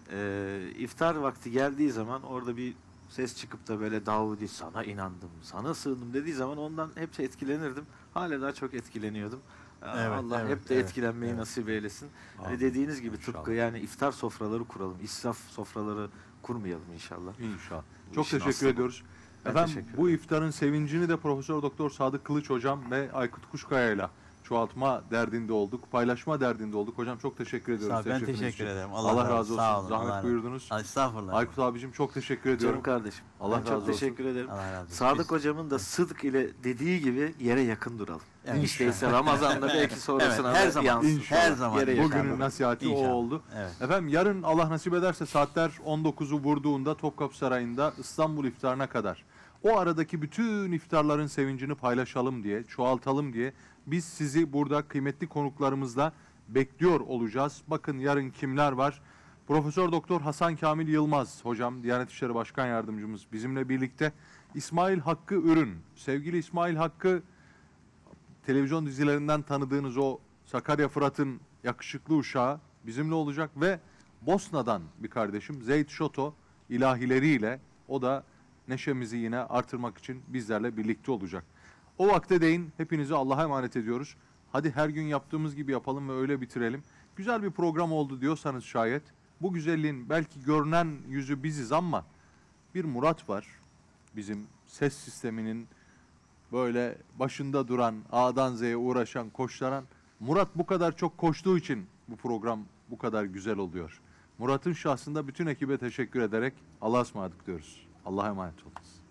e, iftar vakti geldiği zaman orada bir ses çıkıp da böyle Davudi sana inandım, sana sığındım dediği zaman ondan hep etkilenirdim. Hala daha çok etkileniyordum. Evet, Allah evet, hep de evet, etkilenmeyi evet. nasip eylesin. Amin. Hani dediğiniz gibi tıpkı İnşallah. yani iftar sofraları kuralım. İsraf sofraları kurmayalım inşallah. İnşallah. Bu Çok işin teşekkür aslı bu. ediyoruz. Ben Efendim teşekkür bu iftarın sevincini de Profesör Doktor Sadık Kılıç hocam ve Aykut Kuşkaya ile çoğaltma derdinde olduk, paylaşma derdinde olduk. Hocam çok teşekkür ediyoruz. Sağ ol, ben teşrifiniz teşekkür için. ederim. Allah, Allah razı razı- olsun. sağ olun, Zahmet Allah razı- buyurdunuz. Ay, estağfurullah. Aykut abicim çok teşekkür ediyorum. Canım kardeşim. Allah ben razı çok olsun. teşekkür ederim. Allah razı olsun. Sadık Biz- hocamın da sıdk ile dediği gibi yere yakın duralım. Evet. Hiç değilse Ramazan'da belki sonrasına Evet, her da zaman, yansın. İnşallah. her zaman. Yere İnşallah. Bugünün nasihati İnşallah. o oldu. Evet. Efendim yarın Allah nasip ederse saatler on dokuzu vurduğunda Topkapı Sarayı'nda İstanbul iftarına kadar o aradaki bütün iftarların sevincini paylaşalım diye, çoğaltalım diye biz sizi burada kıymetli konuklarımızla bekliyor olacağız. Bakın yarın kimler var? Profesör Doktor Hasan Kamil Yılmaz hocam, Diyanet İşleri Başkan Yardımcımız bizimle birlikte. İsmail Hakkı Ürün, sevgili İsmail Hakkı, televizyon dizilerinden tanıdığınız o Sakarya Fırat'ın yakışıklı uşağı bizimle olacak ve Bosna'dan bir kardeşim Zeyd Şoto ilahileriyle o da neşemizi yine artırmak için bizlerle birlikte olacak. O vakte değin hepinizi Allah'a emanet ediyoruz. Hadi her gün yaptığımız gibi yapalım ve öyle bitirelim. Güzel bir program oldu diyorsanız şayet bu güzelliğin belki görünen yüzü biziz ama bir Murat var. Bizim ses sisteminin böyle başında duran, A'dan Z'ye uğraşan, koşturan. Murat bu kadar çok koştuğu için bu program bu kadar güzel oluyor. Murat'ın şahsında bütün ekibe teşekkür ederek Allah'a ısmarladık diyoruz. Allah'a emanet olunuz.